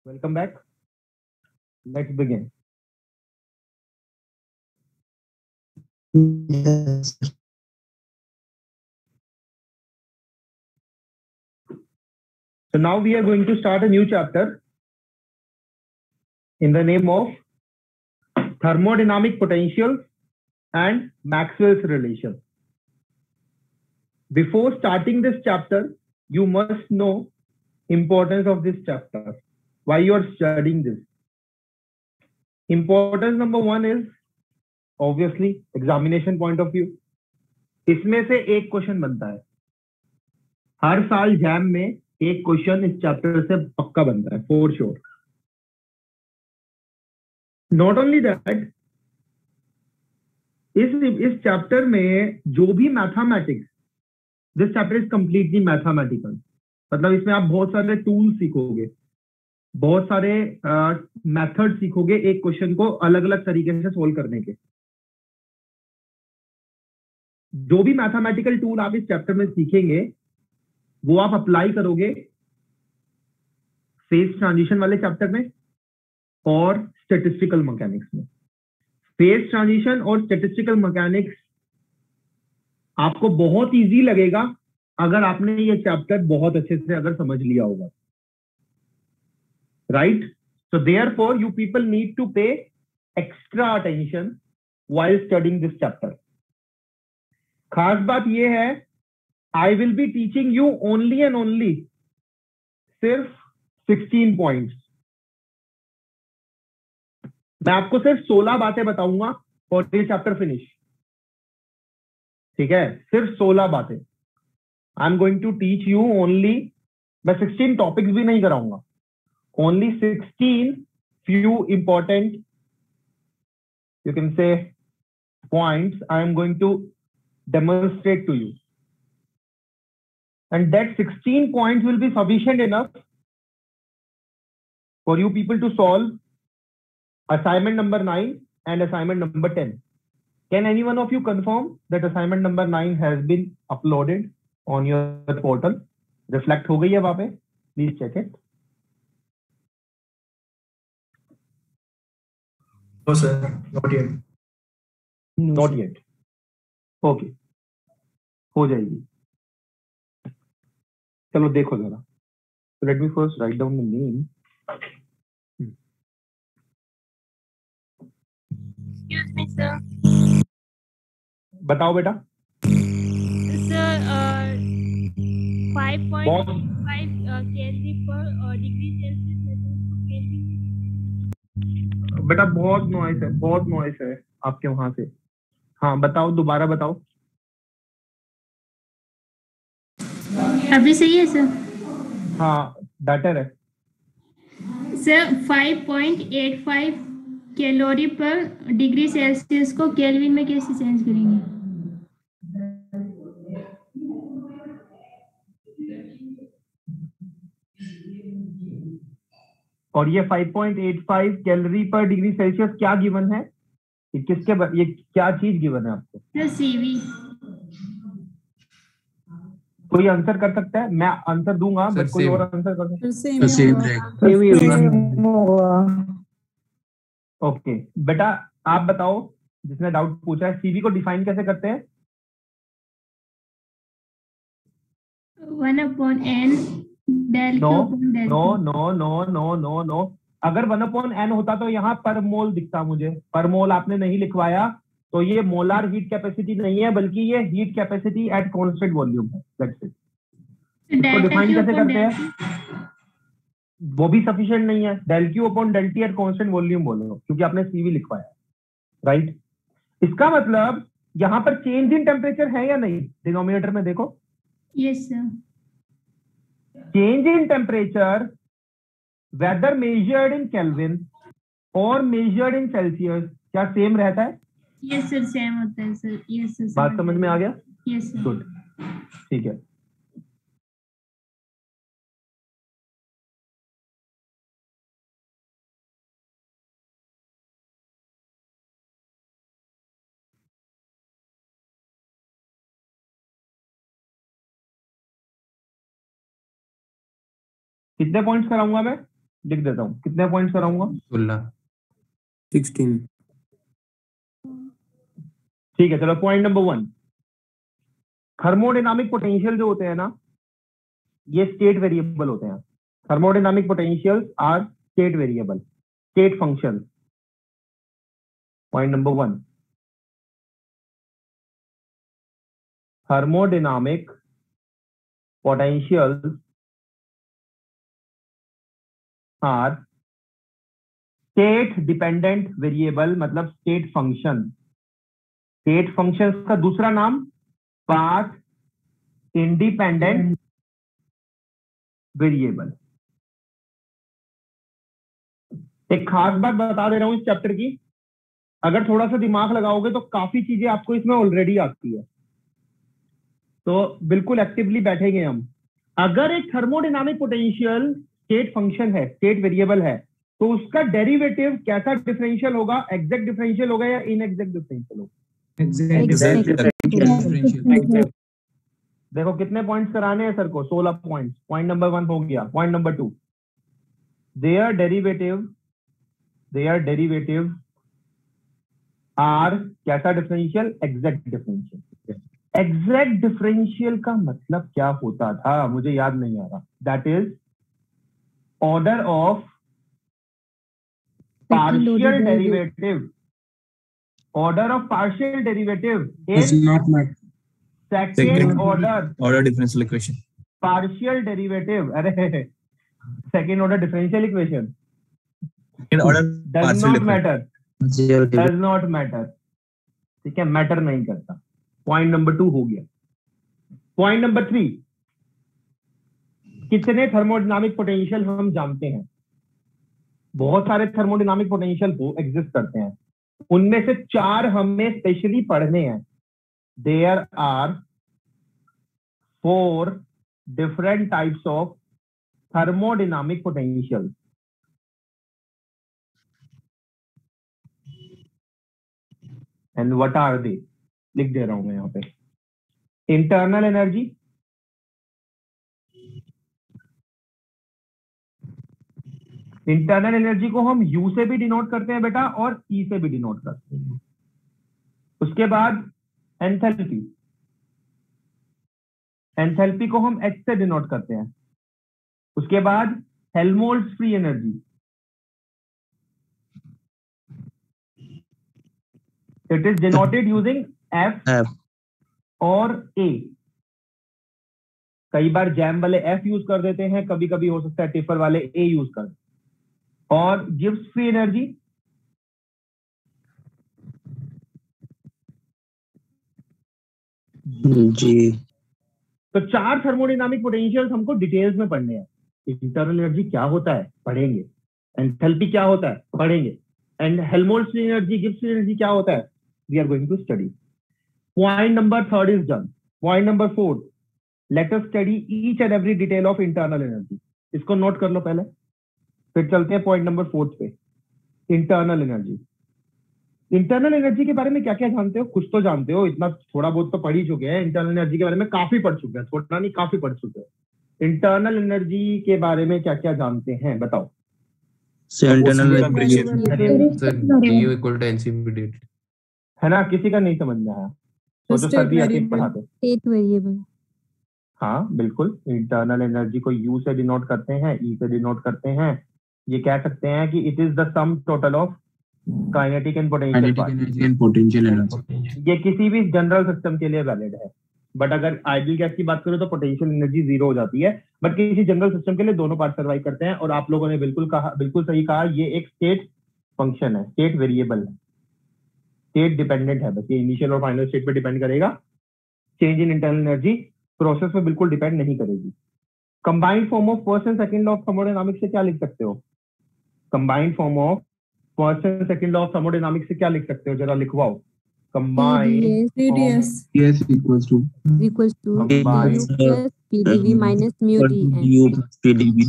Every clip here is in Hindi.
Welcome back. Let's begin. Yes. So now we are going to start a new chapter in the name of thermodynamic potentials and Maxwell's relations. Before starting this chapter, you must know importance of this chapter. Why you are studying this? Importance number one is obviously examination point of view. इसमें से एक क्वेश्चन बनता है हर साल जैम में एक क्वेश्चन इस चैप्टर से पक्का बनता है for sure. Not only that इस चैप्टर में जो भी mathematics this chapter is completely mathematical. मतलब इसमें आप बहुत सारे टूल सीखोगे, बहुत सारे मेथड सीखोगे एक क्वेश्चन को अलग अलग तरीके से सोल्व करने के. जो भी मैथमेटिकल टूल आप इस चैप्टर में सीखेंगे वो आप अप्लाई करोगे फेज ट्रांजिशन वाले चैप्टर में और स्टैटिस्टिकल मैकेनिक्स में. फेज ट्रांजिशन और स्टैटिस्टिकल मैकेनिक्स आपको बहुत इजी लगेगा अगर आपने ये चैप्टर बहुत अच्छे से अगर समझ लिया होगा. Right? So therefore you people need to pay extra attention while studying this chapter. खास बात ये है I will be teaching you only and only सिर्फ 16 पॉइंट्स. मैं आपको सिर्फ 16 बातें बताऊंगा और ये चैप्टर फिनिश. ठीक है, सिर्फ 16 बातें. I am going to teach you only. मैं 16 टॉपिक्स भी नहीं कराऊंगा, only 16 few important you can say points I am going to demonstrate to you, and that 16 points will be sufficient enough for you people to solve assignment number 9 and assignment number 10. Can any one of you confirm that assignment number 9 has been uploaded on your portal? Reflect हो गई है वहां पे? Please check it. No, sir. Not yet. Not yet. Okay. हो जाएगी. चलो देखो जरा. So let me first write down the name. Excuse me, sir. बताओ बेटा. Sir, 5.5 बहुत Kelvin per degree Celsius है तो उसको Kelvin बेटा बहुत नॉइस है आपके वहां से. हाँ बताओ, दोबारा बताओ. अभी सही है सर. हाँ बेटर है. सर 5.85 कैलोरी पर डिग्री सेल्सियस को केल्विन में कैसे चेंज करेंगे? और ये 5.85 कैलोरी पर डिग्री सेल्सियस क्या गिवन है? ये क्या चीज गिवन है आपको? Sir CV. कोई आंसर कर सकता है? मैं आंसर दूंगा बट कोई और आंसर कर सकता है? ओके बेटा आप बताओ, जिसने डाउट पूछा है सीवी को डिफाइन कैसे करते हैं? 1/n del no Q upon del no Q. No no no no no. अगर 1/n होता तो यहाँ पर मोल दिखता मुझे. पर मोल आपने नहीं लिखवाया तो ये मोलार हीट कैपेसिटी नहीं है बल्कि ये heat capacity at constant volume है. That's it. इसको डिफाइन कैसे करते हैं? वो भी सफिशिएंट नहीं है. Del Q upon del T at constant volume बोलो क्योंकि आपने सीवी लिखवाया. राइट? इसका मतलब यहाँ पर चेंज इन टेम्परेचर है या नहीं? डिनोमिनेटर में देखो. Yes sir. Change in temperature whether measured in Kelvin or measured in Celsius क्या सेम रहता है? यस सर सेम होता है सर. Yes sir. बात समझ में आ गया? Yes sir. गुड. ठीक है. कितने पॉइंट्स कराऊंगा मैं? लिख देता हूँ, कितने पॉइंट्स कराऊंगा? 16। ठीक है, चलो पॉइंट नंबर 1, थर्मोडायनामिक पोटेंशियल जो होते हैं ना, ये स्टेट वेरिएबल होते हैं। Thermodynamic potentials are state variable, state function. Point number 1, thermodynamic potentials are state dependent variable, मतलब स्टेट फंक्शन। स्टेट फंक्शन का दूसरा नाम पाथ इंडिपेंडेंट वेरिएबल। एक खास बात बता दे रहा हूं इस चैप्टर की, अगर थोड़ा सा दिमाग लगाओगे तो काफी चीजें आपको इसमें ऑलरेडी आती है, तो बिल्कुल एक्टिवली बैठेंगे हम। अगर एक थर्मोडायनामिक पोटेंशियल स्टेट फंक्शन है, स्टेट वेरिएबल है, तो उसका डेरिवेटिव कैसा डिफरेंशियल होगा? एग्जैक्ट डिफरेंशियल होगा या इनएग्जैक्ट डिफरेंशियल होगा? देखो कितने पॉइंट्स कराने हैं सर को? 16 पॉइंट्स। पॉइंट नंबर 1 हो गया। Point number 2, their derivative are कैसा differential? Exact differential. Exact differential का मतलब क्या होता था? मुझे याद नहीं आ रहा। That is order of partial derivative. Order of partial derivative Does is not matter. Second order differential equation. Partial derivative, अरे second order differential equation does not matter, does not matter. ठीक है, मैटर नहीं करता। पॉइंट नंबर 2 हो गया। पॉइंट नंबर 3, कितने थर्मोडायनामिक पोटेंशियल हम जानते हैं? बहुत सारे थर्मोडायनामिक पोटेंशियल एग्जिस्ट करते हैं, उनमें से 4 हमें स्पेशली पढ़ने हैं। There are 4 different types of thermodynamic potential. And what are they? लिख दे रहा हूं मैं यहां पे। इंटरनल एनर्जी, इंटरनल एनर्जी को हम U से भी डिनोट करते हैं बेटा और E से भी डिनोट करते हैं। उसके बाद एंथैल्पी, एंथैल्पी को हम H से डिनोट करते हैं। उसके बाद Helmholtz free energy, it is denoted using F और A। कई बार जैम वाले F यूज कर देते हैं, कभी कभी हो सकता है टिफर वाले A यूज कर। और गिब्स फ्री एनर्जी, जी। तो 4 थर्मोडायनामिक पोटेंशियल्स हमको डिटेल्स में पढ़ने हैं। इंटरनल एनर्जी क्या होता है पढ़ेंगे, एंथैल्पी क्या होता है पढ़ेंगे, and Helmholtz free energy, Gibbs free energy क्या होता है, we are going to study. Point number 3 is done. Point number 4, let us study each and every detail of internal energy. इसको नोट कर लो पहले, फिर चलते हैं पॉइंट नंबर 4 पे। इंटरनल एनर्जी, इंटरनल एनर्जी के बारे में क्या क्या जानते हो? कुछ तो जानते हो, इतना थोड़ा बहुत तो पढ़ ही चुके हैं। इंटरनल एनर्जी के बारे में काफी पढ़ चुके हैं, थोड़ा नहीं काफी पढ़ चुके हैं। इंटरनल एनर्जी के बारे में क्या क्या जानते हैं बताओ? इंटरनल है ना, किसी का नहीं समझ में आया तो जो सर भी आके पढ़ाते। स्टेट वेरिएबल, हाँ बिल्कुल, इंटरनल एनर्जी को U से डिनोट करते हैं, E से डिनोट करते हैं। ये कह सकते हैं कि it is the sum total of kinetic and potential energy. ये किसी भी जनरल सिस्टम के लिए वैलिड है, बट अगर आइडियल गैस की बात करें तो पोटेंशियल एनर्जी 0 हो जाती है। बट किसी जनरल सिस्टम के लिए दोनों पार्ट सर्वाइव करते हैं। और आप लोगों ने बिल्कुल सही कहा, ये एक स्टेट फंक्शन है, स्टेट वेरिएबल है, स्टेट डिपेंडेंट है। बस ये इनिशियल और फाइनल स्टेट पे डिपेंड करेगा। Change in internal energy process में बिल्कुल डिपेंड नहीं करेगी। Combined form of first and second law of thermodynamics से क्या लिख सकते हो? Combined form of first and second law of thermodynamics से क्या लिख सकते हो? जरा लिखवाओ। Combined TdS TS equals to combined plus PdV minus mu dN. U plus PdV.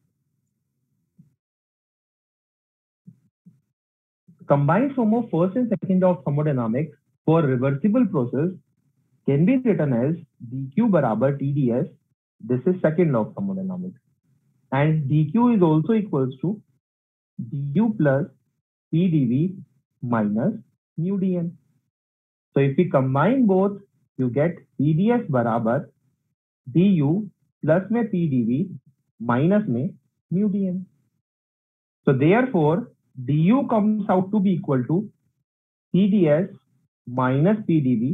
combined form of first and second law of thermodynamics for reversible process can be written as dq बराबर TdS. This is second law of thermodynamics. and dq is also equals to du plus pdv minus mu dn. So if we combine both, you get pds बराबर du plus में pdv minus में mu dn. So therefore du comes out to be equal to pds minus pdv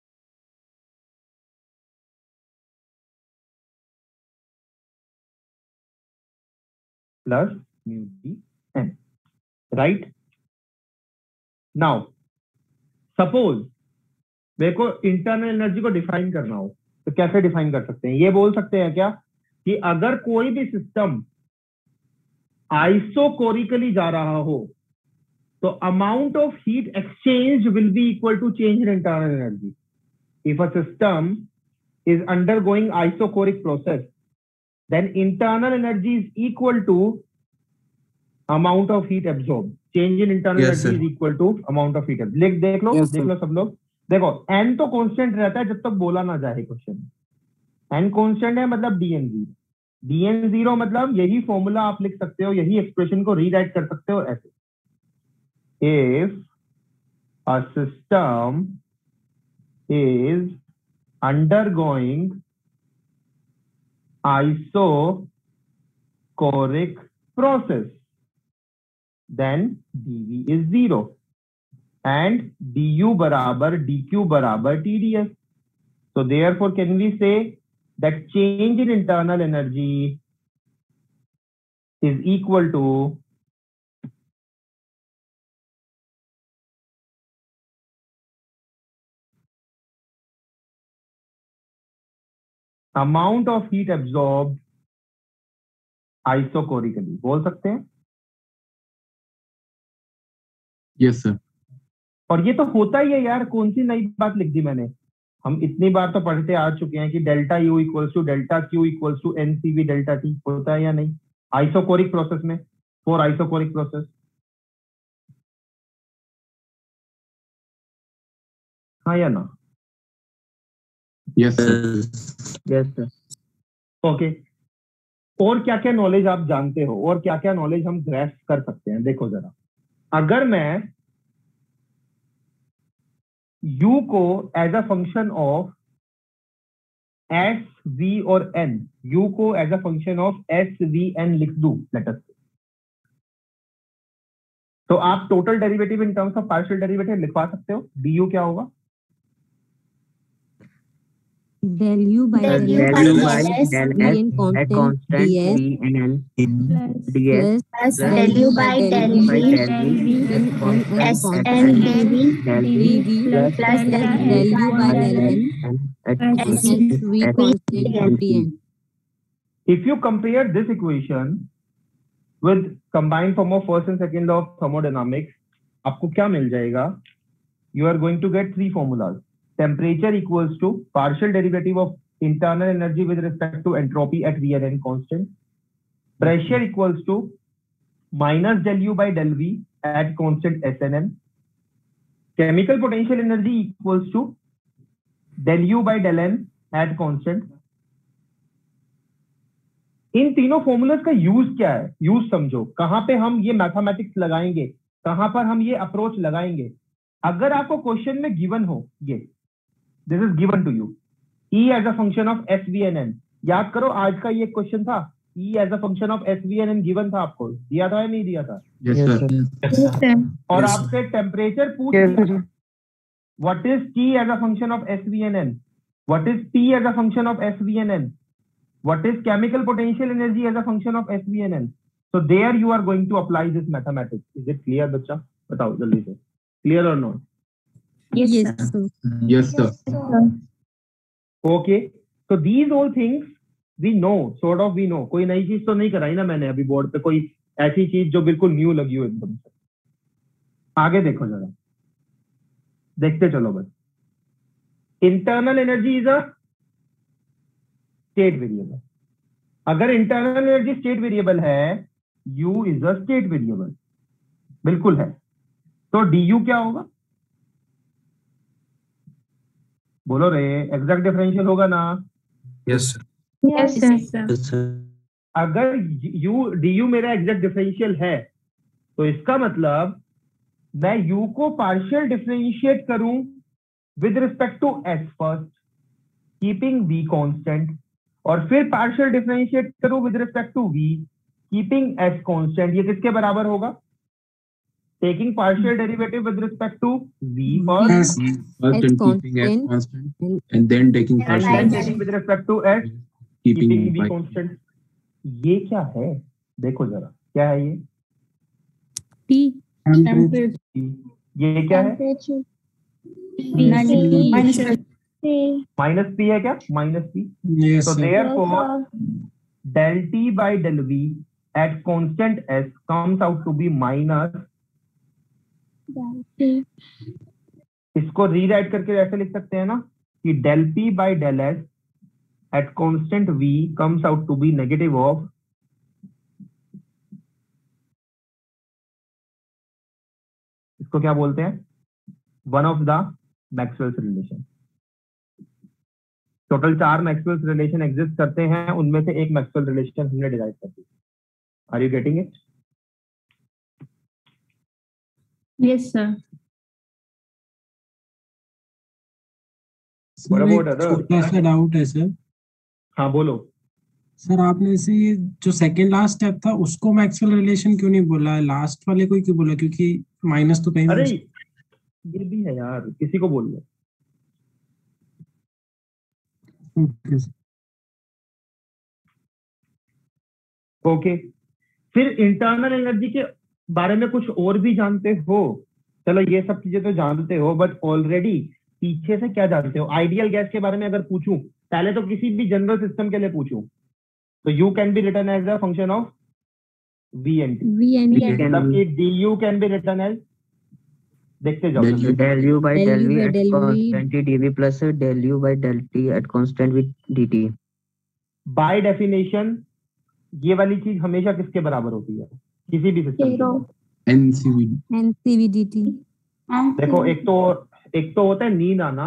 plus mu dn. Right? Now suppose मेरे को इंटरनल एनर्जी को डिफाइन करना हो तो कैसे डिफाइन कर सकते हैं? ये बोल सकते हैं क्या कि अगर कोई भी सिस्टम आइसोकोरिकली जा रहा हो तो amount of heat exchange will be equal to change in internal energy. If a system is undergoing isocoric process, then internal energy is equal to amount of heat absorbed. Change in internal Yes, energy sir. is equal to amount of heat absorbed. देख लो Yes, देख sir. लो सब लोग. देखो n तो कांस्टेंट रहता है जब तक बोला ना जाए क्वेश्चन. n कांस्टेंट है मतलब dn0. dn0 मतलब यही फॉर्मूला आप लिख सकते हो, यही एक्सप्रेशन को रीराइट कर सकते हो ऐसे. If a system is undergoing isocoric process, then dv is 0 and du बराबर dq बराबर tds. So therefore can we say that change in internal energy is equal to amount of heat absorbed isocorically. बोल सकते हैं? Yes, sir. और ये तो होता ही है यार, कौन सी नई बात लिख दी मैंने? हम इतनी बार तो पढ़ते आ चुके हैं कि delta U equals to delta Q equals to nCv delta T. होता है या नहीं आइसोकोरिक प्रोसेस में? For isochoric process. हाँ या ना? Yes, sir. Yes, sir. Okay. और क्या क्या नॉलेज आप जानते हो और क्या क्या नॉलेज हम ग्रैस्प कर सकते हैं? देखो जरा, अगर मैं u को as a function of S V और एन, u को as a function of S V N लिख दूं लेट अस, तो आप total derivative in terms of partial derivative लिखवा सकते हो. du क्या होगा? Del U by Del del U S by Del U del by S del V S n at constant constant ds V and N ds plus plus del U by del by V del V in at n constant s S at N constant dV del V dv plus plus del del U by by del del n N at S constant s v at constant dn. dn. If you compare this equation with combined form of first and second law of thermodynamics, आपको क्या मिल जाएगा? You are going to get three formulas. Temperature equals to partial derivative of internal energy with respect to entropy at V and N constant. Pressure equals to minus del U by del V at constant S and N. Chemical potential energy equals to del U by del N at constant. इन तीनों फॉर्मूलाज का यूज क्या है? यूज समझो, कहां पे हम ये मैथमेटिक्स लगाएंगे, कहां पर हम ये अप्रोच लगाएंगे. अगर आपको क्वेश्चन में गिवन हो, ये this is given to you, E as a function of S V N N. याद करो आज का ये क्वेश्चन था, E as a function of S V N N given था, आपको दिया था या नहीं दिया था? Yes, sir. और Yes, आपसे टेम्परेचर पूछ लिया, what is T as a function of S V N N, what is P as a function of S V N N, what is chemical potential energy as a function of SVNN. So there you are going to apply this mathematics. Is it clear बच्चा? बताओ जल्दी से, clear or not? Yes, Yes, sir. Yes, sir. Okay, so these all things we know, sort of we know. कोई नई चीज तो नहीं कराई ना मैंने अभी बोर्ड पे, कोई ऐसी चीज जो बिल्कुल न्यू लगी हो एकदम से. आगे देखो जरा, देखते चलो बस. Internal energy is a state variable. अगर इंटरनल एनर्जी स्टेट वेरिएबल है, U is a state variable, बिल्कुल है, तो du क्या होगा? बोलो रे, एग्जैक्ट डिफरेंशियल होगा ना? Yes, sir. yes, sir. Yes, sir. अगर u du मेरा एग्जैक्ट डिफरेंशियल है तो इसका मतलब मैं u को पार्शियल डिफरेंशिएट करूं with respect to s first keeping v constant, और फिर पार्शियल डिफरेंशिएट करूं with respect to v keeping s constant. ये किसके बराबर होगा? Taking partial derivative with respect to v first First and keeping s constant, and then taking and partial then s, taking with respect to s keeping keeping v y. Constant. ये क्या है? देखो जरा क्या है ये? T ये क्या है? माइनस p है क्या? Minus p। Yes, So sir. therefore, del t by del v at constant s comes out to be minus, इसको रीराइट करके ऐसे लिख सकते हैं ना कि del p by del s at constant v comes out to be negative of, इसको क्या बोलते हैं? One of the Maxwell's relation. Total 4 Maxwell's relation exist करते हैं, उनमें से एक मैक्सवेल रिलेशन हमने डिराइव कर दी। Are you getting it? Yes, sir. What sir about एक other? छोटा सा डाउट है सर। हाँ बोलो। सर आपने इसे ये जो सेकंड लास्ट स्टेप था उसको मैक्सवेल रिलेशन क्यों नहीं बोला, लास्ट वाले को ही क्यों बोला? क्योंकि माइनस तो कहीं अरे भी ये भी है यार, किसी को बोल लो। Okay, sir. ओके, फिर इंटरनल एनर्जी के बारे में कुछ और भी जानते हो? चलो ये सब चीजें तो जानते हो, बट ऑलरेडी पीछे से क्या जानते हो? आइडियल गैस के बारे में अगर पूछूं, पहले तो किसी भी जनरल सिस्टम के लिए पूछूं, तो U can be written as a function of V and T, V and T. मतलब कि D U can be written as, देखते जाओ Del u. Del u by Del del u v by at del v. constant t dv plus del u by del t at constant with dt. By definition ये वाली चीज हमेशा किसके बराबर होती है किसी भी सिस्टम के लिए? NCV. and CVDT. देखो एक तो होता है नींद आना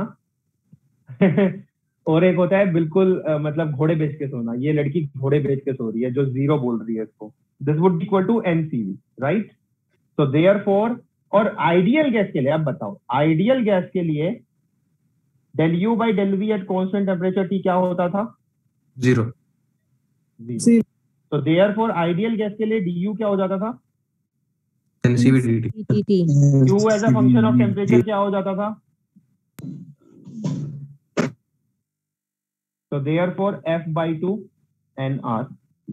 और एक होता है बिल्कुल मतलब घोड़े बेच के सोना। ये लड़की घोड़े बेच के सो रही है जो जीरो बोल रही है इसको। This would equal to NCV, right? तो देयरफॉर, और आइडियल गैस के लिए अब बताओ, आइडियल गैस के लिए del U by del V at constant temperature T क्या होता था? 0. तो देयरफॉर आइडियल गैस के लिए डी यू क्या हो जाता था? NCVDT. CVDT. Q as a function of temperature क्या हो जाता था? तो therefore F by two N R.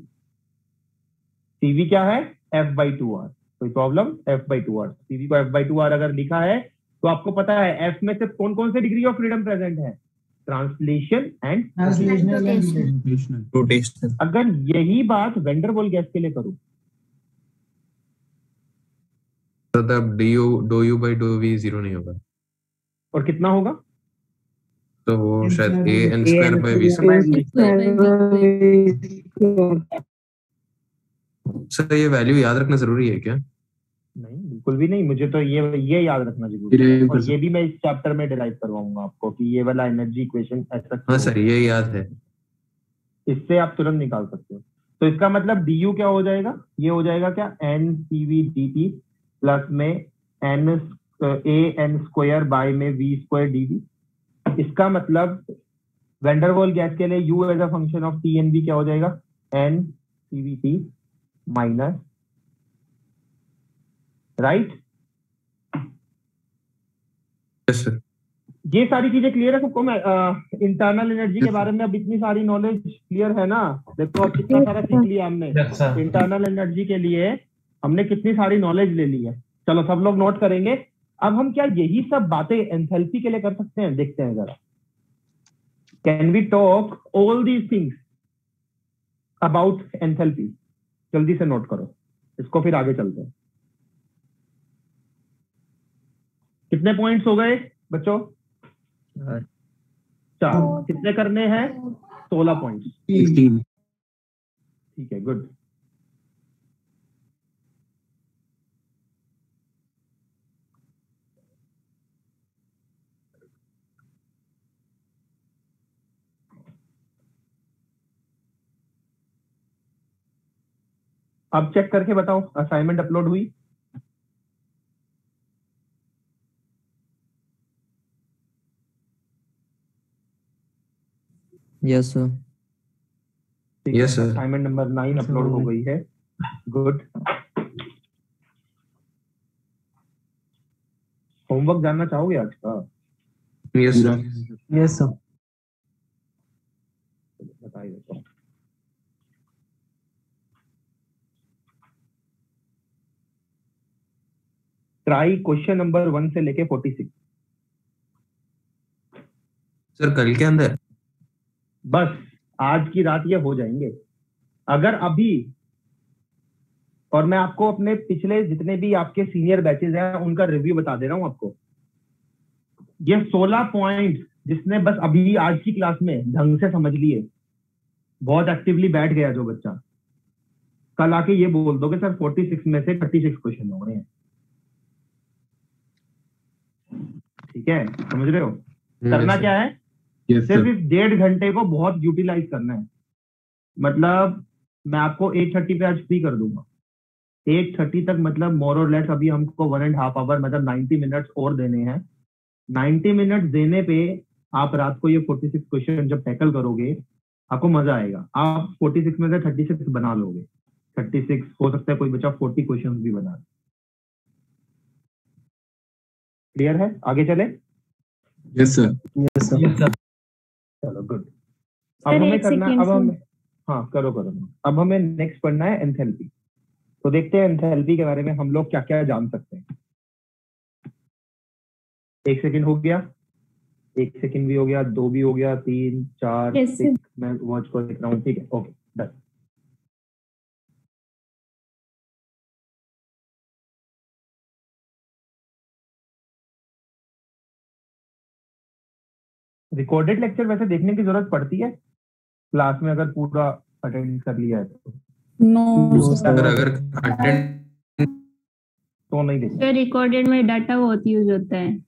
CV क्या है? F by two R. कोई problem? F by two R. CV को एफ बाई टू आर अगर लिखा है तो आपको पता है एफ में से कौन कौन से डिग्री ऑफ फ्रीडम प्रेजेंट है? Translation and Rotation. अगर यही बात वेंडरवॉल गैस के लिए करूं, तो तब dou u by dou v 0 नहीं होगा, और कितना होगा? तो वो शायद a n square by v sir ये वैल्यू याद रखना जरूरी है क्या? नहीं, बिल्कुल भी नहीं। मुझे तो ये याद रखना जरूरी है, Derive और कर ये भी मैं इस चैप्टर में डिराइव करवाऊंगा आपको कि ये वाला एनर्जी इक्वेशन ऐसा हाँ क्यों सर होगा। ये याद है। इससे आप तुरंत निकाल सकते हो। तो इसका मतलब डी यू क्या हो जाएगा? ये हो जाएगा क्या? N C V D T plus में N A N square by में वी स्क्वायर डी वी। इसका मतलब वेंडरवॉल गैस के लिए U as a function of T N V क्या हो जाएगा? N C V T minus, right? Yes sir. ये सारी चीजें क्लियर है सबको? मैं इंटरनल एनर्जी के बारे में अब इतनी सारी नॉलेज क्लियर है ना? देखो अब कितना सारा सीख लिया हमने। इंटरनल एनर्जी के लिए हमने कितनी सारी नॉलेज ले ली है। चलो सब लोग नोट करेंगे। अब हम क्या यही सब बातें एंथैल्पी के लिए कर सकते हैं? देखते हैं जरा। Can we talk all these things about enthalpy? जल्दी से नोट करो इसको, फिर आगे चलते हैं। कितने पॉइंट्स हो गए बच्चों? 4। कितने करने हैं? 16 पॉइंट्स। 16. ठीक है, गुड। अब चेक करके बताओ असाइनमेंट अपलोड हुई? Yes sir. Yes, sir. Assignment number 9 upload हो गई है। गुड। होमवर्क जानना चाहोगे आज का? Yes, sir. Yes sir. बता ही देता हूँ। ट्राई क्वेश्चन नंबर 1 से लेके 46। सर कल के अंदर? बस आज की रात ये हो जाएंगे। अगर अभी, और मैं आपको अपने पिछले जितने भी आपके सीनियर बैचेस हैं उनका रिव्यू बता दे रहा हूं आपको। ये 16 पॉइंट जिसने बस अभी आज की क्लास में ढंग से समझ लिए, बहुत एक्टिवली बैठ गया जो बच्चा, कल आके ये बोल दोगे सर 46 में से 36 क्वेश्चन हो रहे हैं। ठीक है, समझ रहे हो? करना Yes, sir. क्या है? Yes, sir. सिर्फ इस 1.5 घंटे को बहुत यूटिलाइज करना है। मतलब मैं आपको 8:30 पे आज फ्री कर दूंगा। 8:30 तक मतलब मोर और लेस अभी हमको 1.5 आवर मतलब 90 मिनट्स और देने हैं। 90 मिनट्स देने पे आप रात को ये 46 क्वेश्चन जब टैकल करोगे आपको मजा आएगा। आप 46 में से 36 बना लोगे। 36 हो सकता है कोई बच्चा 40 क्वेश्चन भी बना। क्लियर है? आगे चले? Yes, sir. Yes sir. चलो गुड। सर, अब हमें एक करना, सेकेंड अब हम, सर। हाँ करो। अब हमें नेक्स्ट पढ़ना है एंथैल्पी। तो देखते हैं एंथैल्पी के बारे में हम लोग क्या क्या जान सकते हैं। 1 सेकंड हो गया, 1 सेकंड भी हो गया, 2 भी हो गया, 3 4 Yes, sir. 6 मैं वॉच को देख रहा हूँ। ठीक है, ओके डन। रिकॉर्डेड लेक्चर वैसे देखने की जरूरत पड़ती है क्लास में अगर पूरा अटेंड कर लिया है तो? नो सर अगर अटेंड तो नहीं देखना। सर रिकॉर्डेड में डाटा बहुत यूज होता है।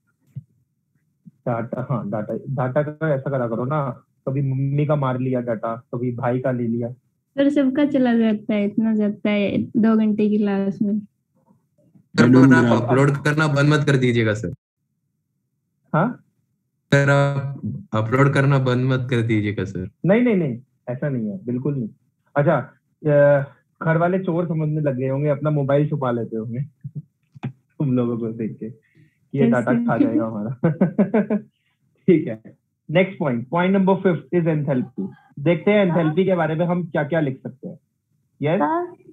डाटा, हाँ डाटा का ऐसा करा करो ना, कभी मम्मी का मार लिया डाटा, कभी भाई का ले लिया। सर सबका चला जाता है, इतना जाता है 2 घंटे की क्लास में। सर पर आप अपलोड करना बंद मत कर दीजिएगा सर। हाँ सर आप अपलोड करना बंद मत कर दीजिएगा सर। नहीं ऐसा नहीं है, बिल्कुल नहीं। अच्छा, घर वाले चोर समझने लग गए होंगे, अपना मोबाइल छुपा लेते होंगे तुम लोगों को देख के कि ये डाटा खा जाएगा हमारा ठीक है, next point number 5 is enthalpy. देखते हैं एंथैल्पी के बारे में हम क्या क्या लिख सकते हैं। यस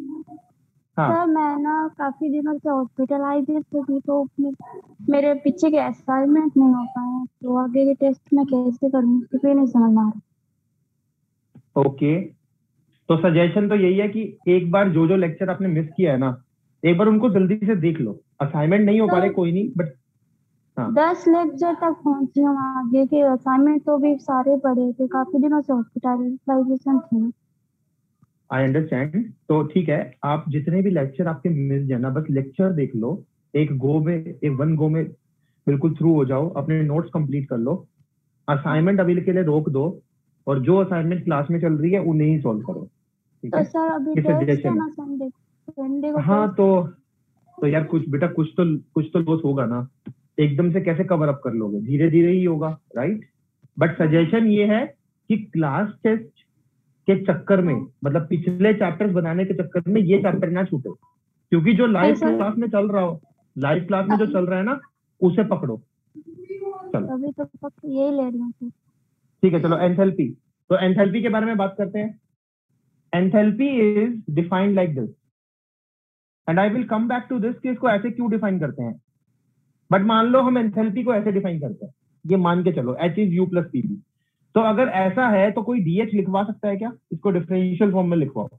हाँ सर मैं ना काफी दिनों से हॉस्पिटलाइज थी, तो मेरे पीछे के असाइनमेंट नहीं हो पाए, तो आगे के टेस्ट में कैसे करूँ मुझे नहीं समझ आ रहा। ओके, तो सजेशन तो यही है कि एक बार जो लेक्चर आपने मिस किया है ना, एक बार उनको जल्दी से देख लो। असाइनमेंट नहीं हो पा रहे कोई नहीं, बट 10 लेक्चर तक पहुंची हूँ, आगे के असाइनमेंट तो भी सारे पड़े थे, काफी दिनों से हॉस्पिटलाइजेशन थी। I understand. तो ठीक है, आप जितने भी लेक्चर आपके मिस जाना, बस लेक्चर देख लो, एक वन गो में बिल्कुल थ्रू हो जाओ, अपने नोट्स कंप्लीट कर लो। असाइनमेंट अभी के लिए रोक दो और जो असाइनमेंट क्लास में चल रही है उन्हें ही सॉल्व करो। ठीक तो है? सर अभी ये टेस्ट है suggestion ना संडे को? हाँ तो यार कुछ तो लॉस होगा ना, एकदम से कैसे कवर अप कर लोगे? धीरे धीरे ही होगा, राइट? बट सजेशन ये है कि क्लास टेस्ट के चक्कर में, मतलब पिछले चैप्टर्स बनाने के चक्कर में ये चैप्टर ना छूटे, क्योंकि जो लाइव क्लास में चल रहा हो, लाइव क्लास में जो चल रहा है ना, उसे पकड़ो। चलो अभी तो यही ले रही हूँ। ठीक है, चलो एंथैल्पी। तो एंथैल्पी के बारे में बात करते हैं। Enthalpy is defined like this, and I will come back to this कि इसको ऐसे क्यों डिफाइन करते हैं। बट मान लो हम एंथैल्पी को ऐसे डिफाइन करते हैं, ये मान के चलो H इज U प्लस PV। तो अगर ऐसा है तो कोई DH लिखवा सकता है क्या? इसको डिफरेंशियल फॉर्म में लिखवाओ।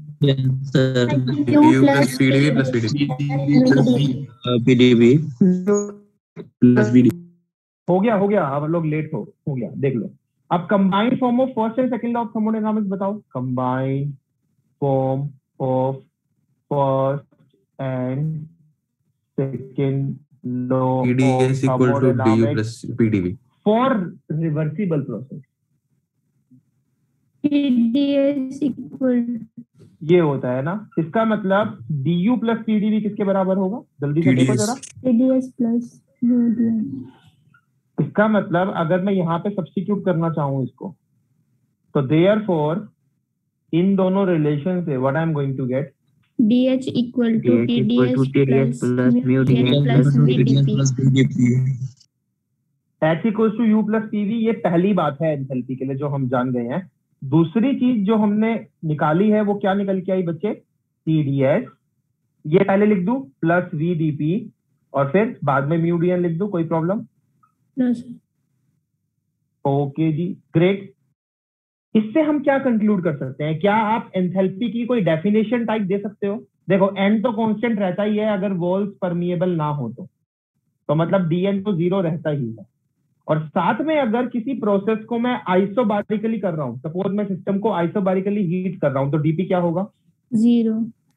Sir U plus PDV plus PDV PDB plus PDV। हो गया, अब लोग लेट हो गया, देख लो। अब combined form of first and second law of thermodynamics बताओ। Combined form of first and second law PDA of is equal to DU thermodynamics plus PDV for reversible process. TDS equal ये होता है ना, इसका मतलब du प्लस pdv किसके बराबर होगा, जल्दी से देखो TDS. जरा। TDS plus UDS। इसका मतलब अगर मैं यहाँ पे सब्स्टिट्यूट करना चाहूँ इसको, तो देयरफॉर इन दोनों रिलेशन से what I am going to get, DH equal to DH equal to TDS TDS plus plus mu DN DN plus plus VDP। h equals to u plus pv, ये पहली बात है एंथैल्पी के लिए जो हम जान गए हैं। दूसरी चीज जो हमने निकाली है वो क्या निकल के आई बच्चे, TDS, ये पहले लिख दूं प्लस VDP और फिर बाद में म्यू DN लिख दूं, कोई प्रॉब्लम? ओके जी, ग्रेट। इससे हम क्या कंक्लूड कर सकते हैं, क्या आप एंथैल्पी की कोई डेफिनेशन टाइप दे सकते हो? देखो n तो कांस्टेंट रहता ही है अगर वॉल्स परमिएबल ना हो तो मतलब dn तो 0 रहता ही है। और साथ में अगर किसी प्रोसेस को मैं आइसोबारिकली कर रहा हूं, सपोज मैं सिस्टम को आइसोबारिकली हीट कर रहा हूं, तो डीपी क्या होगा? 0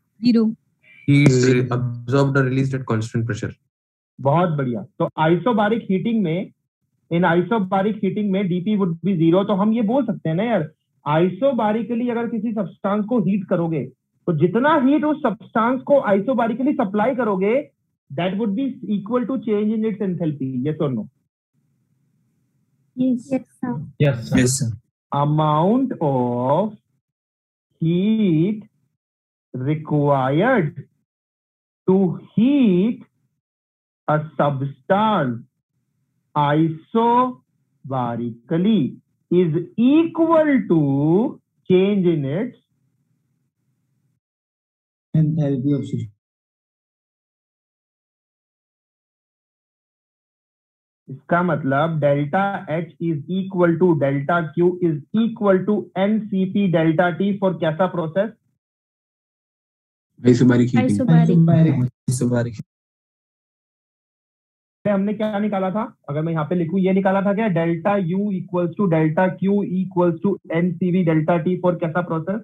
Heat absorbed or released at constant pressure. बहुत बढ़िया। तो आइसोबारिक हीटिंग में, इन आइसोबारिक हीटिंग में डीपी वुड बी 0। तो हम ये बोल सकते हैं ना यार, आइसोबारिकली अगर किसी सब्सटेंस को हीट करोगे तो जितना हीट उस सब्सटेंस को आइसोबारिकली सप्लाई करोगे that would be equal to change in its enthalpy. Yes और no? Yes। Yes sir. Amount of heat required to heat a substance isobarically is equal to change in its enthalpy of system. इसका मतलब delta H is equal to delta Q is equal to NCP delta T for कैसा प्रोसेस? Isobaric heating. Isobaric. हमने क्या निकाला था, अगर मैं यहाँ पे लिखूं, ये निकाला था क्या, delta U equals to delta Q equals to NCV delta T for कैसा प्रोसेस?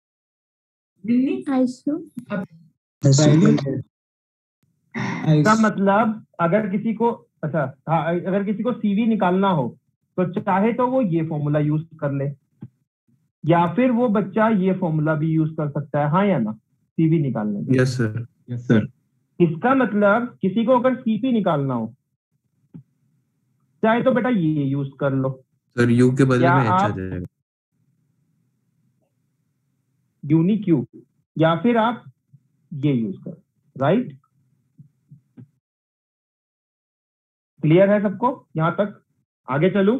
इसका मतलब अगर किसी को, अच्छा हाँ, अगर किसी को CV निकालना हो तो चाहे तो वो ये फॉर्मूला यूज कर ले, या फिर वो बच्चा ये फॉर्मूला भी यूज कर सकता है, हाँ या ना, CV निकालने के। Yes sir. Yes sir. इसका मतलब किसी को अगर CP निकालना हो चाहे तो बेटा ये यूज कर लो, Sir, U के बदले या में H आ आप जाएगा. यूनिक Q, या फिर आप ये यूज कर, राइट? क्लियर है सबको यहां तक? आगे चलूं?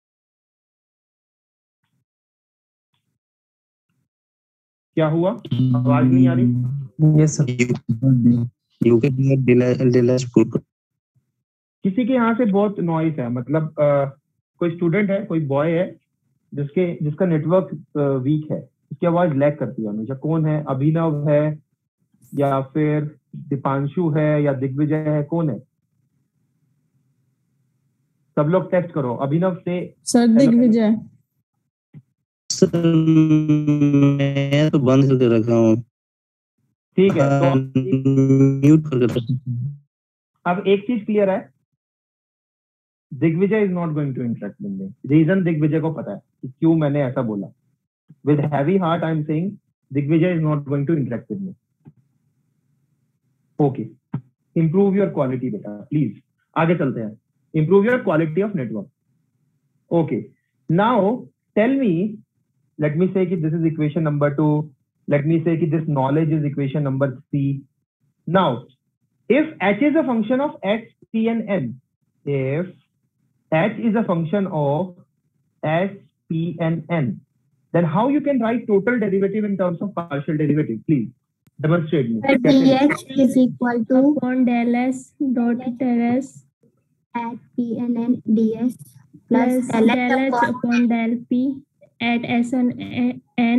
क्या हुआ, आवाज नहीं आ रही? Yes sir. You can delay put. किसी के यहाँ से बहुत नॉइस है, मतलब कोई स्टूडेंट है, कोई बॉय है जिसका नेटवर्क वीक है, उसकी आवाज लैग करती है हमेशा। कौन है? अभिनव है या फिर दीपांशु है या दिग्विजय है, कौन है? सब लोग टेस्ट करो। अभिनव से सर दिग्विजय। सर मैं तो बंद करके रखा हूँ। ठीक है, तो म्यूट करके रखा हूँ। अब एक चीज क्लियर है, Digvijay is not going to interact with me. Reason Digvijay को पता है कि क्यों मैंने ऐसा बोला। With heavy heart I am saying Digvijay is not going to interact with me. Okay, improve your quality बेटा प्लीज। आगे चलते हैं। Improve your quality of network. Okay, now tell me, let me say कि this is equation number 2, let me say कि this knowledge is equation number 3. Now if h is a function of x, p and n, if h is a function of s, p and n, then how you can write total derivative in terms of partial derivative? Please demonstrate me. dx is equal to upon del s dot del s at p and n ds plus plus del h upon del p at s and n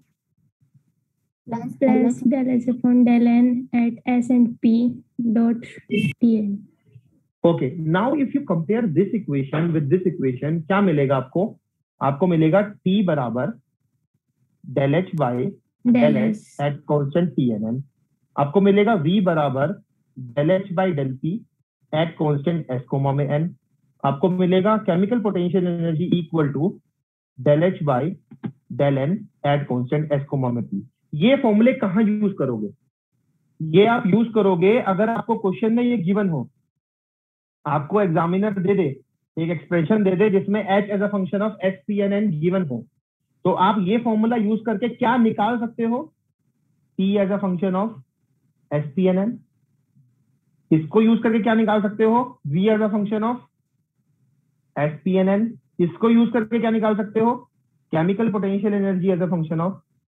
plus del h upon del n at s and p dot dn. Okay, now if you compare this equation with this equation, क्या मिलेगा आपको? आपको मिलेगा t बराबर del h by del s at constant p and n. आपको मिलेगा v बराबर del h by del p at constant s comma में n. आपको मिलेगा chemical potential energy equal to del h by del n at constant s comma में p. ये फॉर्मूले कहाँ यूज करोगे? ये आप यूज करोगे अगर आपको क्वेश्चन में ये गिवन हो, आपको एग्जामिनर दे दे एक एक्सप्रेशन दे दे जिसमें h as a function of S P N N given हो, तो आप ये फॉर्मूला यूज करके क्या निकाल सकते हो? p as a function of S P N N. इसको यूज करके क्या निकाल सकते हो? v as a function of S P N N. इसको यूज करके क्या निकाल सकते हो? Chemical potential energy as a function of.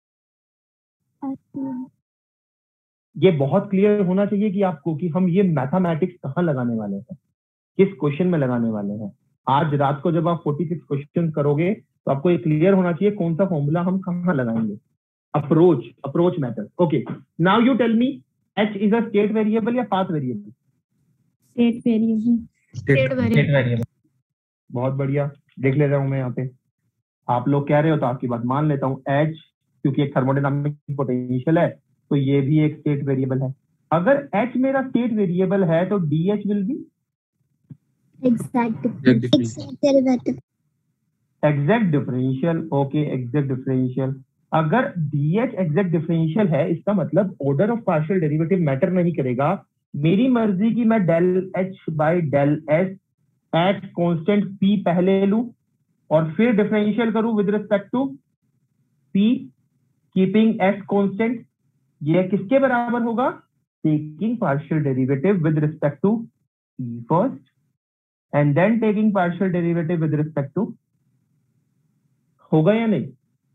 ये बहुत क्लियर होना चाहिए कि आपको कि हम ये मैथमेटिक्स कहाँ लगाने वाले हैं, किस क्वेश्चन में लगाने वाले हैं। आज रात को जब आप 46 क्वेश्चन करोगे तो आपको ये क्लियर होना चाहिए कौन सा फॉर्मूला हम कहाँ लगाएंगे। Approach matter. Okay, now you tell me, h is a state variable या path variable? State variable. State variable. बहुत बढ़िया, देख ले रहा हूं मैं यहाँ पे। आप लोग कह रहे हो तो आपकी बात मान लेता हूँ। h क्योंकि एक थर्मोडायनामिक पोटेंशियल है तो ये भी एक स्टेट वेरिएबल है। अगर h मेरा स्टेट वेरिएबल है तो dh will be exact exact differential. Okay, exact differential. अगर dh एग्जैक्ट डिफरेंशियल है, इसका मतलब order of partial derivative matter नहीं करेगा। मेरी मर्जी की मैं del h by del s at constant p पहले लूं और फिर डिफरेंशियल करूं with respect to p keeping s constant. ये किसके बराबर होगा? Taking partial derivative with respect to p first and then taking partial derivative with respect to। होगा या नहीं?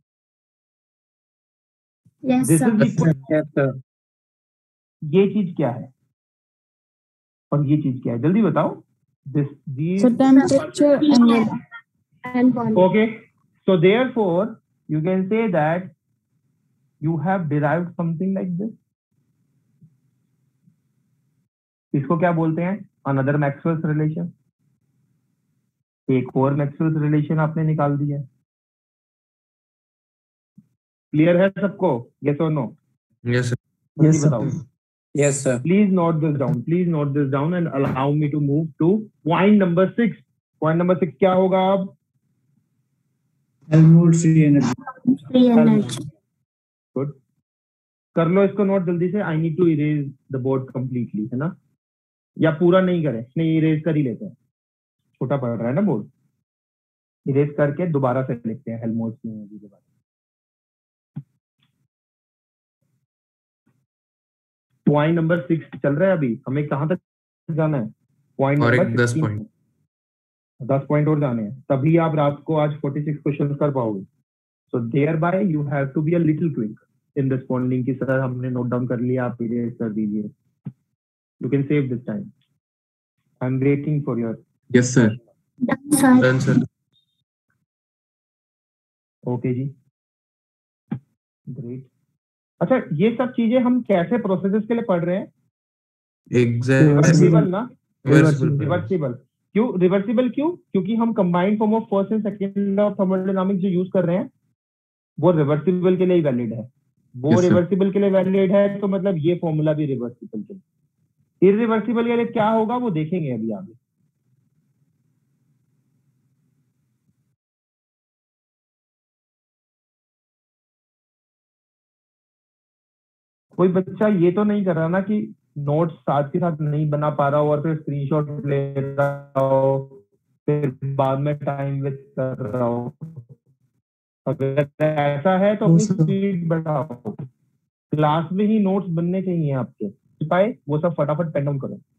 Yes, This sir. is equal। ये चीज क्या है और ये चीज क्या है, जल्दी बताओ। these So temperature and volume. okay, so therefore you can say that you have derived something like this। इसको क्या बोलते हैं? another Maxwell's relation। एक और मैक्सवेल्स रिलेशन आपने निकाल दिया। क्लियर है सबको? यस और नो? Yes, sir. जल्दी बताओ। Yes, sir. Please note this down। Please note this down and allow me to move to point number 6। Point number 6 क्या होगा अब? Helmholtz free energy। Free energy. Good। कर लो इसको नोट जल्दी से। I need to erase the board completely, है ना? या पूरा नहीं करें, नहीं इरेज कर ही लेते हैं, छोटा पड़ रहा है ना बोर्ड। इरेज करके दोबारा से लिखते हैं हेल्महोल्ट्ज की एनर्जी के बारे में। पॉइंट नंबर 6 चल रहा है अभी, हमें कहां तक जाना है? पॉइंट और नंबर एक 10 16 पॉइंट। 10 पॉइंट और जाने हैं, तभी आप रात को आज 46 क्वेश्चन कर पाओगे। So there by you have to be a little quick in responding की सर हमने नोट डाउन कर लिया, आप इरेज कर दीजिए। You can save this time. I am waiting for your. Yes, sir. Done, sir. Okay जी, ग्रेट। अच्छा, ये सब चीजें हम कैसे प्रोसेसेस के लिए पढ़ रहे हैं? Exact. रिवर्सिबल ना? Reversible. रिवर्सिबल क्यों? रिवर्सिबल क्यों? क्योंकि हम combined form of first and second law of thermodynamics जो यूज कर रहे हैं वो रिवर्सिबल के लिए वैलिड है। वो Yes, sir. रिवर्सिबल के लिए वैलिड है तो मतलब ये फॉर्मूला भी रिवर्सिबल के लिए। इरिवर्सिबल के लिए क्या होगा वो देखेंगे अभी आगे। कोई बच्चा ये तो नहीं कर रहा ना कि नोट्स साथ के साथ नहीं बना पा रहा हो और फिर स्क्रीनशॉट ले रहा हो, फिर बाद में टाइम वेस्ट कर रहा हो? अगर ऐसा है तो अपनी स्पीड बढ़ाओ। क्लास में ही नोट्स बनने चाहिए आपके, पाए वो सब फटाफट पेन डाउन करो।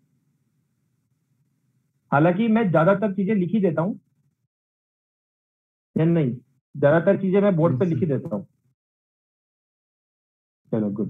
हालांकि मैं ज्यादातर चीजें लिख ही देता हूँ, या नहीं, ज्यादातर चीजें मैं बोर्ड पे लिख ही देता हूँ। चलो गुड।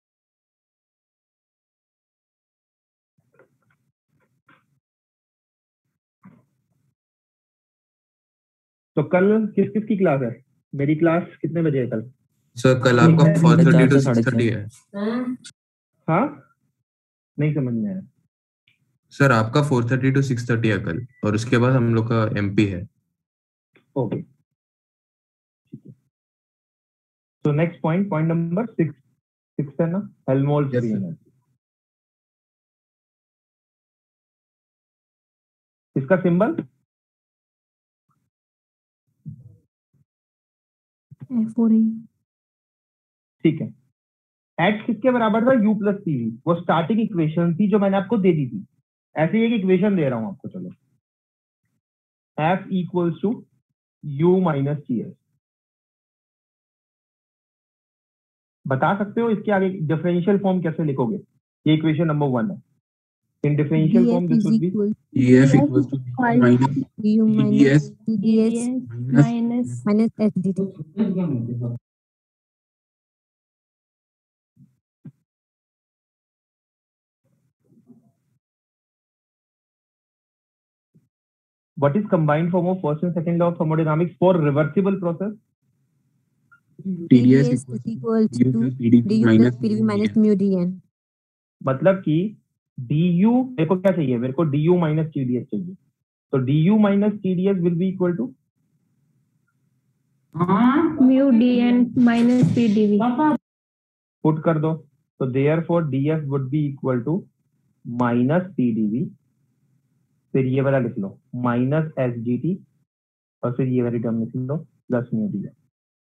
तो कल किस किस की क्लास है? मेरी क्लास कितने बजे है कल? Sir, कल आपका 4:30 to 4 से 6:30 है। हाँ, नहीं समझ में आया। सर आपका 4:30 to 6:30 है कल, और उसके बाद हम लोग का MP है। ओके, ठीक है। तो नेक्स्ट पॉइंट नंबर 6 है ना, Helmholtz Yes, free sir. Energy. इसका सिंबल F4E। ठीक है, एच किसके बराबर था, u प्लस टीवी, वो स्टार्टिंग इक्वेशन थी जो मैंने आपको दे दी थी। ऐसे ही एक इक्वेशन दे रहा हूं आपको, चलो, F equals to u minus T S. बता सकते हो इसके आगे डिफरेंशियल फॉर्म कैसे लिखोगे? ये इक्वेशन नंबर 1 है। In differential form this would be EF equals to minus U TDS TDS minus SDT. what is combined form of first and second law of thermodynamics for reversible process? TDS is equals U to plus PdV du minus plus PdV minus mu dn. मतलब कि du मेरे को क्या चाहिए, मेरे को du माइनस TDS चाहिए, तो du minus TDS will be equal to mu dn minus pdv. Put कर दो, तो therefore df would be equal to minus pdv, फिर ये वाला लिख लो माइनस sdt, और फिर ये वाली टर्म लिख लो plus mu df।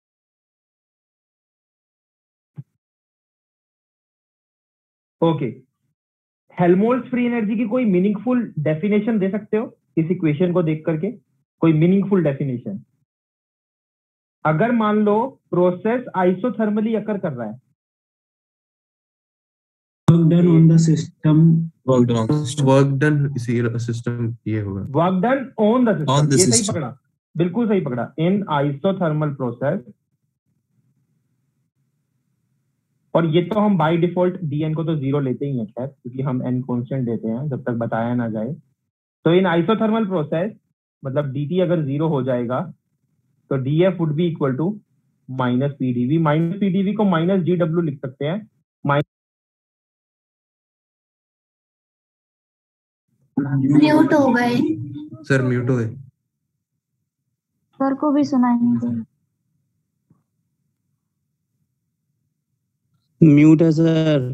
Okay, Helmholtz free energy की कोई मीनिंगफुल डेफिनेशन दे सकते हो इस इक्वेशन को देख करके? कोई मीनिंगफुल डेफिनेशन? अगर मान लो प्रोसेस आइसोथर्मली अकर कर रहा है, work done on the system, work done system, ये होगा work done on the On system, the ये सही system. पकड़ा, बिल्कुल सही पकड़ा, इन आइसोथर्मल प्रोसेस। और ये तो हम बाय डिफॉल्ट dn को तो 0 लेते ही हैं खैर, क्योंकि हम n कांस्टेंट देते हैं जब तक बताया ना जाए। तो इन आइसोथर्मल प्रोसेस मतलब dt अगर 0 हो जाएगा तो df would be equal to minus pdv। Minus pdv को माइनस gw लिख सकते हैं। म्यूट हो गए, सर म्यूट हो गए। सर को भी सुनाई नहीं दे। म्यूट है सर।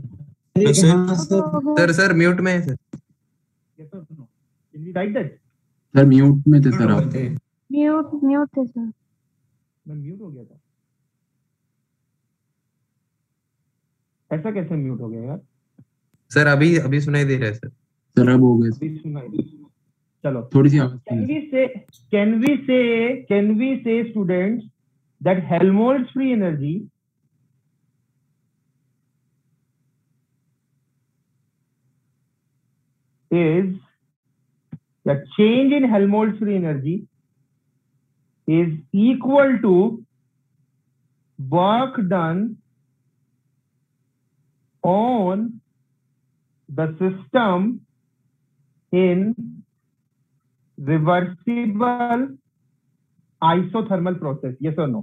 सर म्यूट में है sir. Yes or no? Can we write that? Sir mute में थे सर आप। म्यूट थे सर। मैं म्यूट हो गया था, ऐसा कैसे म्यूट हो गया यार? सर अभी सुनाई दे रहा है सर। सर अब हो गए, अभी सुनाई दे। चलो, थोड़ी सी आवाज can we say students that Helmholtz free energy is the change in Helmholtz free energy is equal to work done on the system in reversible isothermal process? Yes or no?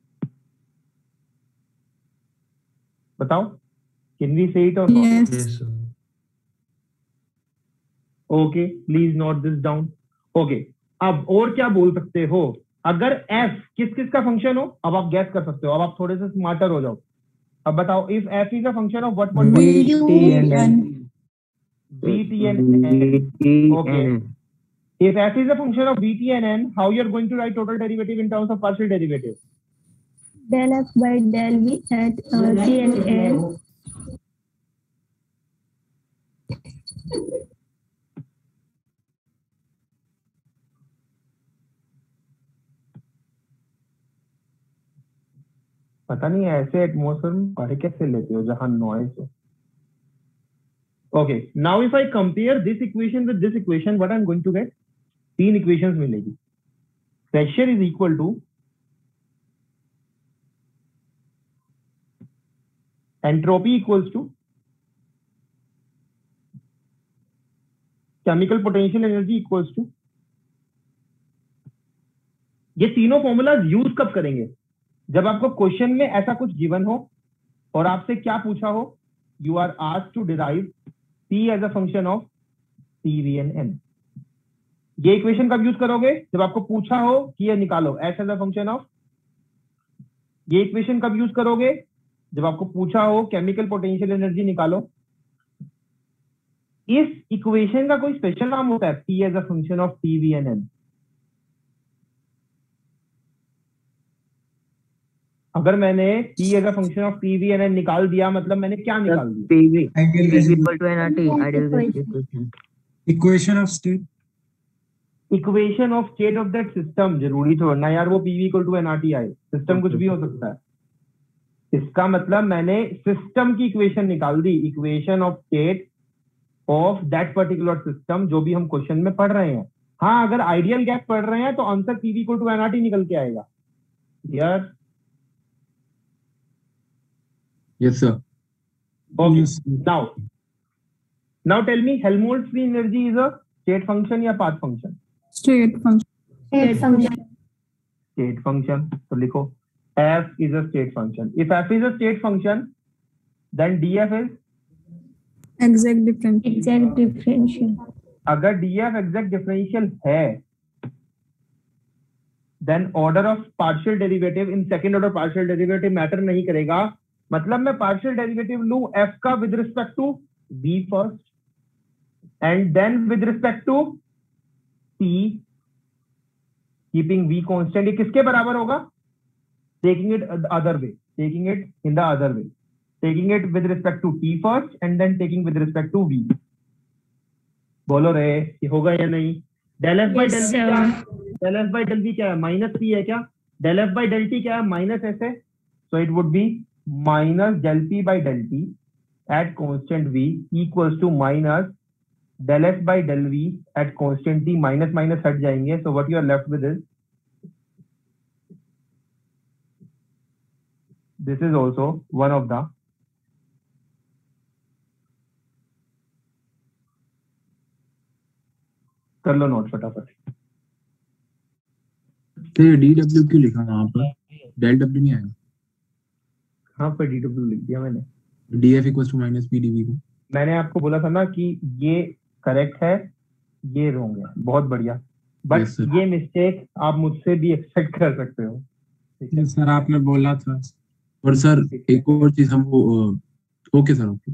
बताओ, can we say it or not? Yes. Yes, sir. Okay, please note this down. Okay, अब और क्या बोल सकते हो? अगर f किस किस का फंक्शन हो, अब आप गैस कर सकते हो, अब आप थोड़े से स्मार्टर हो जाओ। अब बताओ, if f is a function of what vt and n. Okay, if f is a function of vt and n, how you are going to write total derivative in terms of partial derivative? Del f by del v at t and n. पता नहीं ऐसे एटमॉस्फेयर में पढ़ कैसे लेते हो जहां नॉइज हो। Okay, now if I compare this equation with this equation, what I am going to get? 3 equations मिलेगी। Pressure is equal to entropy equals to chemical potential energy equals to. ये तीनों फॉर्मूलाज यूज कब करेंगे? जब आपको क्वेश्चन में ऐसा कुछ गिवन हो और आपसे क्या पूछा हो, you are asked to derive P as a function of PV and N। ये इक्वेशन कब यूज करोगे? जब आपको पूछा हो कि ये निकालो S as a function of. ये इक्वेशन कब यूज करोगे? जब आपको पूछा हो केमिकल पोटेंशियल एनर्जी निकालो। इस इक्वेशन का कोई स्पेशल नाम होता है, P as a function of PV and N? अगर मैंने p as a function of pv and निकाल दिया, मतलब मैंने क्या निकाल दिया? PV Ideal is gas equal to nRT, ideal gas equation. equation of state. Equation of state of that system. जरूरी थोड़ा ना यार वो pv इक्वल टू nRT आए, सिस्टम कुछ भी हो सकता है। इसका मतलब मैंने सिस्टम की इक्वेशन निकाल दी, equation of state of that particular system, जो भी हम क्वेश्चन में पढ़ रहे हैं। हाँ, अगर आइडियल गैस पढ़ रहे हैं तो answer pv equal to nRT निकल के आएगा यार। Yes, sir. Okay. Yes. Now tell me, Helmholtz free energy is a state function या path function? State function. State function. तो लिखो f is a state function. If f is a state function, then df is Exact differential. Exact differential. अगर df exact differential है, then order of partial derivative in second order partial derivative matter नहीं करेगा। मतलब मैं partial derivative लूं f का with respect to v first and then with respect to t, keeping v constant। ये किसके बराबर होगा? Taking it the other way, taking it in the other way, taking it with respect to t first and then taking with respect to v। बोलो रे, ये होगा या नहीं? del f by del v क्या है? del f by del v क्या है? माइनस p है क्या? del f by del t क्या है? माइनस s है। So it would be minus del p by del t at constant v equals to minus del f by del v at constant t। Minus minus हट जाएंगे, so what you are left with is this is also one of the कर लो नोट फटाफट। तो ये DW क्यों लिखा वहाँ पर? डेल W नहीं आएगा? हाँ पर dw लिख दिया मैंने। DF equals to minus PdV को। मैंने आपको बोला था ना कि ये करेक्ट है, ये रॉन्ग है। बहुत बढ़िया, बट Yes, sir. ये मिस्टेक आप मुझसे भी एक्सपेक्ट कर सकते हो। ठीक है? सर आपने बोला था। और सर एक और चीज हम वो ओके सर, ओके।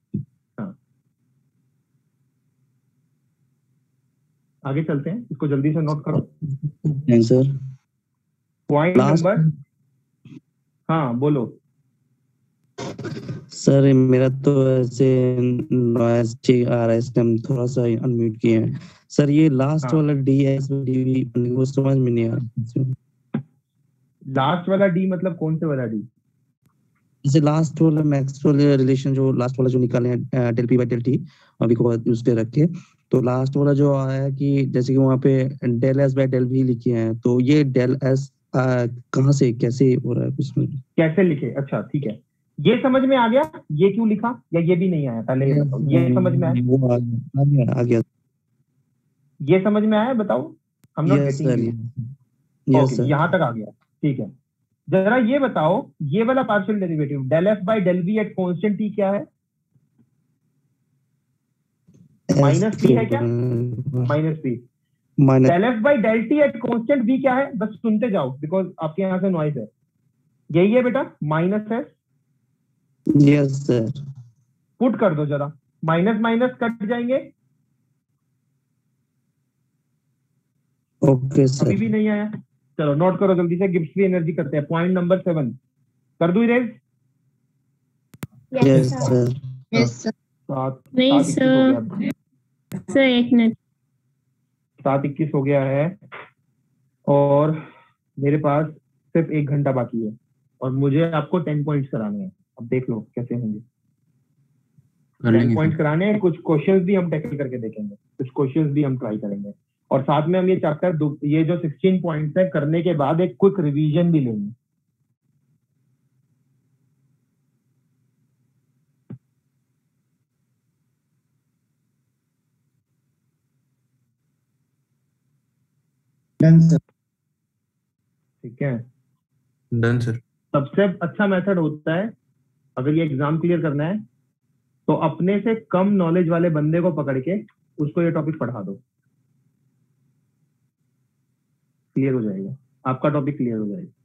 आगे चलते हैं, इसको जल्दी से नोट करो। आंसर पॉइंट Last- नंबर, हाँ बोलो। सर मेरा तो ऐसे नॉइज ठीक आ रहा है, इसलिए हम थोड़ा सा अनम्यूट किए हैं। सर ये लास्ट हाँ। वाला ds dv वो समझ में नहीं आ रहा। लास्ट वाला डी मतलब कौन से वाला डी? जैसे लास्ट वाला मैक्सवेल रिलेशन जो लास्ट वाला जो निकाले हैं del p by del t अभी को यूज के रख के, तो लास्ट वाला जो आया कि जैसे कि वहाँ पे del s by del v लिखे हैं, तो ये del s कहाँ से कैसे हो रहा है कुछ समझ में? कैसे लिखे? अच्छा ठीक है, ये समझ में आ गया। ये क्यों लिखा या ये भी नहीं आया? पहले ये बताओ, ये समझ में आया? वो आ गया। ये समझ में आया? बताओ। हम लोग यस सर, ओके, यहाँ तक आ गया। ठीक है, जरा ये बताओ, ये वाला partial derivative del f by del v at constant t क्या है? माइनस p है क्या? Minus p। Minus del f by del t at constant v क्या है? बस सुनते जाओ, बिकॉज आपके यहाँ से नॉइज है। यही है बेटा, माइनस है। Yes sir. पुट कर दो जरा, माइनस माइनस कट जाएंगे। ओके अभी सर। भी नहीं आया? चलो नोट करो जल्दी से, गिब्स फ्री एनर्जी करते हैं। पॉइंट नंबर 7 कर दूं इरेज? Yes sir. नहीं सर, सर एक मिनट। 7:21 हो गया है और मेरे पास सिर्फ 1 घंटा बाकी है और मुझे आपको 10 पॉइंट्स कराने हैं। अब देख लो कैसे होंगे। कर 10 लेंगे पॉइंट्स सर। कराने हैं, कुछ क्वेश्चंस भी हम टैकल करके देखेंगे, कुछ क्वेश्चंस भी हम ट्राई करेंगे और साथ में हम ये चैप्टर ये जो 16 पॉइंट्स है करने के बाद एक क्विक रिवीजन भी लेंगे। ठीक है, डन सर। सबसे अच्छा मेथड होता है अगर ये एग्जाम क्लियर करना है तो अपने से कम नॉलेज वाले बंदे को पकड़ के उसको ये टॉपिक पढ़ा दो, क्लियर हो जाएगा, आपका टॉपिक क्लियर हो जाएगा।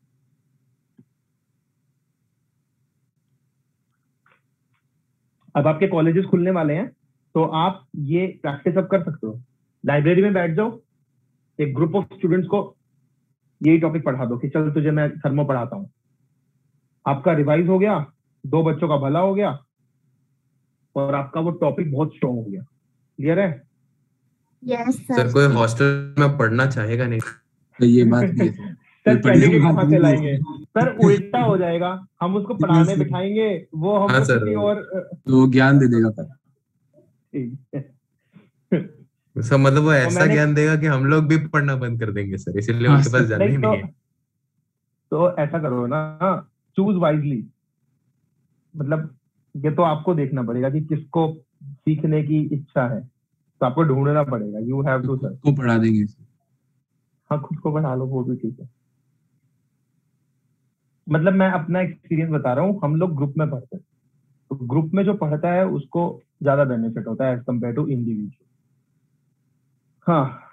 अब आपके कॉलेजेस खुलने वाले हैं तो आप ये प्रैक्टिस अब कर सकते हो। लाइब्रेरी में बैठ जाओ, एक ग्रुप ऑफ स्टूडेंट्स को यही टॉपिक पढ़ा दो कि चल तुझे मैं थर्मो पढ़ाता हूँ। आपका रिवाइज हो गया, 2 बच्चों का भला हो गया, और आपका वो टॉपिक बहुत स्ट्रॉन्ग हो गया। क्लियर है? Yes sir sir. कोई हॉस्टल में पढ़ना चाहेगा नहीं। तो ये बात भी है सर। सर कोई पढ़ने कैंडिडेट वाला कहाँ भी से नहीं लाएंगे? सर उल्टा हो जाएगा, हम उसको ठीक है पढ़ाने सर। बिठाएंगे, वो हाँ हमको सर। किसी और तो वो ज्ञान दे देगा फिर। सर मतलब वो ऐसा मैंने- ज्ञान देगा कि हम लोग भी पढ़ना बंद कर देंगे सर, इसीलिए हाँ उनके पास सर। जाना ही नहीं नहीं है। तो ऐसा करो ना, चूज वाइजली। मतलब ये तो आपको देखना पड़ेगा कि किसको सीखने की इच्छा है, तो आपको ढूंढना पड़ेगा। You have to sir. को पढ़ा देंगे सर। हाँ, खुद को बढ़ा लो, वो भी ठीक है। मतलब मैं अपना एक्सपीरियंस बता रहा हूँ, हम लोग ग्रुप में पढ़ते हैं, तो ग्रुप में जो पढ़ता है उसको ज्यादा बेनिफिट होता है एज कम्पेयर टू इंडिविजुअल। हाँ,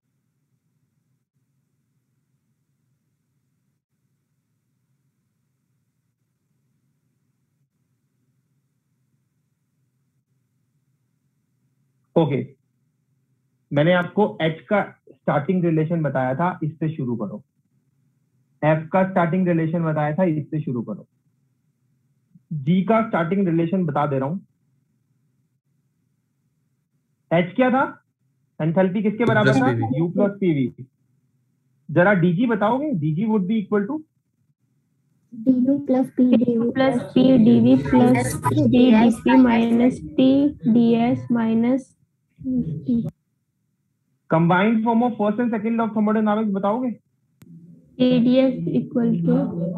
ओके। मैंने आपको H का स्टार्टिंग रिलेशन बताया था, इससे शुरू करो। F का स्टार्टिंग रिलेशन बताया था, इससे शुरू करो। G का स्टार्टिंग रिलेशन बता दे रहा हूं। H क्या था? एंथैल्पी किसके बराबर था? PV। U plus PV. जरा DG बताओगे? DG would be equal to du plus P dv plus P dv plus D dp minus T ds minus T. Combined form of first and second law of thermodynamics बताओगे? TDS equal to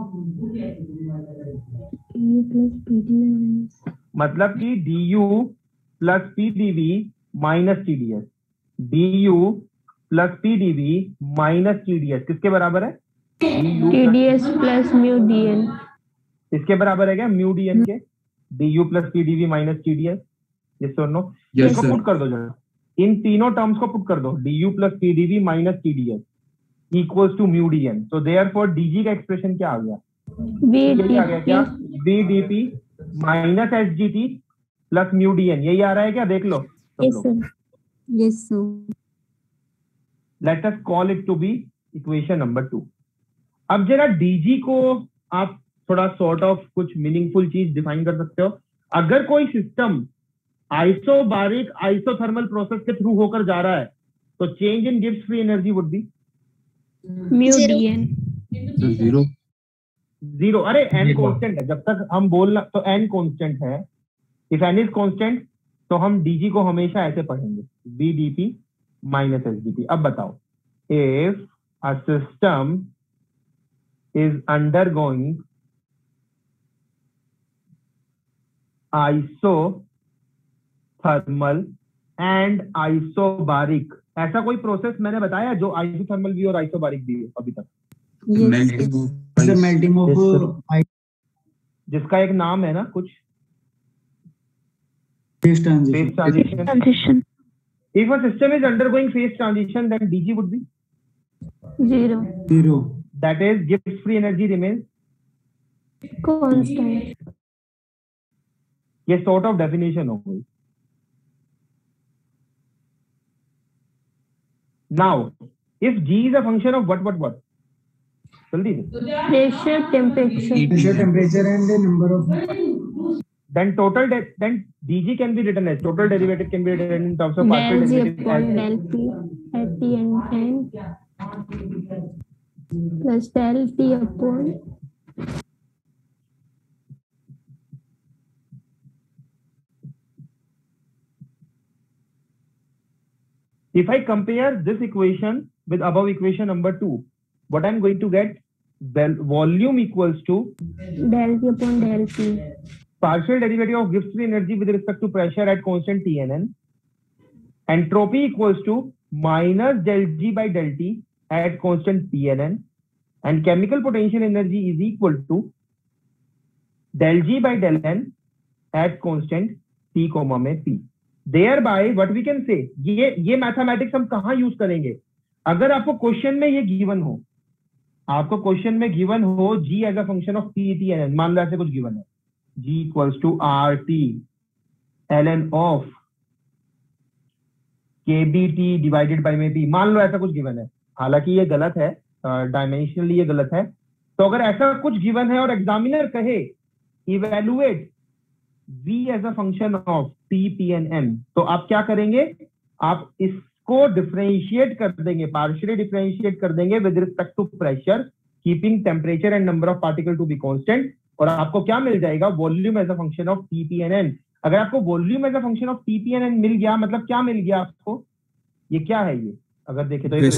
U plus PD minus मतलब कि du plus pdv minus tds। du plus pdv minus tds किसके बराबर है? TDS plus mu DN. इसके बराबर है क्या? म्यू dn के। du plus pdv minus tds। ये सुनो, Yes, इसको sir. पुट कर दो जरा, इन तीनों टर्म्स को पुट कर दो। du plus pdv minus tds equals to mu dn। तो देयरफॉर dg का एक्सप्रेशन क्या आ गया? ये आ गया क्या? v dp minus sgt plus mu dn। यही आ रहा है क्या? देख लो सब यस लोग। Sir. Yes sir. Let us call it to be equation number 2। अब जरा dg को आप थोड़ा सॉर्ट ऑफ कुछ मीनिंगफुल चीज डिफाइन कर सकते हो। अगर कोई सिस्टम आइसोबारिक आइसोथर्मल प्रोसेस के थ्रू होकर जा रहा है, तो change in Gibbs free energy would be mu DN. तो 0। 0। अरे n Zero. कांस्टेंट है, जब तक हम बोल तो n कांस्टेंट है। इफ n इज कांस्टेंट तो हम dg को हमेशा ऐसे पढ़ेंगे, v dp माइनस sdt। अब बताओ, if a system is undergoing isothermal and isobaric, ऐसा कोई प्रोसेस मैंने बताया जो आइसोथर्मल भी और आइसोबारिक भी है अभी तक? मेल्टिंग ऑफ जिसका एक नाम है ना कुछ? Phase phase transition. Transition. If a system is undergoing phase transition, then dg would be 0 0। that is Gibbs free energy remains। Constant. ये sort of definition हो गई। Now, if g is a function of what? जल्दी से। Pressure temperature. Temperature and number of Then then dg can be written as total derivative can be written in terms of partial del g derivative upon as del p at t and n plus del t upon if I compare this equation with above equation number 2, what I'm going to get? Well, volume equals to del g upon del p partial derivative of Gibbs free energy with respect to pressure at constant T and N. Entropy equals to minus del G by del T at constant P and N. And chemical potential energy is equal to del G by del N at constant T comma में P. Thereby what we can say, ये मैथमेटिक्स हम कहाँ यूज करेंगे? अगर आपको क्वेश्चन में ये गिवन हो, आपको क्वेश्चन में गिवन हो G as a function of P T N N, मान लो ऐसे कुछ गिवन है, G equals to RT ln of KBT divided by में P, मान लो ऐसा कुछ गिवन है। हालांकि ये गलत है, डायमेंशनली ये गलत है, तो अगर ऐसा कुछ गिवन है और एग्जामिनर कहे evaluate v as a function of T, P and N, तो आप क्या करेंगे, आप इसको डिफरेंशिएट कर देंगे, पार्शियली डिफरेंशिएट कर देंगे with respect to pressure, keeping temperature and number of particle to be constant, और आपको क्या मिल जाएगा, volume as a function of T, P and N। अगर आपको volume as a function of T, P and N मिल गया, मतलब क्या मिल गया आपको, ये क्या है, ये अगर देखें तो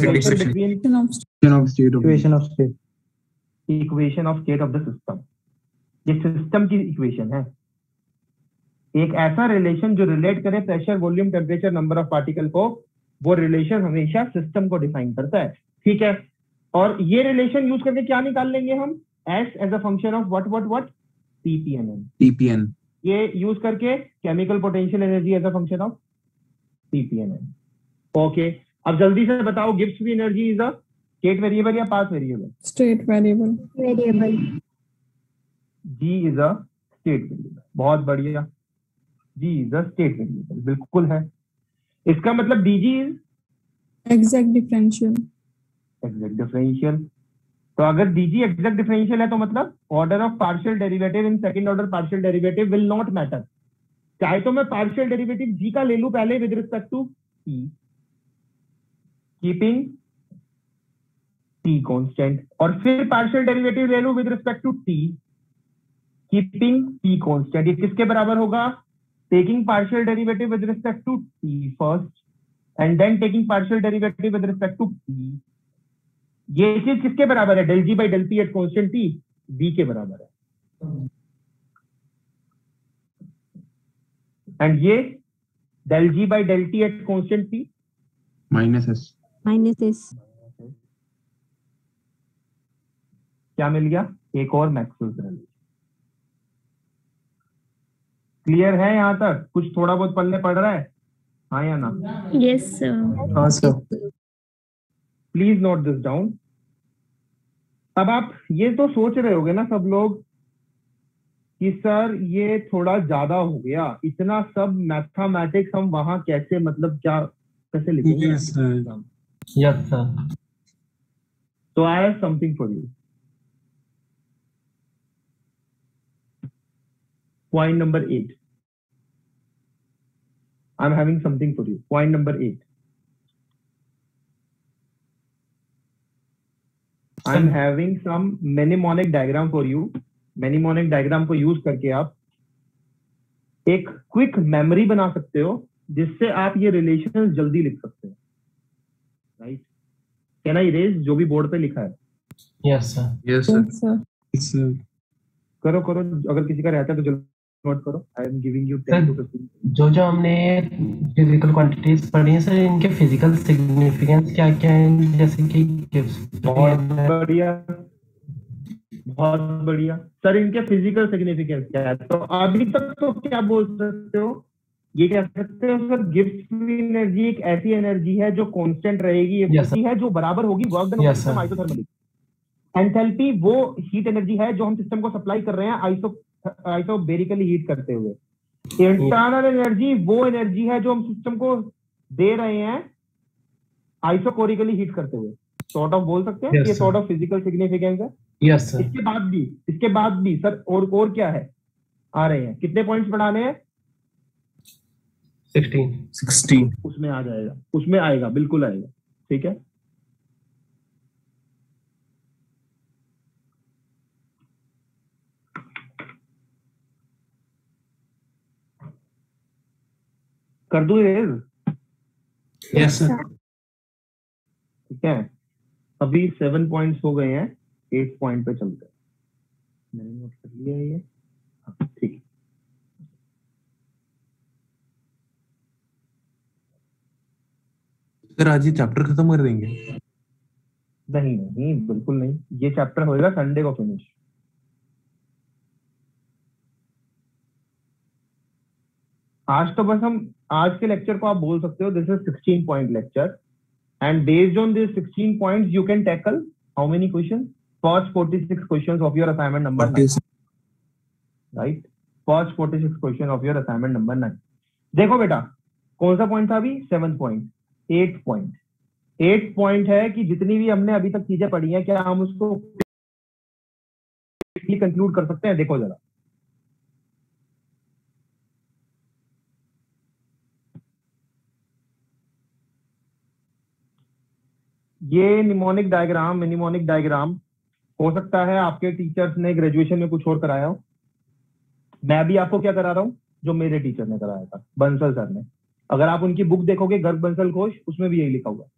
equation of state of the system, ये सिस्टम की इक्वेशन है। एक ऐसा रिलेशन जो रिलेट करे pressure, volume, temperature, number of particle को, वो रिलेशन हमेशा सिस्टम को डिफाइन करता है, ठीक है। और ये रिलेशन यूज करके क्या निकाल लेंगे हम, S as a function of what TPNN, TPN, ये यूज करके chemical potential energy as a function of TPNN। Okay, अब जल्दी से बताओ, Gibbs free energy is a state variable या path variable? State variable. G is a state variable, बहुत बढ़िया, G is a state variable, बिल्कुल है। इसका मतलब dg is exact differential. Exact differential. तो अगर dg एग्जैक्ट डिफरेंशियल है तो मतलब order of partial derivative in second order partial derivative will not matter. चाहे तो मैं पार्शियल डेरिवेटिव g का ले लूं पहले with respect to t, keeping t constant, और फिर पार्शियल डेरिवेटिव ले लूं with respect to t, keeping t constant. ये किसके बराबर होगा, taking partial derivative with respect to t first and then taking partial derivative with respect to t। ये चीज किसके बराबर है, del g by del p at constant t, v के बराबर है। एंड ये del g by del t at constant t -S, क्या मिल गया, एक और मैक्सवेल रिलेशन। क्लियर है यहाँ तक, कुछ थोड़ा बहुत पढ़ने पड़ रहा है, हाँ या ना? Yes sir. हाँ sir. Please note this down. अब आप ये तो सोच रहे होगे ना सब लोग कि सर ये थोड़ा ज्यादा हो गया, इतना सब मैथमेटिक्स हम वहां कैसे, मतलब क्या कैसे लिखेंगे? Yes sir. Yes sir. तो I have something for you. Point number 8. I'm having something for you. Point number 8. I'm having some mnemonic diagram for you. Mnemonic diagram को यूज करके आप एक क्विक मेमोरी बना सकते हो, जिससे आप ये रिलेशन जल्दी लिख सकते हो, राइट? कैन आई इरेज जो भी बोर्ड पे लिखा है? Yes sir. yes sir, करो करो, अगर किसी का रहता है तो जल्दी नोट करो। I am giving you 10 to 15। जो हमने फिजिकल क्वांटिटीज पढ़ी है सर, इनके फिजिकल सिग्निफिकेंस क्या क्या है, जैसे कि बहुत बढ़िया, बहुत बढ़िया सर। इनके फिजिकल सिग्निफिकेंस क्या है, तो अभी तक तो क्या बोल सकते हो, ये कह सकते हो सर गिब्स फ्री एनर्जी एक ऐसी एनर्जी है जो कांस्टेंट रहेगी, एक ऐसी है जो बराबर होगी work done system isothermally. Enthalpy वो हीट एनर्जी है जो हम सिस्टम को सप्लाई कर रहे हैं आइसोबेरिकली हीट करते हुए। इंटरनल एनर्जी वो एनर्जी है जो हम सिस्टम को दे रहे हैं आइसोकोरिकली हीट करते हुए। सॉर्ट ऑफ बोल सकते हैं, ये सॉर्ट ऑफ फिजिकल सिग्निफिकेंस है। Yes sir. इसके बाद भी सर और क्या है, आ रहे हैं कितने पॉइंट्स बढ़ाने हैं? 16। उसमें आ जाएगा, उसमें आएगा, बिल्कुल आएगा, ठीक है। कर दूं इरेज? Yes sir. ठीक है, अभी 7 पॉइंट्स हो गए हैं, 8 पॉइंट पे चलते हैं। मैंने नोट कर लिया है ये, हाँ, ठीक है। सर आज ये चैप्टर खत्म कर देंगे? नहीं नहीं, बिल्कुल नहीं, ये चैप्टर होएगा संडे को फिनिश। आज तो बस हम आज के लेक्चर को आप बोल सकते हो this is 16 point lecture, and based on this 16 points you can tackle how many question? First 46 questions of your assignment number 9, right? First 46 question of your assignment number 9। देखो बेटा, कौन सा पॉइंट था अभी? 7 पॉइंट, 8 पॉइंट। 8 पॉइंट है कि जितनी भी हमने अभी तक चीजें पढ़ी हैं, क्या हम उसको डायरेक्टली कंक्लूड कर सकते हैं, देखो जरा। ये निमोनिक डायग्राम, मिनिमोनिक डायग्राम हो सकता है आपके टीचर्स ने ग्रेजुएशन में कुछ और कराया हो। मैं भी आपको क्या करा रहा हूँ, जो मेरे टीचर ने कराया था, बंसल सर ने। अगर आप उनकी बुक देखोगे गर्ग बंसल घोष, उसमें भी यही लिखा हुआ है।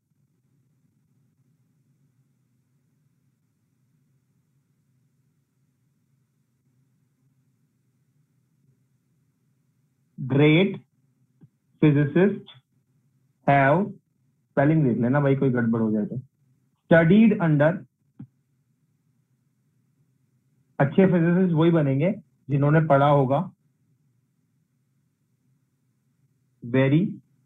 ग्रेट फिजिसिस्ट हैव, स्पेलिंग देख लेना भाई, कोई गड़बड़ हो जाए तो। स्टडीड अंडर, अच्छे फिजिसिस्ट वही बनेंगे जिन्होंने पढ़ा होगा वेरी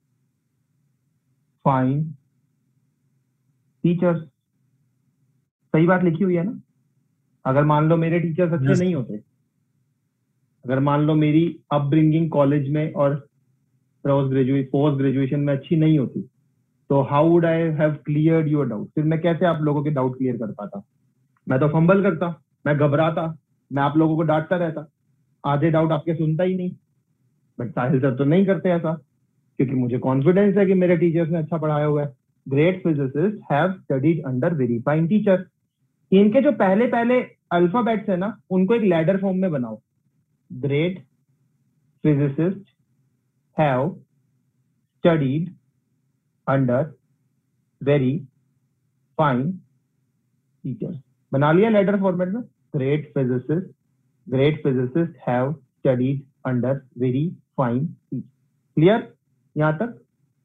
फाइन टीचर्स। सही बात लिखी हुई है ना। अगर मान लो मेरे टीचर्स अच्छे नहीं होते, अगर मान लो मेरी अपब्रिंगिंग कॉलेज में और पोस्ट ग्रेजुएशन में अच्छी नहीं होती, तो how would I have cleared your doubt? फिर मैं कैसे आप लोगों के डाउट क्लियर कर पाता? मैं तो फंबल करता, मैं घबराता, मैं आप लोगों को डांटता रहता, आधे डाउट आपके सुनता ही नहीं। बट साहिल सर तो नहीं करते ऐसा, क्योंकि मुझे कॉन्फिडेंस है कि मेरे टीचर्स ने अच्छा पढ़ाया हुआ है। Great physicist have studied under very fine teacher. इनके जो पहले पहले अल्फाबेट्स है ना, उनको एक लैडर फॉर्म में बनाओ। Great physicist have studied under very fine teachers. बना लिया लेटर फॉर्मेट में? Great physicist have studied under very fine teacher. Clear यहां तक?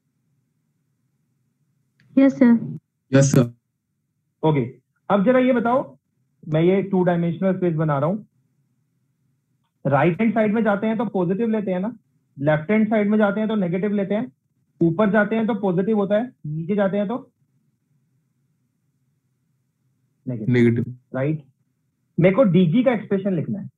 Yes sir. Yes, sir. Okay, अब जरा ये बताओ, मैं ये 2 डायमेंशनल स्पेस बना रहा हूं। राइट हैंड साइड में जाते हैं तो पॉजिटिव लेते हैं ना, लेफ्ट हैंड साइड में जाते हैं तो नेगेटिव लेते हैं, ऊपर जाते हैं तो पॉजिटिव होता है, नीचे जाते हैं तो Negative. राइट। मेरे को डीजी का एक्सप्रेशन लिखना है,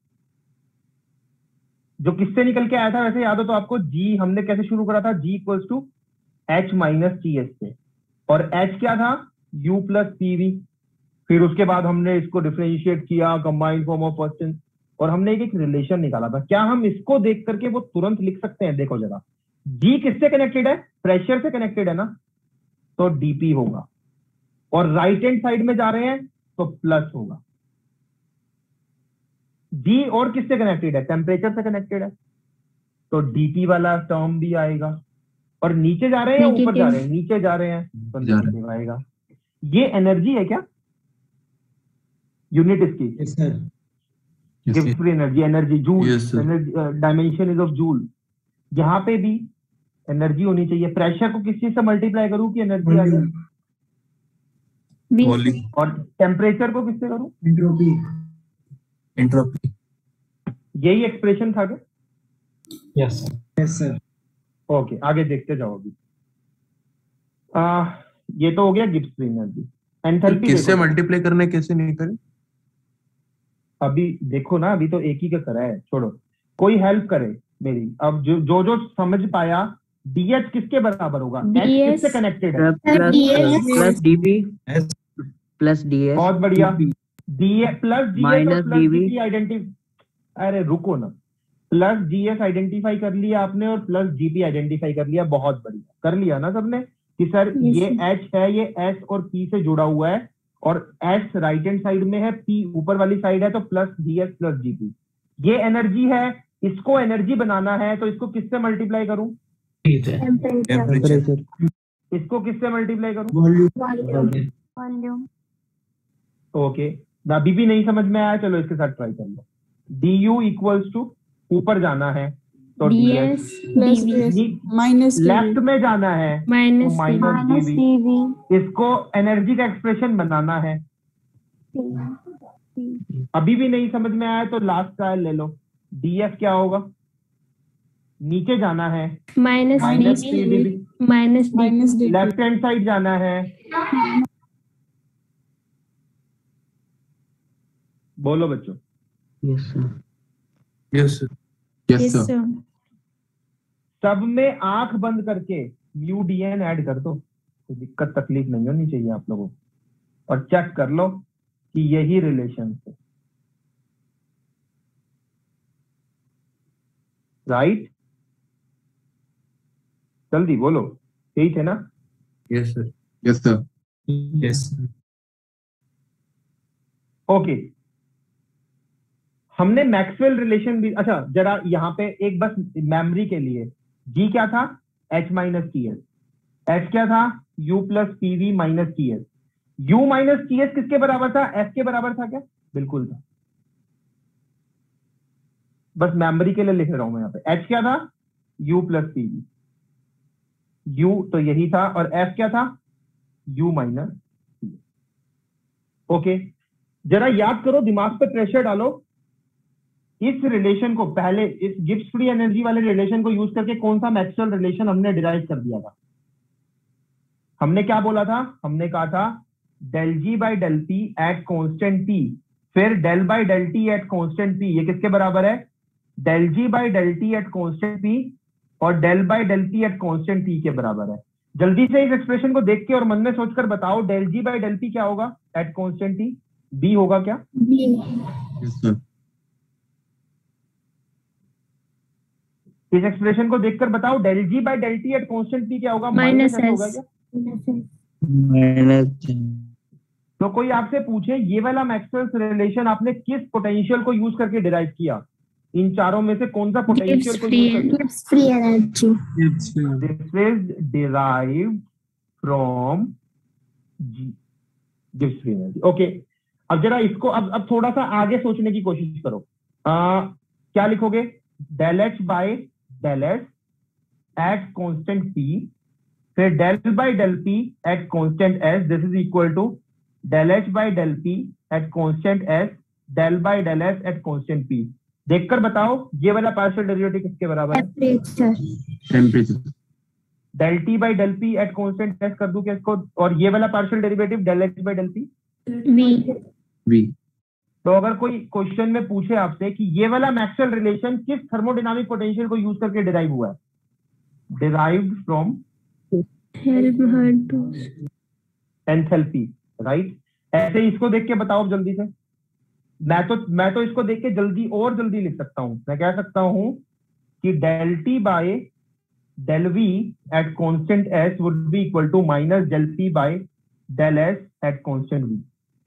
जो किससे निकल के आया था वैसे याद हो तो आपको। जी हमने कैसे शुरू करा था? G equals to H minus T S से, और एच क्या था? U plus PV. फिर उसके बाद हमने इसको डिफरेंशिएट किया, कंबाइंड फॉर्म ऑफ फर्स्ट, और हमने एक रिलेशन निकाला था। क्या हम इसको देख करके वो तुरंत लिख सकते हैं? देखो जरा, जी किससे कनेक्टेड है? प्रेशर से कनेक्टेड है ना, तो डीपी होगा। और राइट हैंड साइड में जा रहे हैं तो प्लस होगा। जी और किससे कनेक्टेड है? टेम्परेचर से कनेक्टेड है, तो डीपी वाला टर्म भी आएगा। और नीचे जा रहे हैं या ऊपर जा रहे हैं? नीचे जा रहे हैं तो नेगेटिव आएगा। ये एनर्जी है क्या? यूनिट इसकी गिव्स free energy, energy joule, dimension is of joule. यहाँ पे भी एनर्जी होनी चाहिए। प्रेशर को किस चीज से मल्टीप्लाई करूं कि एनर्जी आ जाए? और टेम्परेचर को किससे करूं? Entropy. यही एक्सप्रेशन था क्या? Yes sir. ओके, आगे देखते जाओ अभी। ये तो हो गया गिब्स फ्री एनर्जी। एंथैल्पी किससे मल्टीप्लाई करना है, कैसे नहीं करें? अभी देखो ना, अभी तो एक ही का करा है, छोड़ो, कोई हेल्प करे मेरी। अब जो समझ पाया, डीएच किसके बराबर होगा? एच किससे कनेक्टेड है? Plus DB plus DS. बहुत बढ़िया। DS plus DS minus DB identify, अरे रुको ना, प्लस डीएस आइडेंटिफाई कर लिया आपने और प्लस डीबी आइडेंटिफाई कर लिया। बहुत बढ़िया, कर लिया ना सबने कि सर ये एच है, ये एस और पी से जुड़ा हुआ है, और एस राइट हैंड साइड में है, पी ऊपर वाली साइड है, तो प्लस डीएस प्लस डीपी। ये एनर्जी है, इसको एनर्जी बनाना है तो इसको किससे मल्टीप्लाई करूं? Temperature. इसको किससे मल्टीप्लाई करूं? वॉल्यूम। ओके, अभी भी नहीं समझ में आया, चलो इसके साथ ट्राई कर लो। डी यू इक्वल्स टू, ऊपर जाना है तो डीएस, माइनस लेफ्ट में जाना है माइनस माइनस डीवी। इसको एनर्जी का एक्सप्रेशन बनाना है। अभी भी नहीं समझ में आया तो लास्ट ट्रायल ले लो। डीएफ क्या होगा? नीचे जाना है minus DV, minus left hand side जाना है। बोलो बच्चों। Yes sir. Yes, sir. Yes, sir. सब में आंख बंद करके म्यू डीएन ऐड कर दो, तो दिक्कत तकलीफ नहीं होनी चाहिए आप लोगों को। और चेक कर लो कि यही रिलेशन है। राइट? जल्दी बोलो, यही थे ना? Yes sir. Yes, sir. Yes okay, हमने मैक्सवेल रिलेशन भी, अच्छा जरा यहाँ पे एक बस मेमोरी के लिए, जी क्या था? H minus T S, H क्या था? U plus PV minus T S. U minus T S किसके बराबर था? S के बराबर था क्या? बिल्कुल था। बस मेमोरी के लिए लिख रहा हूं मैं यहाँ पे। H क्या था? U प्लस पीवी, U तो यही था, और F क्या था? U minus. ओके, जरा याद करो, दिमाग पे प्रेशर डालो। इस रिलेशन को पहले, इस गिब्स फ्री एनर्जी वाले रिलेशन को यूज करके कौन सा मैक्सवेल रिलेशन हमने डिराइव कर दिया था? हमने क्या बोला था? हमने कहा था del G by del P at constant T, फिर del by del T at constant P, ये किसके बराबर है? Del G by del T at constant P और del by del P at constant T के बराबर है। जल्दी से इस एक्सप्रेशन को देख के और मन में सोचकर बताओ, del G by del P क्या होगा एट कॉन्स्टेंट टी? बी होगा क्या? Yes, sir. इस एक्सप्रेशन को देखकर बताओ, del G by del T at constant P क्या होगा? माइनस S होगा एस। क्या? माइनस। तो कोई आपसे पूछे ये वाला मैक्सवेल्स रिलेशन आपने किस पोटेंशियल को यूज करके डिराइव किया? इन चारों में से कौन सा पोटेंशियल को यूज करके? Gibbs free energy. This is derived from Gibbs free energy. Okay, अब जरा इसको अब थोड़ा सा आगे सोचने की कोशिश करो। क्या लिखोगे? Del H by del S at constant P, फिर del by del P at constant S, this is equal to del H by del P at constant S, del by del S at constant P. देखकर बताओ ये वाला पार्शियल डेरिवेटिव किसके बराबर है? Temperature. Del T by del P at constant S कर दूं क्या इसको? और ये वाला partial derivative del H by del P. V. V. तो अगर कोई क्वेश्चन में पूछे आपसे कि ये वाला मैक्सवेल रिलेशन किस थर्मोडायनामिक पोटेंशियल को यूज करके डिराइव हुआ है? Derived from enthalpy, right? ऐसे इसको देख के बताओ जल्दी से। मैं तो इसको देख के जल्दी लिख सकता हूं। मैं कह सकता हूं कि del T by del V at constant S would be equal to minus del P by del S at constant V,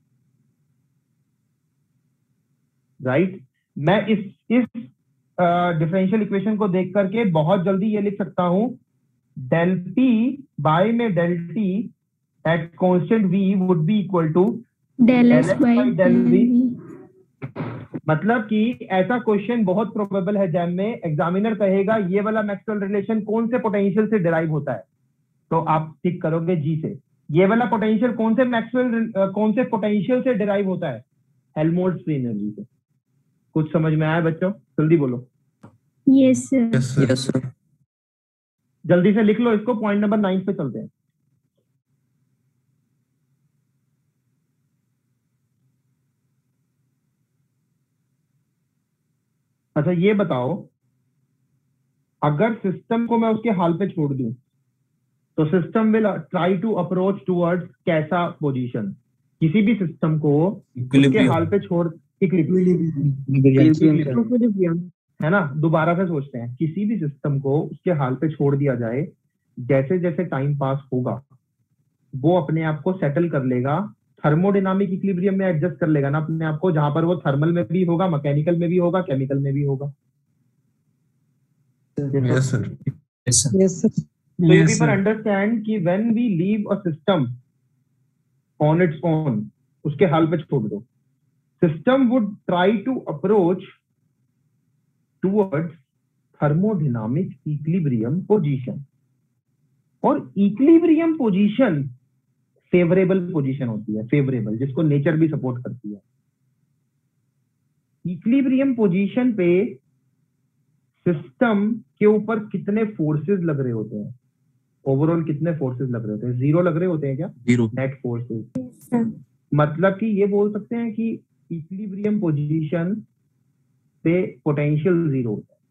right? मैं इस डिफरेंशियल इक्वेशन को देख करके बहुत जल्दी ये लिख सकता हूं, डेल पी बाय में del T at constant V would be equal to del S by del V. मतलब कि ऐसा क्वेश्चन बहुत प्रोबेबल है जैम में, एग्जामिनर कहेगा ये वाला मैक्सवेल रिलेशन कौन से पोटेंशियल से डिराइव होता है, तो आप टिक करोगे जी से। ये वाला पोटेंशियल कौन से पोटेंशियल से डिराइव होता है? हेल्महोल्ट्ज फ्री एनर्जी से। कुछ समझ में आया बच्चों? जल्दी बोलो। Yes sir. Yes sir. जल्दी से लिख लो इसको। पॉइंट नंबर 9 पे चलते हैं। अच्छा ये बताओ, अगर सिस्टम को मैं उसके हाल पे छोड़ दूं तो system will try to approach towards कैसा पोजीशन? किसी भी सिस्टम को उसके हाल पे छोड़, है ना? दोबारा से सोचते हैं, किसी भी सिस्टम को उसके हाल पे छोड़ दिया जाए, जैसे जैसे टाइम पास होगा वो अपने आप को सेटल कर लेगा, थर्मोडायनामिक इक्विलिब्रियम में एडजस्ट कर लेगा ना अपने आप को, जहां पर वो थर्मल में भी होगा, मैकेनिकल में भी होगा, केमिकल में भी होगा। Yes, sir. Yes sir. So you people understand कि when we leave a system on its own, उसके हाल पे छोड़ दो, system would try to approach towards thermodynamic equilibrium position, और equilibrium position फेवरेबल पोजीशन होती है, फेवरेबल, जिसको नेचर भी सपोर्ट करती है। इक्विलिब्रियम पोजीशन पे सिस्टम के ऊपर कितने फोर्सेस लग रहे होते हैं? ओवरऑल कितने फोर्सेस लग रहे होते हैं? 0 लग रहे होते हैं क्या? 0. Net forces. मतलब कि ये बोल सकते हैं कि इक्विलिब्रियम पोजीशन पे पोटेंशियल 0 होता है।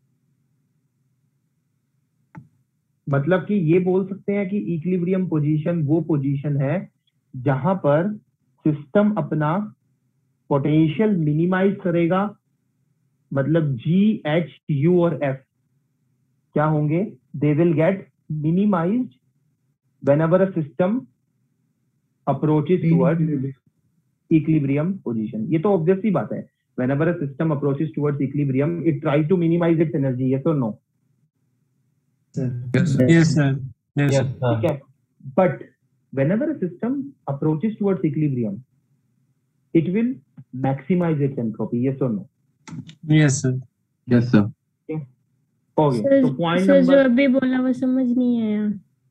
मतलब कि ये बोल सकते हैं कि इक्विलिब्रियम पोजीशन वो पोजीशन है जहां पर सिस्टम अपना पोटेंशियल मिनिमाइज करेगा, मतलब जी, एच, यू और एफ क्या होंगे? They will get minimized whenever a system approaches towards equilibrium position. ये तो obvious सी बात है. Whenever a system approaches towards equilibrium, it tries to minimize its energy. Yes or no? Yes, sir. Yes, sir. Yes, sir. ठीक है. But whenever a system approaches towards equilibrium, it will maximize its entropy. Yes or no? Yes, sir. Yes, sir. Okay. तो point सर जो number, अभी बोला वो समझ नहीं आया.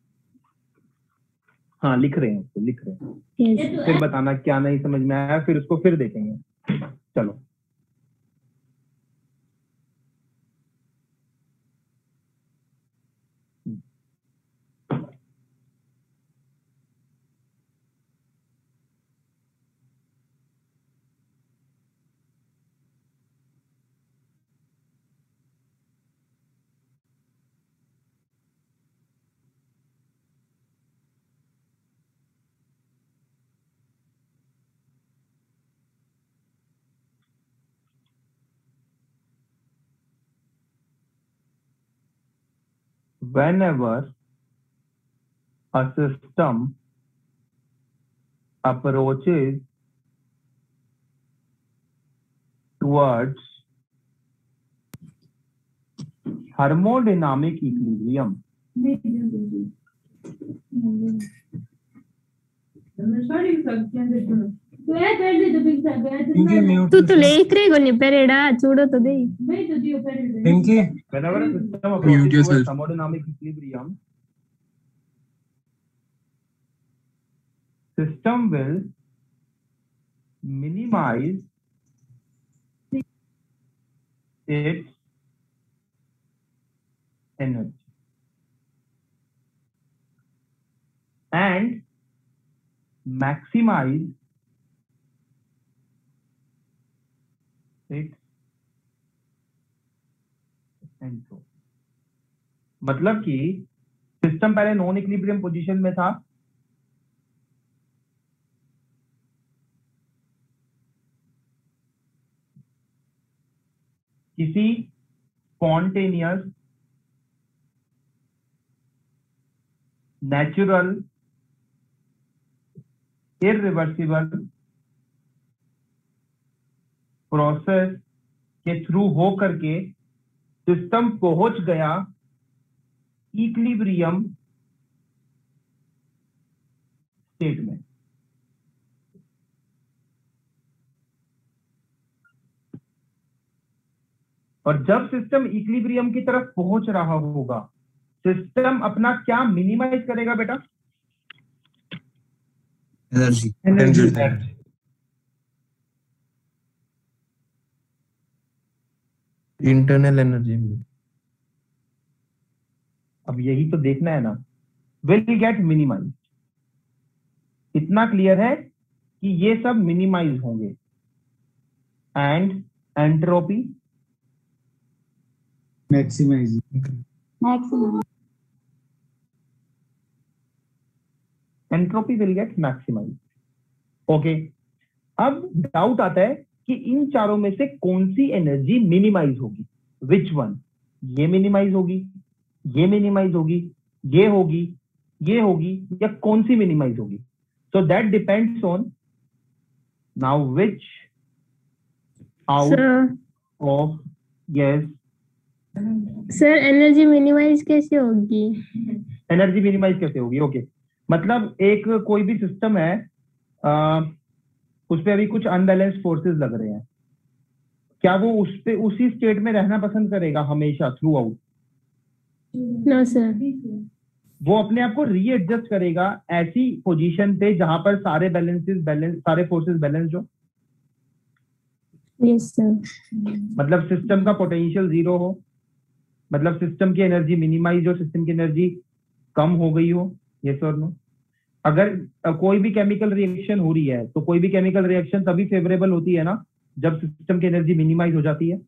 हाँ लिख रहे हैं, तो लिख रहे हैं. Yes. फिर बताना क्या नहीं समझ में आया, फिर उसको फिर देखेंगे. चलो. Whenever a system approaches towards thermodynamic equilibrium, तू तो लेख रहे को पेरेडा చూడో तो दे. Pinky. whenever a system Mute approaches yourself. towards thermodynamic equilibrium, system will minimize its energy and maximize its entropy. मतलब कि सिस्टम पहले नॉन इक्विलिब्रियम पोजीशन में था, किसी स्पॉन्टेनियस नेचुरल इररिवर्सिबल प्रोसेस के थ्रू हो करके सिस्टम पहुंच गया इक्विलिब्रियम स्टेट में. और जब सिस्टम इक्विलिब्रियम की तरफ पहुंच रहा होगा, सिस्टम अपना क्या मिनिमाइज करेगा बेटा? एनर्जी. Internal energy. अब यही तो देखना है ना. Will get minimize. इतना क्लियर है कि ये सब मिनिमाइज होंगे. And entropy maximize. Entropy will get maximize. Okay. अब डाउट आता है कि इन चारों में से कौन सी एनर्जी मिनिमाइज होगी. Which one? ये मिनिमाइज होगी, ये मिनिमाइज होगी, ये होगी, ये होगी, या कौन सी मिनिमाइज होगी? So that depends on now which out of. Yes sir energy minimize कैसे होगी? एनर्जी मिनिमाइज कैसे होगी? ओके. मतलब एक कोई भी सिस्टम है, उस पे अभी कुछ अनबैलेंस्ड फोर्सेस लग रहे हैं, क्या वो उस पे उसी स्टेट में रहना पसंद करेगा हमेशा थ्रू आउट? No sir. वो अपने आप को रीएडजस्ट करेगा ऐसी पोजीशन पे जहां पर सारे सारे फोर्सेस बैलेंस्ड हो. Yes sir. मतलब सिस्टम का पोटेंशियल जीरो हो, मतलब सिस्टम की एनर्जी मिनिमाइज हो, सिस्टम की एनर्जी कम हो गई हो. यस और नो? अगर कोई भी केमिकल रिएक्शन हो रही है तो कोई भी केमिकल रिएक्शन तभी फेवरेबल होती है ना जब सिस्टम की एनर्जी मिनिमाइज हो जाती है.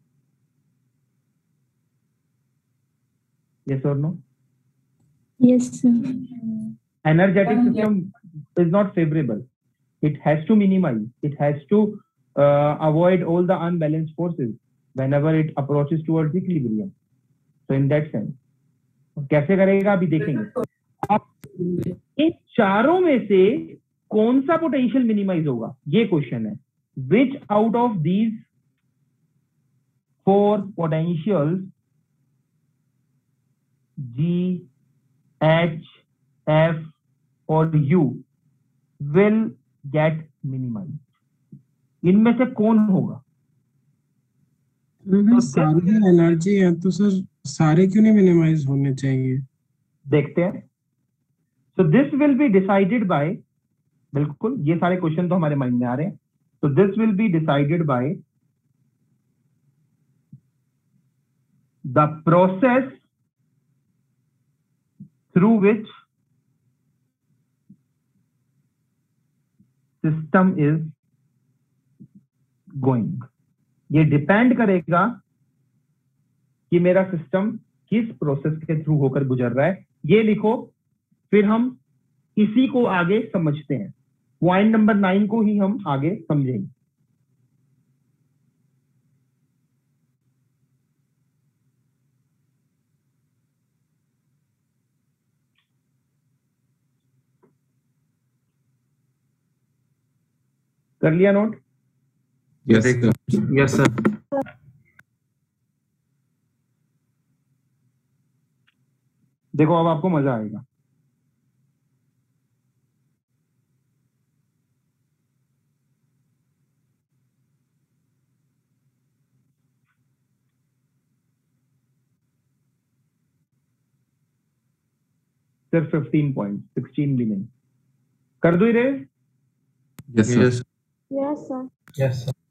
यस और no? Yes sir. Energetic system is not favorable. It has to minimize. It has to avoid all the unbalanced forces whenever it approaches towards equilibrium. तो इन दैट सेंस कैसे करेगा अभी देखेंगे। अब इन चारों में से कौन सा पोटेंशियल मिनिमाइज होगा, ये क्वेश्चन है। Which out of these 4 potentials G, H, F और U will get minimized? इनमें से कौन होगा? तो सारी एनर्जी है तो सर सारे क्यों नहीं मिनिमाइज होने चाहिए? देखते हैं। So this will be decided by, बिल्कुल ये सारे क्वेश्चन तो हमारे माइंड में आ रहे हैं। So this will be decided by the process through which system is going। ये डिपेंड करेगा कि मेरा सिस्टम किस प्रोसेस के थ्रू होकर गुजर रहा है। ये लिखो, फिर हम इसी को आगे समझते हैं। पॉइंट नंबर 9 को ही हम आगे समझेंगे। कर लिया नोट? Yes, sir. Yes sir. देखो अब आपको मजा आएगा। सिर्फ 15 पॉइंट, 16 भी नहीं। कर दो erase? Yes, sir. Yes. Yes sir. Yes sir.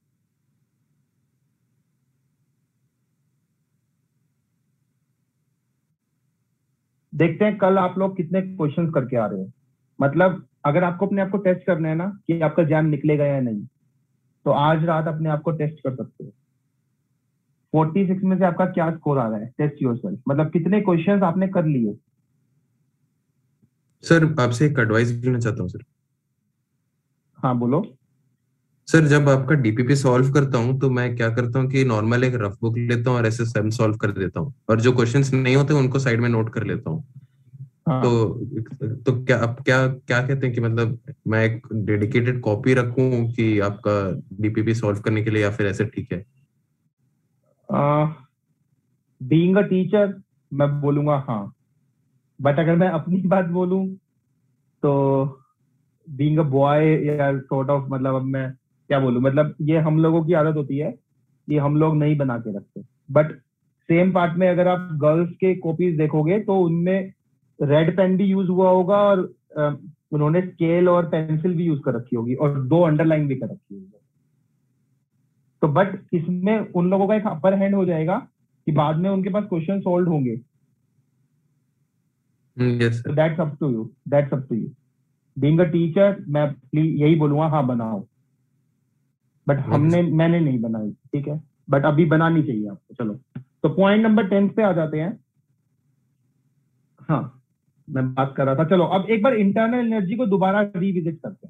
देखते हैं कल आप लोग कितने क्वेश्चंस करके आ रहे हो। मतलब अगर आपको अपने आप को टेस्ट करना है ना कि आपका जैम निकलेगा या नहीं, तो आज रात अपने आप को टेस्ट कर सकते हो। 46 में से आपका क्या स्कोर आ रहा है? Test yourself. मतलब कितने क्वेश्चंस आपने कर लिए। सर आपसे एक एडवाइस लेना चाहता हूँ सर। हाँ बोलो। सर जब आपका डीपीपी सॉल्व करता हूँ तो मैं क्या करता हूँ कि नॉर्मल एक रफ बुक लेता हूँ और ऐसे सम सॉल्व कर देता हूँ, और जो क्वेश्चंस नहीं होते उनको साइड में नोट कर लेता हूँ। हाँ। तो क्या आप क्या कहते हैं कि मतलब मैं एक डेडिकेटेड कॉपी रखूं कि आपका डीपीपी सॉल्व करने के लिए, या फिर ऐसे ठीक है? बीइंग अ टीचर मैं बोलूंगा हाँ, बट अगर मैं अपनी बात बोलूं तो बीइंग अ बॉय या सॉर्ट ऑफ, मतलब अब मैं क्या बोलूं, मतलब ये हम लोगों की आदत होती है कि हम लोग नहीं बना के रखते। बट सेम पार्ट में अगर आप गर्ल्स के कॉपीज देखोगे तो उनमें रेड पेन भी यूज हुआ होगा और उन्होंने स्केल और पेंसिल भी यूज कर रखी होगी और 2 अंडरलाइन भी कर रखी होगी। तो बट इसमें उन लोगों का एक अपर हैंड हो जाएगा कि बाद में उनके पास क्वेश्चन सॉल्व होंगे। Yes, sir. That's up to you, that's up to you. Being a teacher मैं यही बोलूंगा हाँ बनाओ, बट मैंने नहीं बनाई, ठीक है, बट अभी बनानी चाहिए आपको। चलो तो पॉइंट नंबर 10 पे आ जाते हैं। हाँ मैं बात कर रहा था। चलो अब एक बार इंटरनल एनर्जी को दोबारा रिविजिट करते हैं।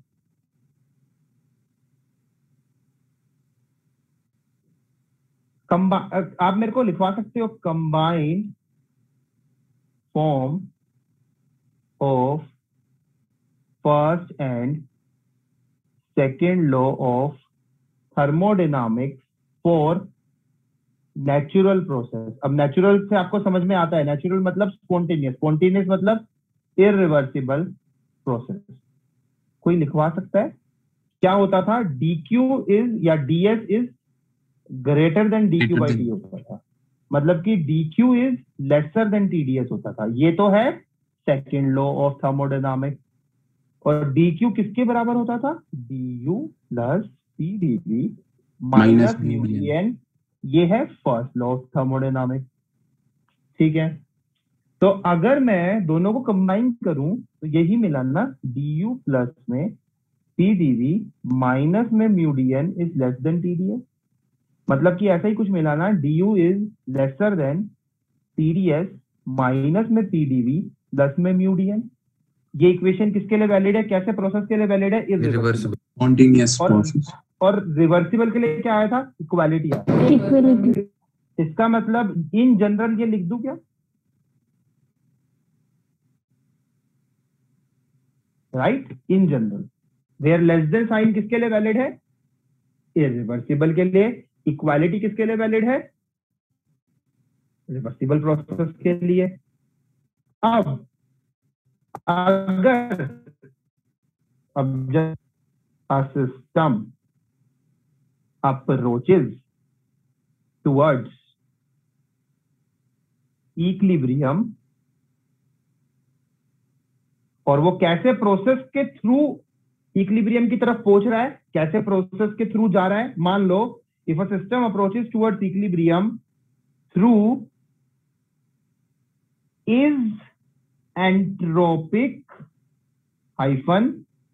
आप मेरे को लिखवा सकते हो combined form of first and second law of thermodynamics for natural process. अब नेचुरल से आपको समझ में आता है, नेचुरल मतलब स्पॉन्टेनियस, स्पॉन्टेनियस मतलब इररिवर्सिबल प्रोसेस। कोई लिखवा सकता है? क्या होता था? dq इज या ds is greater than dq by d होता था, मतलब कि dq is lesser than tds होता था। ये तो है सेकेंड लॉ ऑफ थर्मोडायनामिक्स। और dq किसके बराबर होता था? du plus pdv minus mu n. ये है फर्स्ट लॉ ऑफ थर्मोडायनामिक्स, ठीक है। तो अगर मैं दोनों को कंबाइन करूं तो यही मिला ना, du प्लस में pdv माइनस में mu n is less than tds। मतलब कि ऐसा ही कुछ मिला ना, du is lesser than tds minus में pdv प्लस में म्यून। ये इक्वेशन किसके लिए वैलिड है? कैसे प्रोसेस के लिए वैलिड है? Irreversible. Spontaneous process. और रिवर्सिबल के लिए क्या आया था? इक्वालिटी आया था। इक्वलिटी। इसका मतलब इन जनरल ये लिख दूं क्या? Right, in general where less than sign किसके लिए वैलिड है? इरिवर्सिबल के लिए। इक्वालिटी किसके लिए वैलिड है? रिवर्सिबल प्रोसेस के लिए। अब अगर जब a system approaches towards equilibrium, और वो कैसे प्रोसेस के थ्रू इक्विलिब्रियम की तरफ पहुंच रहा है, कैसे प्रोसेस के थ्रू जा रहा है? मान लो if a system approaches towards equilibrium through isentropic hyphen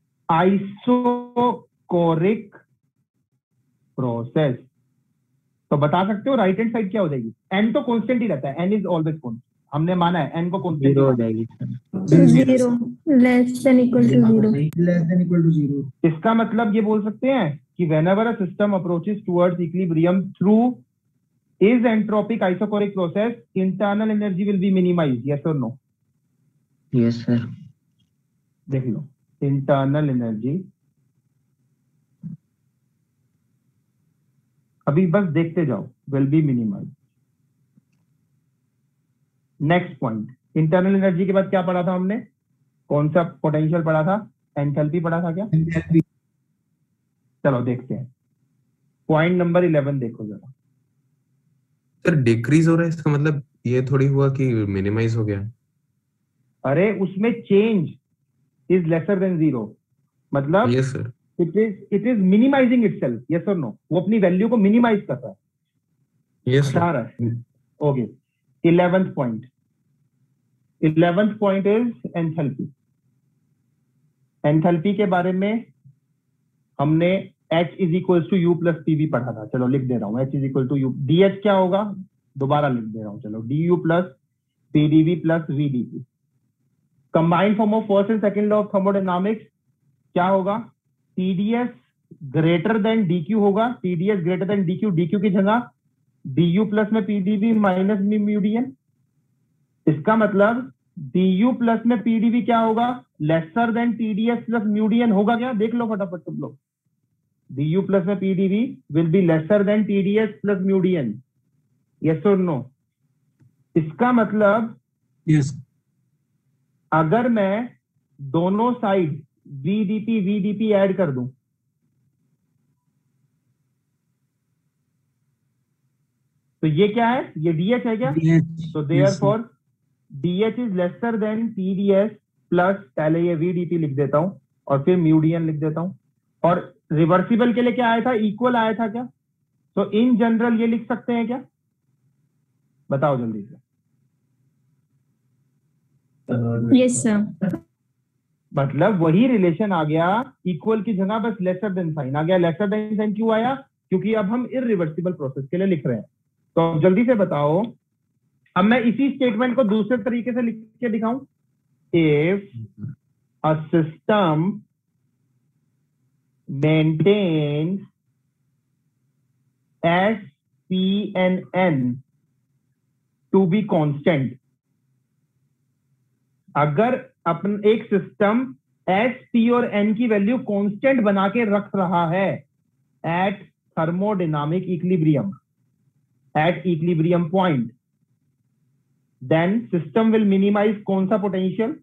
isochoric process, तो बता सकते हो राइट हैंड साइड क्या हो जाएगी? एन तो कांस्टेंट ही रहता है, एन इज ऑलवेज कांस्टेंट, हमने माना है एन को कांस्टेंट जीरो हो जाएगी। Zero less than equal to zero. Less than equal to zero. इसका मतलब ये बोल सकते हैं कि whenever a system approaches towards equilibrium through is entropic isochronic process, internal energy will be minimized, yes or no? Yes sir. देख लो, इंटरनल एनर्जी अभी बस देखते जाओ, will be minimized. Next point, internal energy के बाद क्या पढ़ा था हमने? कौन सा पोटेंशियल पढ़ा था? एंथैल्पी पढ़ा था क्या? चलो देखते हैं, पॉइंट नंबर 11 देखो जरा। सर डिक्रीज हो रहा है, इसका मतलब ये थोड़ी हुआ कि मिनिमाइज हो गया। अरे उसमें change is lesser than zero, मतलब yes sir, it is minimizing itself, yes और नो? वो अपनी वैल्यू को मिनिमाइज कर रहा है, यस हटा रहा है। Okay, 11th point is enthalpy. Enthalpy के बारे में हमने H is equal to U plus P V पढ़ा था। चलो लिख दे रहा हूं, H is equal to U, D H क्या होगा? दोबारा लिख दे रहा हूं, चलो D U plus P D V plus V D P. Combined form of first and second law of thermodynamics क्या होगा? TdS ग्रेटर देन dQ होगा, TdS greater than dQ, dQ की जगह du प्लस में PdV माइनस म्यू dN। इसका मतलब du प्लस में PdV क्या होगा? Lesser than TdS plus mu dN होगा क्या? देख लो फटाफट तुम लोग, du प्लस में PdV will be lesser than TdS plus mu dN, yes और नो? इसका मतलब यस। अगर मैं दोनों साइड VdP ऐड कर दूं, तो ये क्या है? ये DH है क्या? तो therefore DH is lesser than TdS plus, पहले ये VdP लिख देता हूं और फिर म्यू dN लिख देता हूं। और रिवर्सिबल के लिए क्या आया था? इक्वल आया था क्या? तो इन जनरल ये लिख सकते हैं क्या? बताओ जल्दी से। Yes sir. मतलब वही रिलेशन आ गया, इक्वल की जगह बस लेसर देन साइन आ गया। लेसर देन साइन क्यों आया? क्योंकि अब हम इरिवर्सिबल प्रोसेस के लिए लिख रहे हैं। तो अब जल्दी से बताओ, अब मैं इसी स्टेटमेंट को दूसरे तरीके से लिख के दिखाऊं। If a system maintains S, P and N to be constant, अगर अपन एक सिस्टम S, P और N की वैल्यू कांस्टेंट बना के रख रहा है at thermodynamic equilibrium, at equilibrium point, then system will minimize कौन सा पोटेंशियल?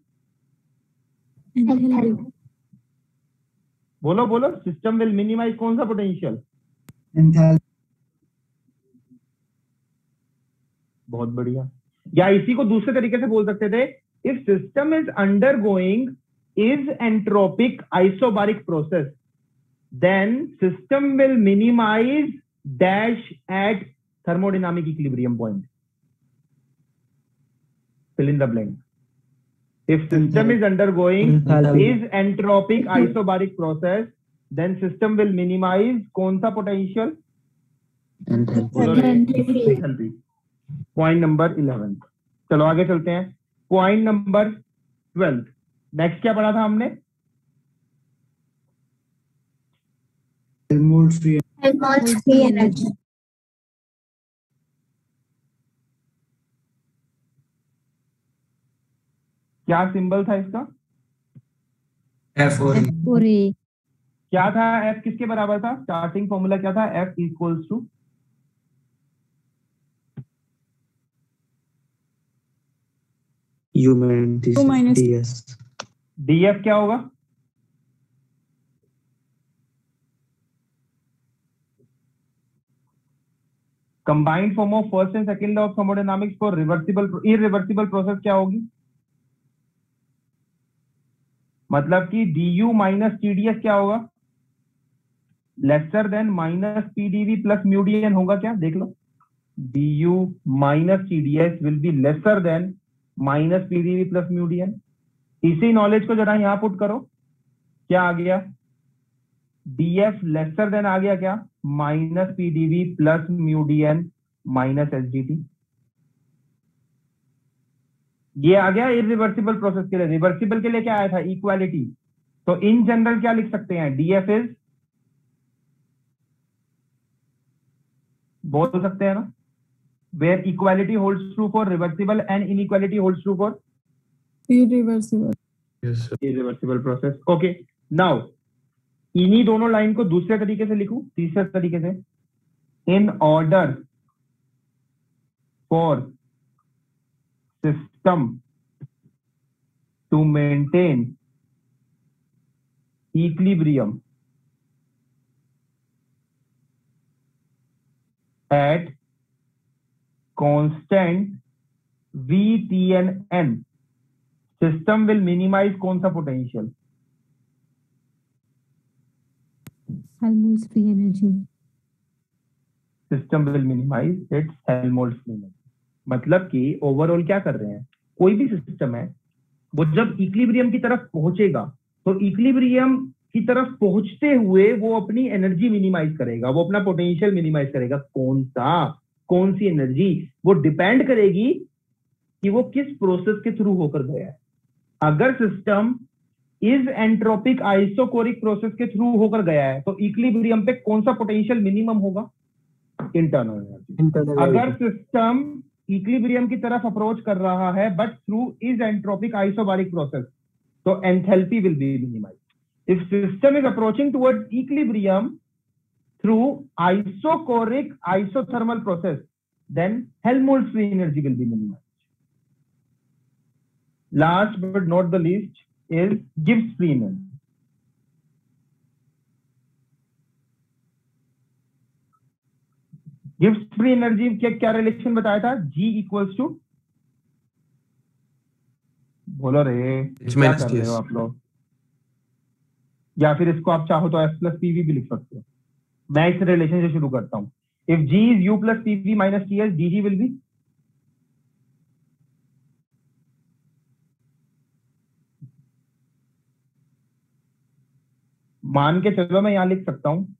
बोलो बोलो, सिस्टम विल मिनिमाइज कौन सा पोटेंशियल? बहुत बढ़िया। या इसी को दूसरे तरीके से बोल सकते थे, if system is undergoing isentropic isobaric process, then system will minimize dash at thermodynamic equilibrium point. Fill in the blank. If system is undergoing is entropic isobaric process, then system will minimize कौन सा potential? Enthalpy. Point number 11. चलो आगे चलते हैं, point number 12. नेक्स्ट क्या पढ़ा था हमने? Helmholtz free energy. क्या सिंबल था इसका? F और E. और ए क्या था? F किसके बराबर था? स्टार्टिंग फॉर्मूला क्या था? F equals to U minus DS. DF क्या होगा? Combined form of first and second law of thermodynamics for reversible irreversible process क्या होगी? मतलब कि du माइनस TDS क्या होगा? Lesser than minus PdV plus mu dn होगा क्या? देख लो, du minus TDS will be lesser than minus PdV plus mu dn। इसी नॉलेज को जरा यहां पुट करो, क्या आ गया? df लेसर देन आ गया क्या? Minus PdV plus mu dn minus SGT। ये आ गया इरिवर्सिबल प्रोसेस के लिए। रिवर्सिबल के लिए क्या आया था? इक्वालिटी। तो इन जनरल क्या लिख सकते हैं? df इज, बोल सकते हैं ना, where equality holds true for reversible and inequality holds true for irreversible Yes, sir. Irreversible process. Okay, now इन्हीं दोनों लाइन को दूसरे तरीके से लिखूं, तीसरे तरीके से, in order for system to maintain equilibrium at constant VTN system will minimize कौन सा potential? Helmholtz free energy system will minimize its Helmholtz free energy. मतलब कि ओवरऑल क्या कर रहे हैं, कोई भी सिस्टम है वो जब इक्विलिब्रियम की तरफ पहुंचेगा तो इक्विलिब्रियम की तरफ पहुंचते हुए वो अपनी एनर्जी मिनिमाइज करेगा, वो अपना पोटेंशियल मिनिमाइज करेगा। कौन सी एनर्जी? वो डिपेंड करेगी कि वो किस प्रोसेस के थ्रू होकर गया है। अगर system isentropic isochoric process के थ्रू होकर गया है तो इक्विलिब्रियम पे कौन सा पोटेंशियल मिनिमम होगा? Internal energy. अगर सिस्टम इक्विलिब्रियम की तरफ अप्रोच कर रहा है but through isentropic isobaric process तो enthalpy will be minimize. If system is approaching towards equilibrium through isochoric isothermal process then Helmholtz free energy will be minimize. Last but not the least is Gibbs free energy. Gibbs free energy के क्या रिलेशन बताया था? G इक्वल्स टू, बोलो रे क्या कर रहे हो आप लोग? या फिर इसको आप चाहो तो F प्लस PV भी लिख सकते हो। मैं इस रिलेशन से शुरू करता हूं। If G is U plus PV minus TS, DG will be, मान के चलो मैं यहां लिख सकता हूं,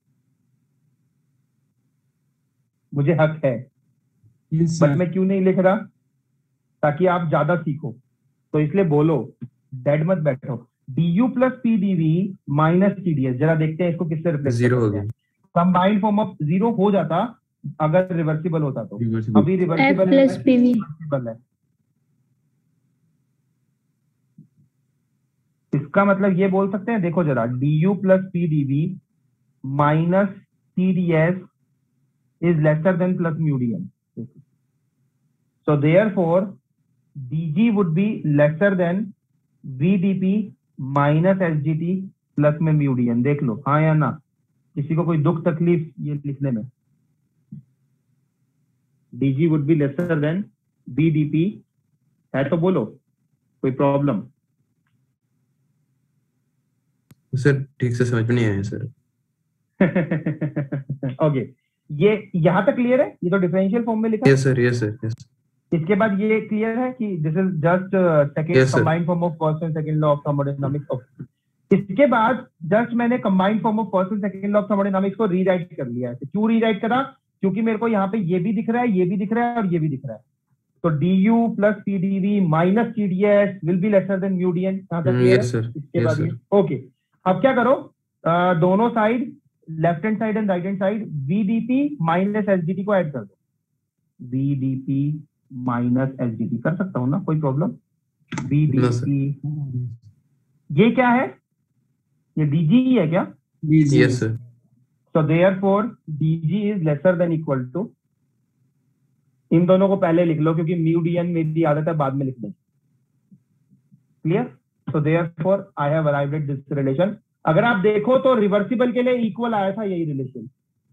मुझे हक है, बट मैं क्यों नहीं लिख रहा? ताकि आप ज्यादा सीखो, तो इसलिए बोलो, डेड मत बैठो। du plus PdV minus TDS, जरा देखते हैं इसको किससे रिप्लेस जीरो हो गया। कंबाइंड फॉर्म ऑफ जीरो हो जाता अगर रिवर्सिबल होता तो। अभी रिवर्सिबल F प्लस PV है। इसका मतलब ये बोल सकते हैं, देखो जरा, du plus PdV minus TDS is lesser than plus mu dn. So therefore dg would be lesser than vdp minus sgt plus में mu dn। देख लो हाँ या ना, किसी को कोई दुख तकलीफ ये लिखने में? dg would be lesser than vdp है तो बोलो, कोई प्रॉब्लम? सर ठीक से समझ में नहीं आया सर। ओके, ये यहां तक क्लियर है? ये तो डिफरेंशियल फॉर्म में लिखा है। Yes sir, yes sir, yes. इसके बाद ये क्लियर है कि this is just second combined form of first and second law of thermodynamics. इसके बाद जस्ट मैंने combined form of first and second law of thermodynamics को रीराइट कर लिया है। क्यों रीराइट करा? क्योंकि मेरे को यहाँ पे ये भी दिख रहा है, ये भी दिख रहा है और ये भी दिख रहा है। तो du plus PdV minus TDS will be lesser than mu dn। यहां तक क्लियर है? इसके बाद ये ओके। अब क्या करो, दोनों side, left hand side and right hand side, VdP minus SGT को ऐड कर दो। VdP माइनस SGT कर सकता हूं ना, कोई प्रॉब्लम? No, sir. BDP, ये क्या है? ये DG ही है क्या? Yes, sir. So therefore DG is lesser than equal to, इन दोनों को पहले लिख लो क्योंकि म्यू DN मेरी आदत है बाद में लिखने की। Clear? So therefore I have arrived at this relation. अगर आप देखो तो रिवर्सिबल के लिए इक्वल आया था यही रिलेशन।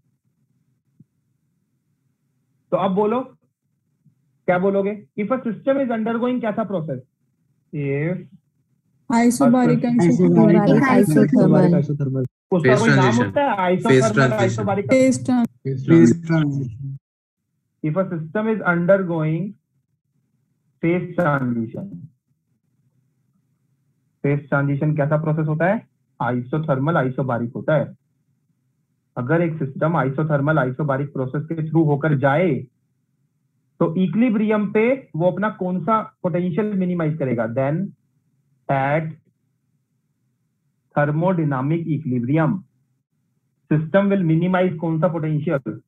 तो अब बोलो, क्या बोलोगे? If a system is undergoing कैसा प्रोसेस? इफ आइसोबारिक आइसोथर्मल उसका Phase कोई नाम transition. होता है? Phase isothermal, transition. Isobaric. Phase transition. If a system is undergoing phase transition, phase transition कैसा प्रोसेस होता है? आइसोथर्मल आइसोबारिक होता है। अगर एक सिस्टम आइसोथर्मल आइसोबारिक प्रोसेस के थ्रू होकर जाए तो इक्विलिब्रियम पे वो अपना कौन सा पोटेंशियल मिनिमाइज करेगा? Then at thermodynamic equilibrium system will minimize कौन सा पोटेंशियल?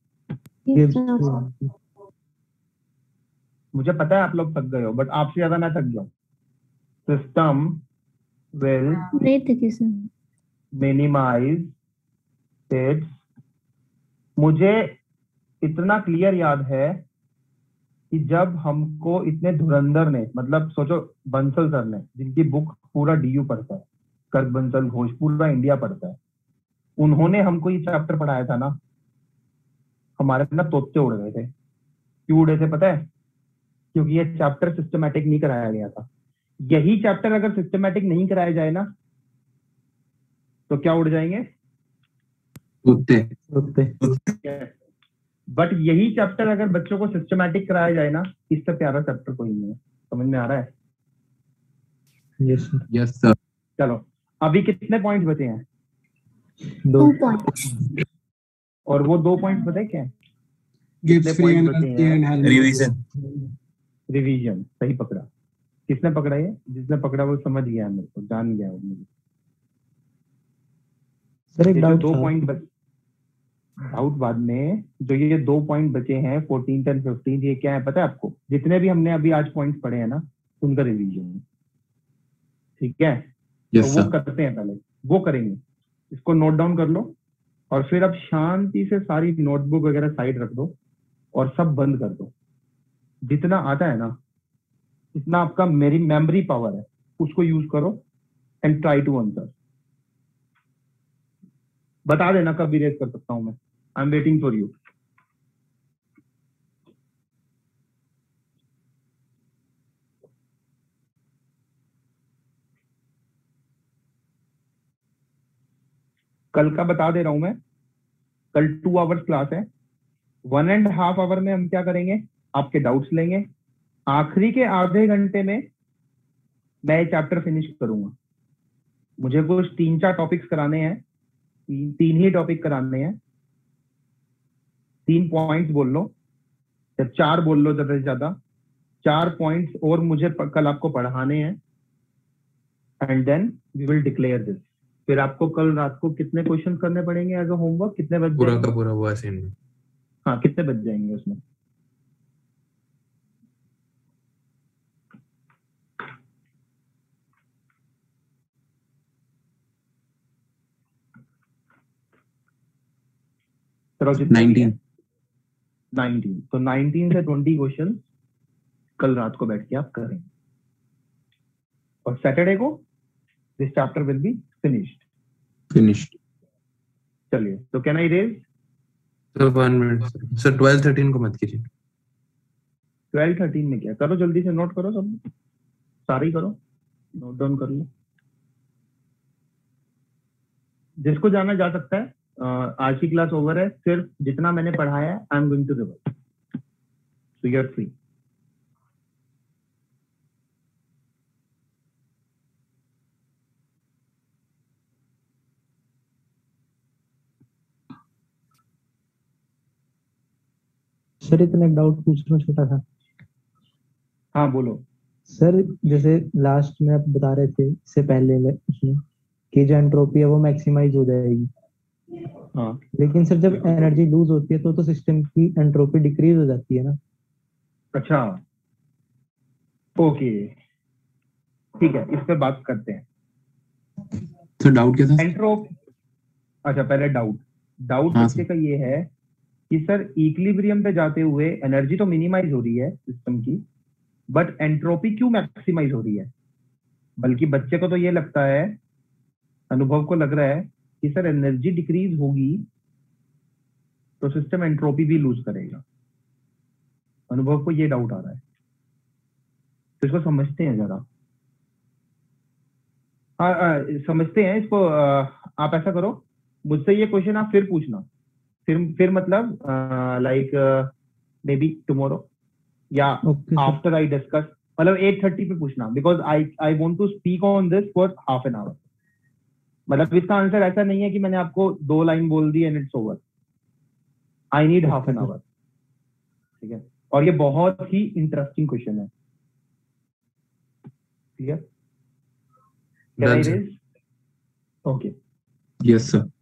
मुझे पता है आप लोग थक गए हो, बट आपसे ज्यादा मैं थक गया हूं। सिस्टम विल नहीं थे किसी मिनिमाइज इट्स, मुझे इतना क्लियर याद है कि जब हमको इतने धुरंधर ने, मतलब सोचो बंसल सर ने, जिनकी बुक पूरा DU पढ़ता है, कर्क बंसल घोष पूरा इंडिया पढ़ता है, उन्होंने हमको ये चैप्टर पढ़ाया था ना, हमारे ना तोते उड़ गए थे। क्यों उड़े थे पता है? क्योंकि ये चैप्टर सिस्टमैटिक नहीं कराया गया था। यही चैप्टर अगर सिस्टमैटिक नहीं कराया जाए ना तो क्या उड़ जाएंगे? बट यही चैप्टर अगर बच्चों को सिस्टमैटिक कराया जाए ना, इससे प्यारा चैप्टर कोई नहीं है। समझ में आ रहा है? Yes, sir. चलो अभी कितने पॉइंट्स बचे हैं? 2 पॉइंट। और वो 2 पॉइंट्स बचे क्या? Gibbs free energy and Helmholtz. Revision सही पकड़ा। किसने पकड़ा? ये जिसने पकड़ा वो समझ गया, मेरे को जान गया वो। मुझे सर एक ये जो डाउट 2 था। पॉइंट डाउट बाद में, जो ये 2 पॉइंट बचे हैं 14, 10, 15, ये क्या है पता है आपको? जितने भी हमने अभी आज पॉइंट्स पढ़े हैं ना, उनका रिवीजन। ठीक है? Yes, तो वो sir. करते हैं, पहले वो करेंगे। इसको नोट डाउन कर लो और फिर अब शांति से सारी नोटबुक वगैरह साइड रख दो और सब बंद कर दो। जितना आता है ना, जितना आपका मेरी मेमोरी पावर है, उसको यूज करो एंड ट्राई टू आंसर। बता देना कब इरेज कर सकता हूं मैं। I am waiting for you. कल का बता दे रहा हूं मैं। कल 2 आवर्स क्लास है। 1.5 आवर में हम क्या करेंगे? आपके डाउट्स लेंगे। आखिरी के आधे घंटे में मैं ये चैप्टर फिनिश करूंगा। मुझे कुछ 3-4 टॉपिक्स कराने हैं, 3 ही टॉपिक कराने हैं। 3 पॉइंट्स बोल लो, या 4 बोल लो ज्यादा से ज्यादा। 4 पॉइंट्स और मुझे कल आपको पढ़ाने हैं and then we will declare this. फिर आपको कल रात को कितने क्वेश्चन करने पड़ेंगे एज अ होमवर्क? कितने बज पूरा जाएंगे? का पूरा वो असाइनमेंट। हाँ, कितने बज जाएंगे उसमें? चलो 19. 19। तो 19 से 20 क्वेश्चन कल रात को बैठ के आप करेंगे और सैटरडे को this chapter will be finished. चलिए, तो can I raise? Sir 1 minute sir, 12, 13 को मत कीजिए। 12, 13 में क्या करो? जल्दी से नोट करो, सब सारे ही करो, नोट डाउन कर लो। जिसको जाना जा सकता है। आज की क्लास ओवर है। सिर्फ जितना मैंने पढ़ाया है I am going to revise, so you are free. Sir इतना एक डाउट पूछना छोटा था। हाँ बोलो। सर जैसे लास्ट में आप बता रहे थे इससे पहले उसमें कि जो एंट्रोपी है वो मैक्सिमाइज हो जाएगी। हाँ, लेकिन सर जब एनर्जी लूज होती है तो सिस्टम की एंट्रोपी डिक्रीज हो जाती है ना। अच्छा, ओके। ठीक है, इस पे बात करते हैं। सर डाउट क्या था? एंट्रोप अच्छा पहले डाउट हाँ, बच्चे का ये है कि सर इक्विलिब्रियम पे जाते हुए एनर्जी तो मिनिमाइज हो रही है सिस्टम की, बट एंट्रोपी क्यों मैक्सिमाइज हो रही है? बल्कि बच्चे को तो ये लगता है, अनुभव को लग रहा है कि सर एनर्जी डिक्रीज होगी तो सिस्टम एंट्रोपी भी लूज करेगा। अनुभव को ये डाउट आ रहा है, तो इसको समझते हैं जरा। समझते हैं इसको। आप ऐसा करो, मुझसे ये क्वेश्चन आप फिर पूछना, फिर मतलब लाइक मे बी टुमारो या आफ्टर आई डिस्कस, मतलब 8:30 पे पूछना, because I want to speak on this for half an hour. मतलब इसका आंसर ऐसा नहीं है कि मैंने आपको 2 लाइन बोल दी and it's over. I need half an hour, ठीक है? और ये बहुत ही इंटरेस्टिंग क्वेश्चन है, ठीक है? Okay, yes sir.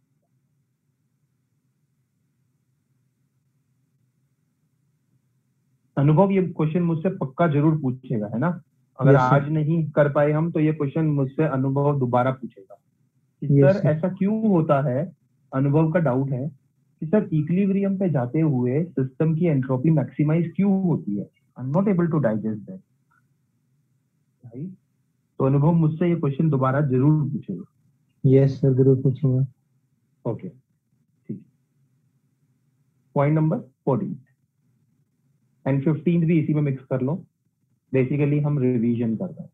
अनुभव ये क्वेश्चन मुझसे पक्का जरूर पूछेगा, है ना? अगर आज नहीं कर पाए हम तो ये क्वेश्चन मुझसे अनुभव दोबारा पूछेगा कि सर ऐसा क्यों होता है। अनुभव का डाउट है कि सर इक्विलिब्रियम पे जाते हुए सिस्टम की एंट्रोपी मैक्सिमाइज क्यों होती है। I am not able to digest that, right? तो अनुभव मुझसे ये क्वेश्चन दोबारा जरूर पूछेगा। यस सर, जरूर पूछूंगा। ओके, ठीक। पॉइंट नंबर 14 एंड 15 भी इसी में मिक्स कर लो। बेसिकली हम रिवीजन कर रहे हैं।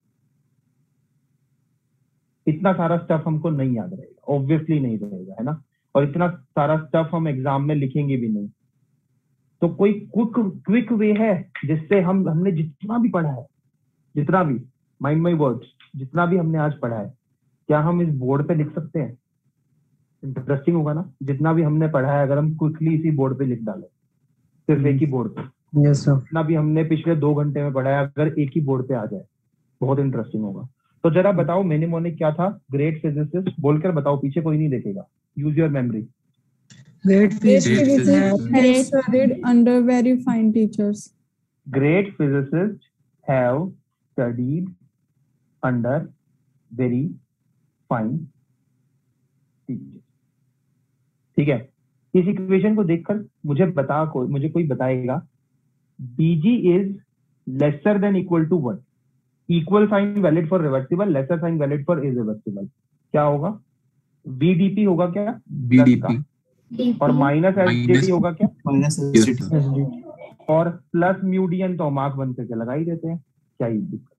इतना सारा स्टफ हमको नहीं याद रहेगा, ऑब्वियसली नहीं रहेगा, है ना? और इतना सारा स्टफ हम एग्जाम में लिखेंगे भी नहीं। तो कोई क्विक वे है जिससे हमने जितना भी पढ़ा है, जितना भी माइंड माई वर्ड्स, जितना भी हमने आज पढ़ा है, क्या हम इस बोर्ड पे लिख सकते हैं? इंटरेस्टिंग होगा ना? जितना भी हमने पढ़ा है अगर हम क्विकली इसी बोर्ड पे लिख डालें, सिर्फ एक ही बोर्ड पे। Yes sir. जितना भी हमने पिछले 2 घंटे में पढ़ा है अगर एक ही बोर्ड पे आ जाए, बहुत इंटरेस्टिंग होगा। तो जरा बताओ मेनेमोनिक क्या था? ग्रेट फिजिसिस्ट बोलकर बताओ, पीछे कोई नहीं देखेगा। Use your memory. Great physicists have studied under very fine teachers. Great physicists have studied under very fine teachers. ठीक है? इस इक्वेशन को देखकर मुझे कोई बताएगा Bg is lesser than equal to what? Equal sign valid for reversible, lesser sign valid for irreversible. क्या होगा? VdP होगा क्या? BDP और माइनस एसडीटी होगा क्या? माइनस एसडीटी और प्लस म्यूडियन तो हम आंख बंद करके लगा ही देते हैं, क्या ही दिक्कत,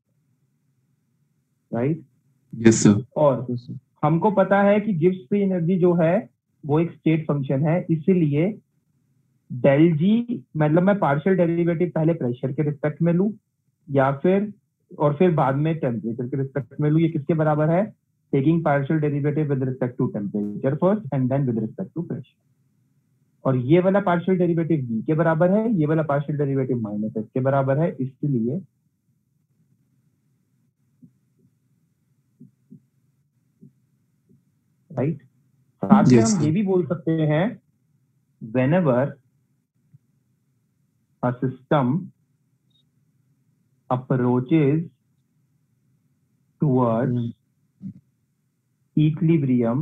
राइट? Yes sir. और हमको पता है कि गिब्स फ्री एनर्जी जो है वो एक स्टेट फंक्शन है, इसलिए डेल जी मतलब मैं पार्शियल डेरिवेटिव पहले प्रेशर के रिस्पेक्ट में लूं या फिर बाद में टेम्परेचर के रिस्पेक्ट में लूं। ये किसके बराबर है? Taking partial derivative with respect to temperature first and then with respect to pressure. और ये वाला पार्शियल डेरिवेटिव v के बराबर है, ये वाला पार्शियल डेरिवेटिव माइनस s के बराबर है, इसलिए राइट। साथ में हम ये भी बोल सकते हैं whenever a system approaches towards equilibrium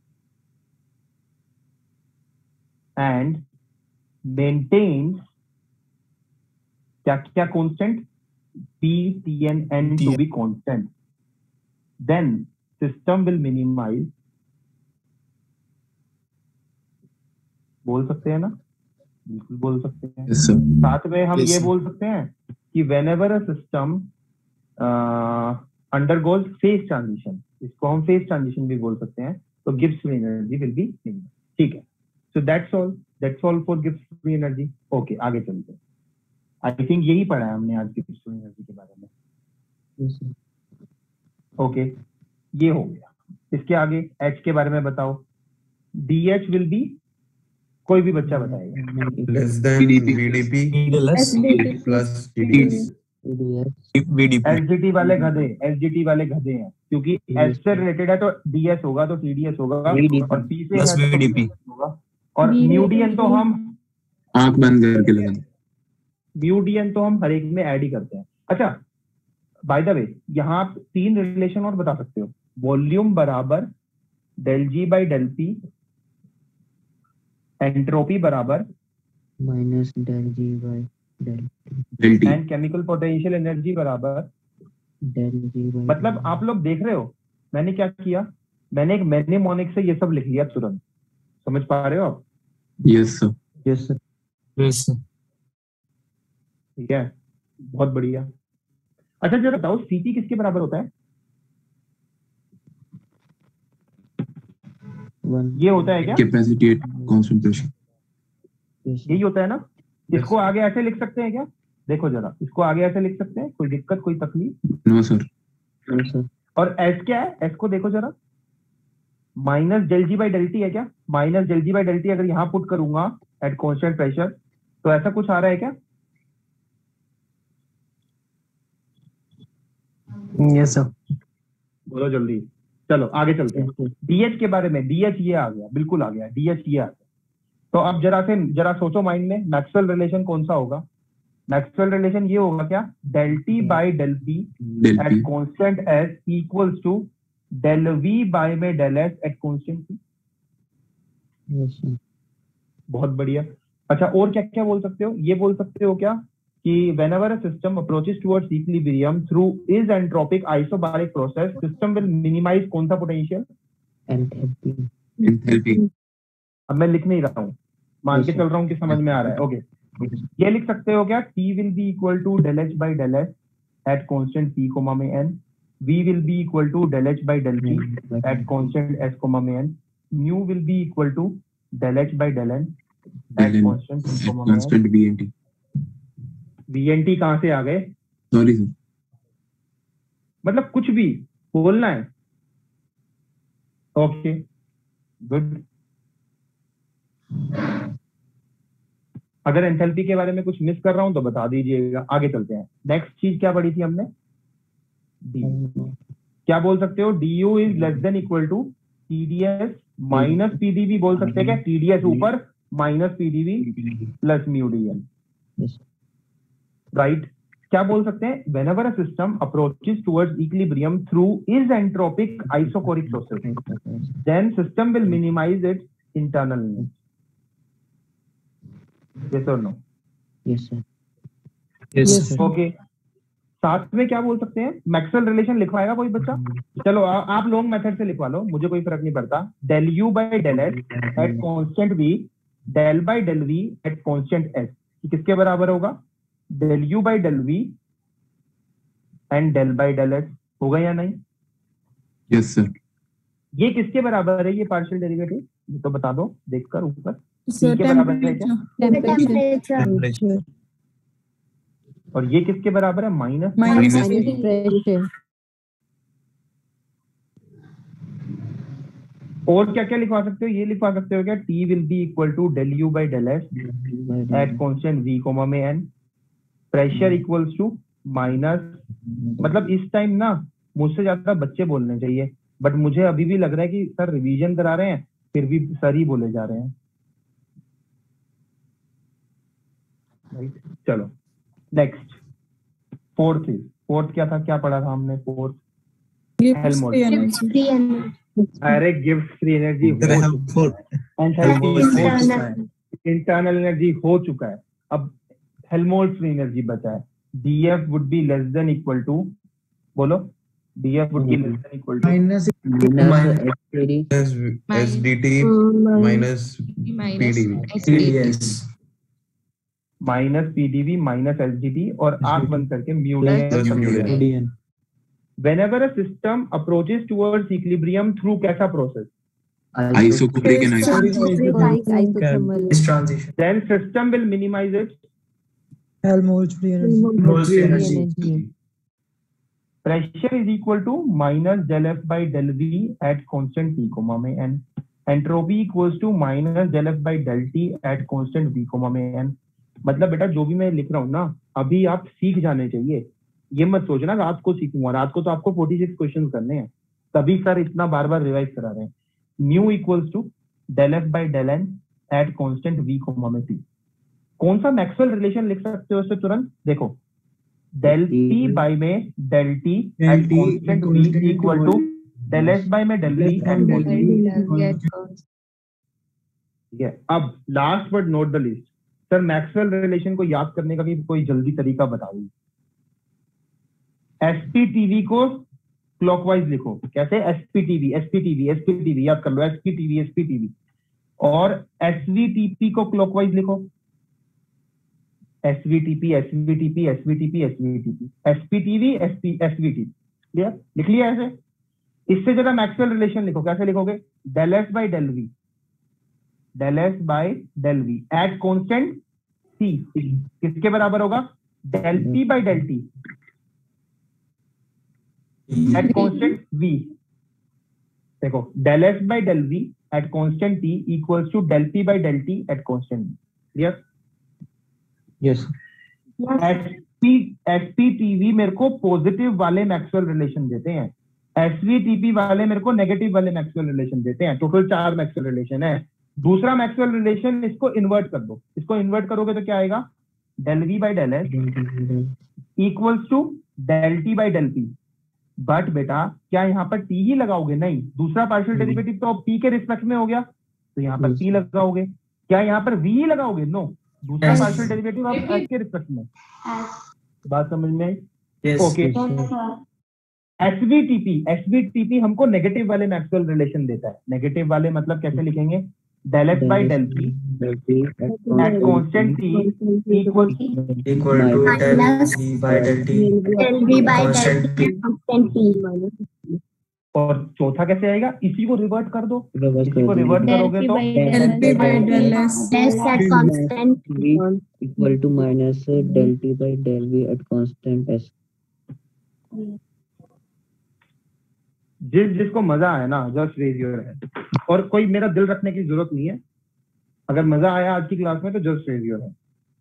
and maintains क्या constant P, T and N to be constant, then system will minimize। बोल सकते हैं ना? बिल्कुल बोल सकते हैं। yes, साथ में हम ये बोल सकते हैं कि whenever a system undergoes phase transition, इसको हम phase transition भी बोल सकते हैं, तो Gibbs free energy will be minimum। ठीक है, so that's all for Gibbs free energy। Okay, आगे चलते हैं। आई थिंक यही पढ़ा है हमने आज Gibbs free energy के बारे में। ओके, ये हो गया। इसके आगे H के बारे में बताओ। DH will be, कोई भी बच्चा बताएगा। Less than VDP plus SDT वाले गधे हैं, क्योंकि एस से रिलेटेड है तो डीएस होगा, तो टीडीएस होगा, और पी से प्लस VDP होगा, और म्यूडियन तो हम आंख बंद करके लगा, म्यूडियन तो हम हर एक में ऐड ही करते हैं। अच्छा, बाय द वे यहाँ आप 3 रिलेशन और बता सकते हो, वॉल्यूम बराबर del G by del P, entropy बराबर minus del G by del del T. And chemical potential energy बराबर डेल जी बाय, मतलब आप लोग देख रहे हो मैंने क्या किया, मैंने एक मैनेमोनिक से ये सब लिख लिया तुरंत, समझ पा रहे हो आप? Yes sir. Yes sir. Yes ठीक है, बहुत बढ़िया। अच्छा जरा बताओ Cp किसके बराबर होता है? ये होता है क्या? Capacity at constant pressure. यही होता है ना? इसको आगे ऐसे लिख सकते हैं क्या? देखो जरा, इसको आगे ऐसे लिख सकते हैं, कोई दिक्कत कोई तकलीफ? No sir. और S क्या है? S को देखो जरा, minus del G by del T है क्या? Minus del G by del T अगर यहाँ पुट करूंगा एट कॉन्स्टेंट प्रेशर तो ऐसा कुछ आ रहा है क्या? Yes sir. बोलो जल्दी, चलो आगे चलते हैं। डीएच के बारे में, डीएच ये आ गया, बिल्कुल आ गया, डीएच ये आ गया। तो अब जरा सोचो माइंड में, मैक्सवेल रिलेशन कौन सा होगा? मैक्सवेल रिलेशन ये होगा क्या? Del T by del P Del at P. Constant S equals to del V by में del S at constant C. Yes sir. बहुत बढ़िया। अच्छा और क्या क्या बोल सकते हो? ये बोल सकते हो क्या कि whenever a system approaches towards equilibrium through is entropic isobaric process, system will minimize कौन सा पोटेंशियल? एंथैल्पी। Enthalpy. अब मैं लिख नहीं रहा हूँ, मान के Yes, चल रहा हूँ कि समझ में आ रहा है। ओके, ये लिख सकते हो क्या? T will be equal to del H by del S at constant P comma में N, V will be equal to del H by del P at constant S comma में N, mu will be equal to del H by del N at Del N. constant P comma में N। Constant VNT. VNT कहाँ से आ गए? Sorry sir. मतलब कुछ भी बोलना है। Okay good. अगर एंथैल्पी के बारे में कुछ मिस कर रहा हूं तो बता दीजिएगा। आगे चलते हैं। नेक्स्ट चीज क्या पढ़ी थी हमने? डी। क्या बोल सकते हो? DU is less than equal to TDS minus PdV बोल सकते हैं क्या? TDS ऊपर minus PdV plus mu DL, right? क्या बोल सकते हैं? whenever a system approaches towards equilibrium through is entropic isochoric process, then system will minimize its internal limits. Yes or no? Yes sir. Yes okay, साथ में क्या बोल सकते हैं? मैक्सवेल रिलेशन लिखवाएगा कोई बच्चा? चलो आप लॉन्ग मेथड से लिखवा लो, मुझे कोई फर्क नहीं पड़ता। Del U by del S at constant V, del by del V at constant S, किसके बराबर होगा? Del U by del V and del by del S. होगा या नहीं? Yes sir. ये किसके बराबर है? ये पार्शियल डेरिवेटिव ये तो बता दो देखकर ऊपर। सर के बराबर है क्या? टेम्परेचर। और ये किसके बराबर है? Minus minus pressure. और क्या क्या लिखवा सकते हो? ये लिखवा सकते हो क्या? T will be equal to del U by del S at constant V comma में N, pressure equals to minus. मतलब इस टाइम ना मुझसे ज्यादा बच्चे बोलने चाहिए, बट मुझे अभी भी लग रहा है कि सर रिवीजन करा रहे हैं फिर भी सर ही बोले जा रहे हैं, राइट? चलो नेक्स्ट, फोर्थ क्या था? क्या पढ़ा था हमने? Fourth Helmholtz. अरे गिव्स फ्री एनर्जी इंटरनल एनर्जी हो चुका है, अब हेल्महोल्ट्ज फ्री एनर्जी बचा है। DF would be less than equal to, बोलो DF would be less than equal to Minus SDT minus PdV. Minus PdV minus SDT और आंख बंद करके mu DN। Whenever a system approaches towards equilibrium through कैसा प्रोसेस? Isochloric and Isothermal. Then system will minimize its Helmholtz free energy. pressure is equal to minus del F by del V at constant T comma में N, entropy equals to minus del F by del T at constant V comma में N। मतलब बेटा जो भी मैं लिख रहा हूँ ना अभी आप सीख जाने चाहिए, ये मत सोचना रात को सीखूंगा, रात को तो आपको 46 क्वेश्चन करने हैं, तभी सर इतना बार बार रिवाइज करा रहे हैं। Mu equals to del F by del N at constant V comma में टी। कौन सा मैक्सवेल रिलेशन लिख सकते हो इससे तुरंत? देखो del p by में del t at constant v equal to del s by में del v at constant। ठीक है, अब last but note the list. Sir Maxwell relation को याद करने का भी कोई जल्दी तरीका बताइए। एसपीटीवी को क्लॉकवाइज लिखो। कैसे? एसपीटीवी एसपीटीवी एसपीटीवी याद कर लो, एसपीटीवी एसपीटीवी। और एसवीटीपी को क्लॉकवाइज लिखो, एसवीटीपी एसवीटीपी एसवीटीपी एसवीटीपी एसपीटीवी एसवीटी। क्लियर? लिख लिया ऐसे। इससे जरा मैक्सवेल रिलेशन लिखो। कैसे लिखोगे? Del S by del V, del S by del V at constant C किसके बराबर होगा? Del P by del T at constant V. देखो, del S by del V at constant T equals to del P by del T at constant V. Clear? Yes. SPTV मेरे को पॉजिटिव वाले मैक्सवेल रिलेशन देते हैं, एसवीटीपी वाले मेरे को नेगेटिव वाले मैक्सवेल रिलेशन देते हैं। टोटल 4 मैक्सवेल रिलेशन है। दूसरा मैक्सवेल रिलेशन इसको इन्वर्ट कर दो। इसको इन्वर्ट करोगे तो क्या आएगा? Del V by del S equals to del T by del P. But बेटा क्या यहाँ पर टी ही लगाओगे? नहीं, दूसरा पार्शियल डेरिवेटिव तो पी के रिस्पेक्ट में हो गया, तो यहाँ पर पी लगाओगे। क्या यहाँ पर वी ही लगाओगे? नो, दूसरा पार्शियल डेरिवेटिव आप एस के रिस्पेक्ट में। बात समझ में आई? ओके। एसवीटीपी हमको नेगेटिव वाले मैक्सवेल रिलेशन देता है। नेगेटिव वाले मतलब कैसे लिखेंगे? Del X by del P at constant T equal to del V by del T constant T. और चौथा कैसे आएगा? इसी को रिवर्ट कर दो। इसी को रिवर्ट करोगे तो del p by del s at constant v equal to minus del t by del v at constant s। जिसको मजा आया ना, जस्ट रेज योर हैंड। और कोई मेरा दिल रखने की जरूरत नहीं है। अगर मजा आया आज की क्लास में तो जस्ट रेज योर हैंड।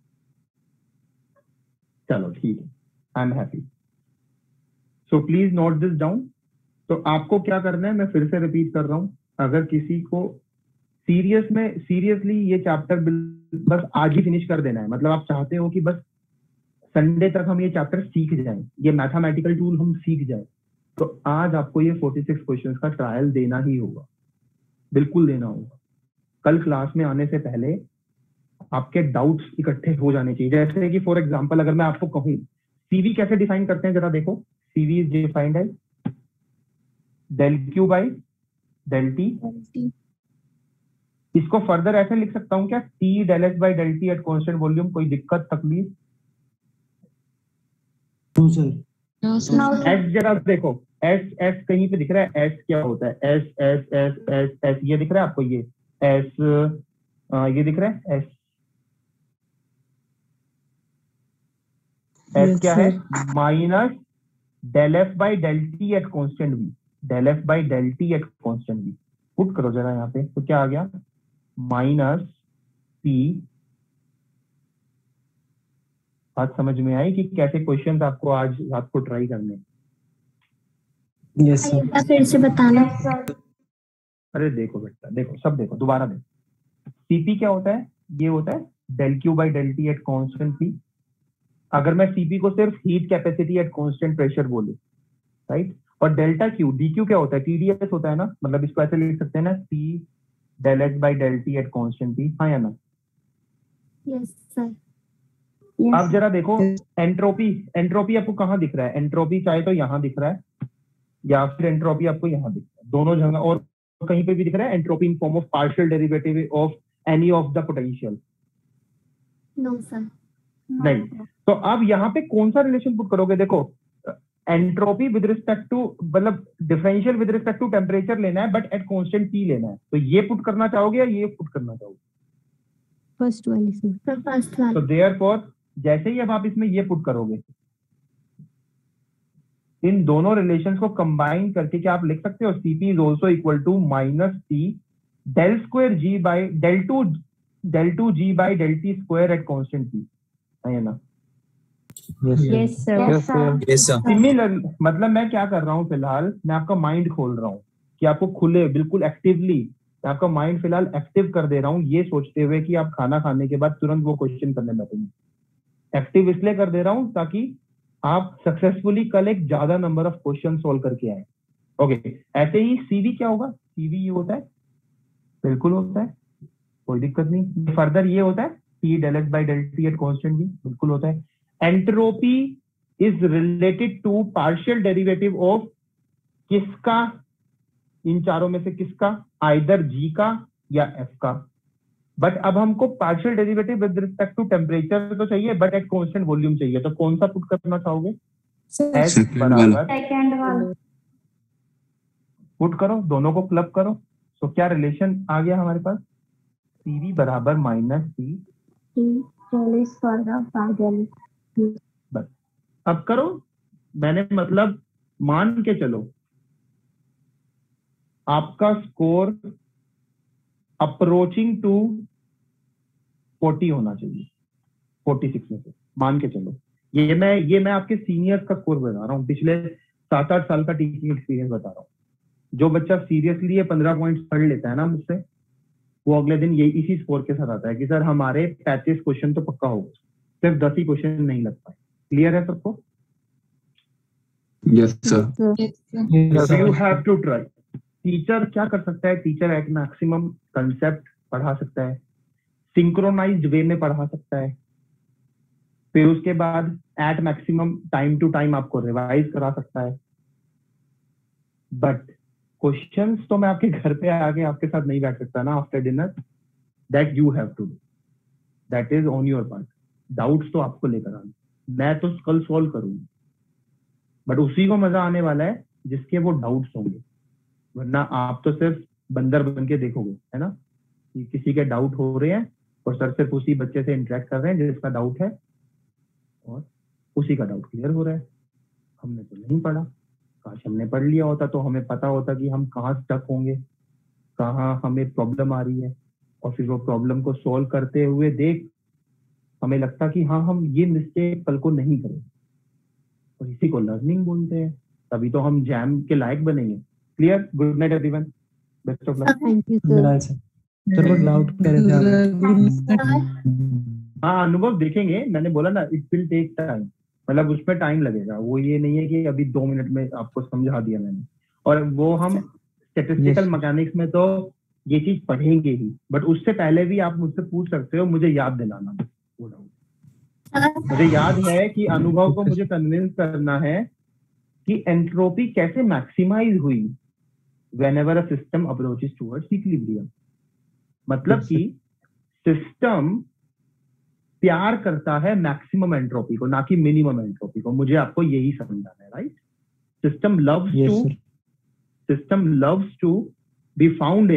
चलो ठीक है, I am happy. So please note this down. तो आपको क्या करना है, मैं फिर से रिपीट कर रहा हूं। अगर किसी को सीरियसली ये चैप्टर बस आज ही फिनिश कर देना है, मतलब आप चाहते हो कि बस संडे तक हम ये चैप्टर सीख जाएं, ये मैथमेटिकल टूल हम सीख जाएं, तो आज आपको ये 46 क्वेश्चंस का ट्रायल देना ही होगा, बिल्कुल देना होगा। कल क्लास में आने से पहले आपके डाउट्स इकट्ठे हो जाने चाहिए। जैसे कि फॉर एग्जांपल अगर मैं आपको कहूं सीवी कैसे डिफाइन करते हैं, जरा देखो। CV is defined as del Q by del T. इसको फर्दर ऐसे लिख सकता हूं क्या? T del S by del T at constant volume. कोई दिक्कत तकलीफ? No sir. एस जरा देखो, एस एस कहीं पे दिख रहा है? एस क्या होता है? S S S S S ये दिख रहा है आपको? ये एस ये दिख रहा है? एस एस क्या है? Minus del F by del T at constant V. Del F by del T at constant V put करो जरा यहाँ पे, तो क्या आ गया? Minus P. बात समझ में आई कि कैसे क्वेश्चंस आपको आज रात को ट्राई करने? Yes sir. फिर से बताना। अरे देखो बेटा, देखो सब देखो, दोबारा देखो। सीपी क्या होता है? ये होता है del Q by del T at constant P. अगर मैं सीपी को सिर्फ heat capacity at constant pressure बोलूं, राइट? और डेल्टा क्यू डी क्यू क्या होता है? टीडीएस होता है ना, मतलब इसको ऐसे लिख सकते हैं ना, T del H by del T at constant P. हाँ या ना? Yes sir. अब जरा देखो एंट्रोपी। एंट्रोपी आपको कहाँ दिख रहा है? एंट्रोपी चाहे तो यहाँ दिख रहा है या फिर एंट्रोपी आपको यहाँ दिख रहा है, दोनों जगह। और कहीं पे भी दिख रहा है entropy in form of partial derivative of any of the potential? No sir. नहीं। तो अब यहाँ पे कौन सा रिलेशन पुट करोगे? देखो, एंट्रोपी विद रिस्पेक्ट टू, मतलब differential with respect to temperature लेना है बट एट कांस्टेंट टी लेना है। तो ये पुट करना चाहोगे या ये पुट करना चाहोगे? फर्स्ट वाली सर। फर्स्ट वाली। तो देयरफॉर जैसे ही अब आप इसमें ये पुट करोगे, इन दोनों रिलेशंस को कंबाइन करके क्या आप लिख सकते हो? CP is also equal to minus T del square G by del to G by del T square at constant T. है ना? Yes sir. सिमिलर, मतलब मैं क्या कर रहा हूँ फिलहाल, मैं आपका माइंड खोल रहा हूँ कि आपको खुले बिल्कुल एक्टिवली, मैं आपका माइंड फिलहाल एक्टिव कर दे रहा हूँ, ये सोचते हुए कि आप खाना खाने के बाद तुरंत वो क्वेश्चन करने बैठेंगे। एक्टिव इसलिए कर दे रहा हूँ ताकि आप सक्सेसफुली कल एक ज्यादा नंबर ऑफ क्वेश्चन सोल्व करके आए। ओके, ऐसे ही सीवी क्या होगा, सीवी ये होता है, बिल्कुल होता है, कोई दिक्कत नहीं। फर्दर ये होता है P del H by del T at constant भी बिल्कुल होता है। Entropy is related to partial derivative of किसका, इन चारों में से किसका, आइदर G का या F का। बट अब हमको partial derivative with respect to temperature तो चाहिए, बट एट कांस्टेंट वॉल्यूम चाहिए। तो कौन सा पुट करना चाहोगे? S बराबर सेकंड वाला पुट करो, दोनों को क्लब करो। तो क्या रिलेशन आ गया हमारे पास, CV बराबर माइनस C। बस अब करो, मैंने मतलब मान के चलो आपका स्कोर अप्रोचिंग टू 40 होना चाहिए, 46 में से मान के चलो। ये मैं आपके सीनियर्स का स्कोर बता रहा हूँ, पिछले 7-8 साल का टीचिंग एक्सपीरियंस बता रहा हूँ। जो बच्चा सीरियसली ये 15 पॉइंट्स पढ़ लेता है ना मुझसे, वो अगले दिन यही इसी स्कोर के साथ आता है कि सर हमारे 35 क्वेश्चन तो पक्का होगा, सिर्फ 10 ही क्वेश्चन नहीं लग पाए। क्लियर है सबको? Yes, sir. You have to try. Teacher क्या कर सकता है, टीचर एट मैक्सिमम कंसेप्ट पढ़ा सकता है, सिंक्रोनाइज्ड वे में पढ़ा सकता है, फिर उसके बाद at maximum time to time आपको रिवाइज करा सकता है। बट क्वेश्चंस तो मैं आपके घर पे आके आपके साथ नहीं बैठ सकता ना after dinner. That you have to do, that is on your part. Doubts तो आपको लेकर आना, मैं तो कल सॉल्व करूंगी, बट उसी को मजा आने वाला है जिसके वो डाउट्स होंगे। वरना आप तो सिर्फ बंदर बन के देखोगे, है ना, कि किसी के डाउट हो रहे हैं और सर सिर्फ उसी बच्चे से इंटरेक्ट कर रहे हैं जिसका डाउट है और उसी का डाउट क्लियर हो रहा है। हमने तो नहीं पढ़ा, काश हमने पढ़ लिया होता तो हमें पता होता कि हम कहाँ स्टक होंगे, कहाँ हमें प्रॉब्लम आ रही है, और फिर वो प्रॉब्लम को सॉल्व करते हुए देख हमें लगता कि हाँ हम ये मिस्टेक कल को नहीं करेंगे, और इसी को लर्निंग बोलते हैं। तभी तो हम जैम के लायक बनेंगे। Clear? Good night everyone, best of luck. Thank you sir. Sir वो डाउट कह रहे थे आप। हाँ अनुभव देखेंगे, मैंने बोला ना इट विल टेक टाइम, मतलब उसमें टाइम लगेगा। वो ये नहीं है कि अभी 2 मिनट में आपको समझा दिया मैंने। और वो हम स्टैटिस्टिकल मैकेनिक्स में तो ये चीज पढ़ेंगे ही, बट उससे पहले भी आप मुझसे पूछ सकते हो, मुझे याद दिलाना वो डाउट। मुझे याद है कि अनुभव को मुझे कन्विंस करना है कि एंट्रोपी कैसे मैक्सिमाइज हुई whenever a system approaches towards equilibrium। मतलब कि सिस्टम प्यार करता है मैक्सिमम एंट्रोपी को, ना कि मिनिमम एंट्रोपी को। मुझे आपको यही समझाना है, right? System loves to be found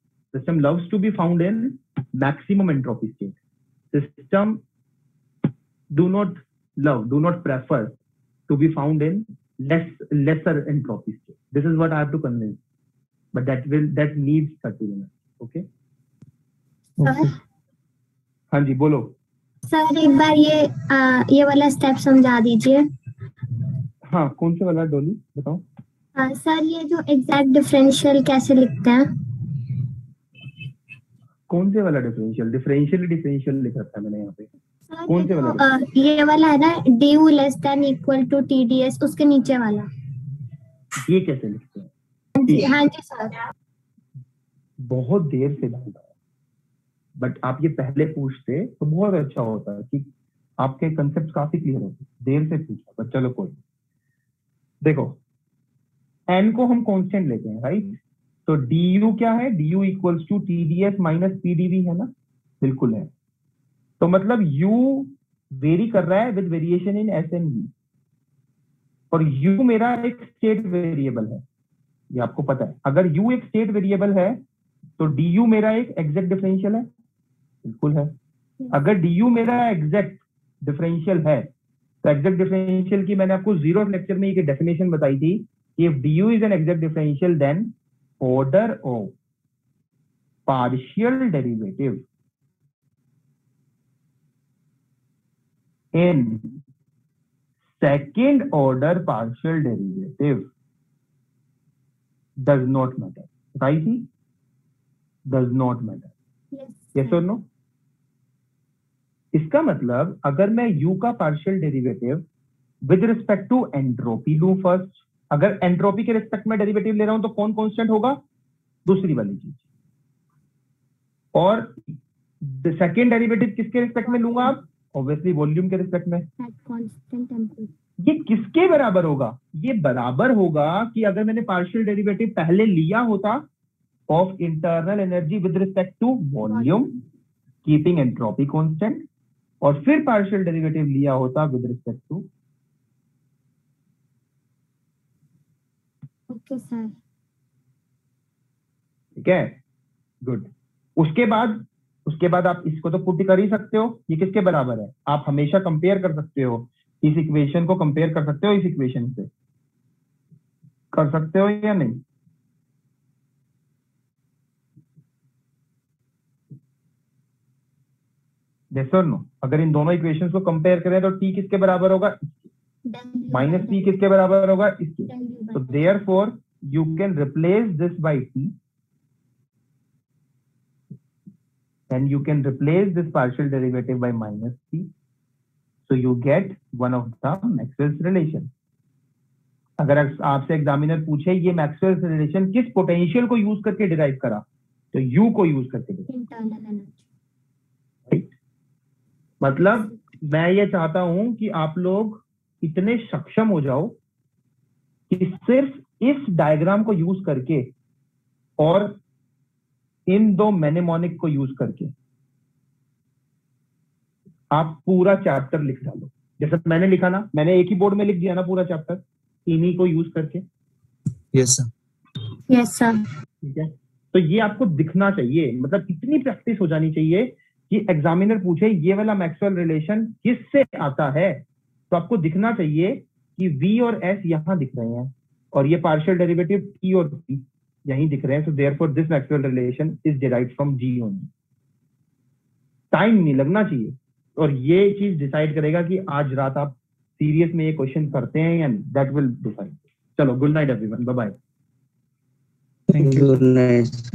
in maximum entropy state। System do not prefer to be found in lesser entropy state। This is what I have to convince, but that needs 30 minutes। Okay? हाँ जी बोलो। सर एक बार ये वाला स्टेप समझा दीजिए। हाँ कौन से वाला डोली बताओ। सर ये जो एग्जैक्ट डिफरेंशियल कैसे लिखते हैं? कौन से वाला डिफरेंशियल लिख रखा है मैंने यहाँ पे। कौन से वाला? ये वाला है ना, du less than equal to TDS, उसके नीचे वाला। ये कैसे लिखते हैं? हाँ जी सर। बहुत देर से डाल रहा है, बट आप ये पहले पूछते तो बहुत अच्छा होता है कि आपके कंसेप्ट काफी क्लियर होते। देर से पूछा, बट चलो कोई। देखो n को हम कांस्टेंट लेते हैं, राइट? तो du क्या है? du equals to TDS minus PdV है ना? बिल्कुल है। तो मतलब u वेरी कर रहा है with variation in S and V, और u मेरा एक स्टेट वेरिएबल है, ये आपको पता है। अगर u एक स्टेट वेरिएबल है तो du मेरा एक एग्जैक्ट डिफरेंशियल है, बिल्कुल है। अगर du मेरा एग्जैक्ट डिफरेंशियल है तो एग्जैक्ट डिफरेंशियल की मैंने आपको 0th लेक्चर में एक डेफिनेशन बताई थी कि if du is an exact differential then order of partial derivative in second order partial derivative does not matter, right? Does not matter। yes or no? इसका मतलब अगर मैं u का partial derivative with respect to entropy लूं फर्स्ट। अगर एंट्रोपी के रिस्पेक्ट में डेरिवेटिव ले रहा हूं तो कौन कांस्टेंट होगा? दूसरी वाली चीज। और सेकेंड डेरिवेटिव किसके रिस्पेक्ट में लूंगा आप? ऑब्वियसली वॉल्यूम के रिस्पेक्ट में। ये किसके बराबर होगा? ये बराबर होगा कि अगर मैंने पार्शियल डेरिवेटिव पहले लिया होता of internal energy with respect to volume keeping entropy constant, और फिर पार्शियल डेरिवेटिव लिया होता विद रिस्पेक्ट टू। Okay sir. ठीक है, गुड। उसके बाद आप इसको तो पुट कर ही सकते हो, ये किसके बराबर है? आप हमेशा कंपेयर कर सकते हो, इस इक्वेशन को कंपेयर कर सकते हो इस इक्वेशन से, कर सकते हो या नहीं? yes or no? अगर इन दोनों इक्वेशंस को कंपेयर करें तो t किसके बराबर होगा? माइनस p किसके बराबर होगा? इसके। तो therefore you can replace this by t and you can replace this partial derivative by minus p, so you get one of the Maxwell's relation. अगर आपसे एग्जामिनर पूछे ये मैक्सवेल्स रिलेशन किस पोटेंशियल को यूज करके डिराइव करा, तो U को यूज करके डिराइव। मतलब मैं ये चाहता हूं कि आप लोग इतने सक्षम हो जाओ कि सिर्फ इस डायग्राम को यूज करके और इन दो मैनेमोनिक को यूज करके आप पूरा चैप्टर लिख डालो। जैसे मैंने लिखा ना, मैंने एक ही बोर्ड में लिख दिया ना पूरा चैप्टर इन्हीं को यूज करके। Yes sir. Yes sir. ठीक है, तो ये आपको दिखना चाहिए, मतलब इतनी प्रैक्टिस हो जानी चाहिए कि एग्जामिनर पूछे ये वाला मैक्सवेल रिलेशन किससे आता है, तो आपको दिखना चाहिए कि V और S यहाँ दिख रहे हैं और ये पार्शियल डेरिवेटिव T और P यहीं दिख रहे हैं। So therefore this Maxwell relation is derived from G only. Time नहीं लगना चाहिए, और ये चीज डिसाइड करेगा कि आज रात आप सीरियस में ये क्वेश्चन करते हैं या नहीं, दैट विल डिसाइड। चलो, good night everyone, bye bye. Thank you. Good night.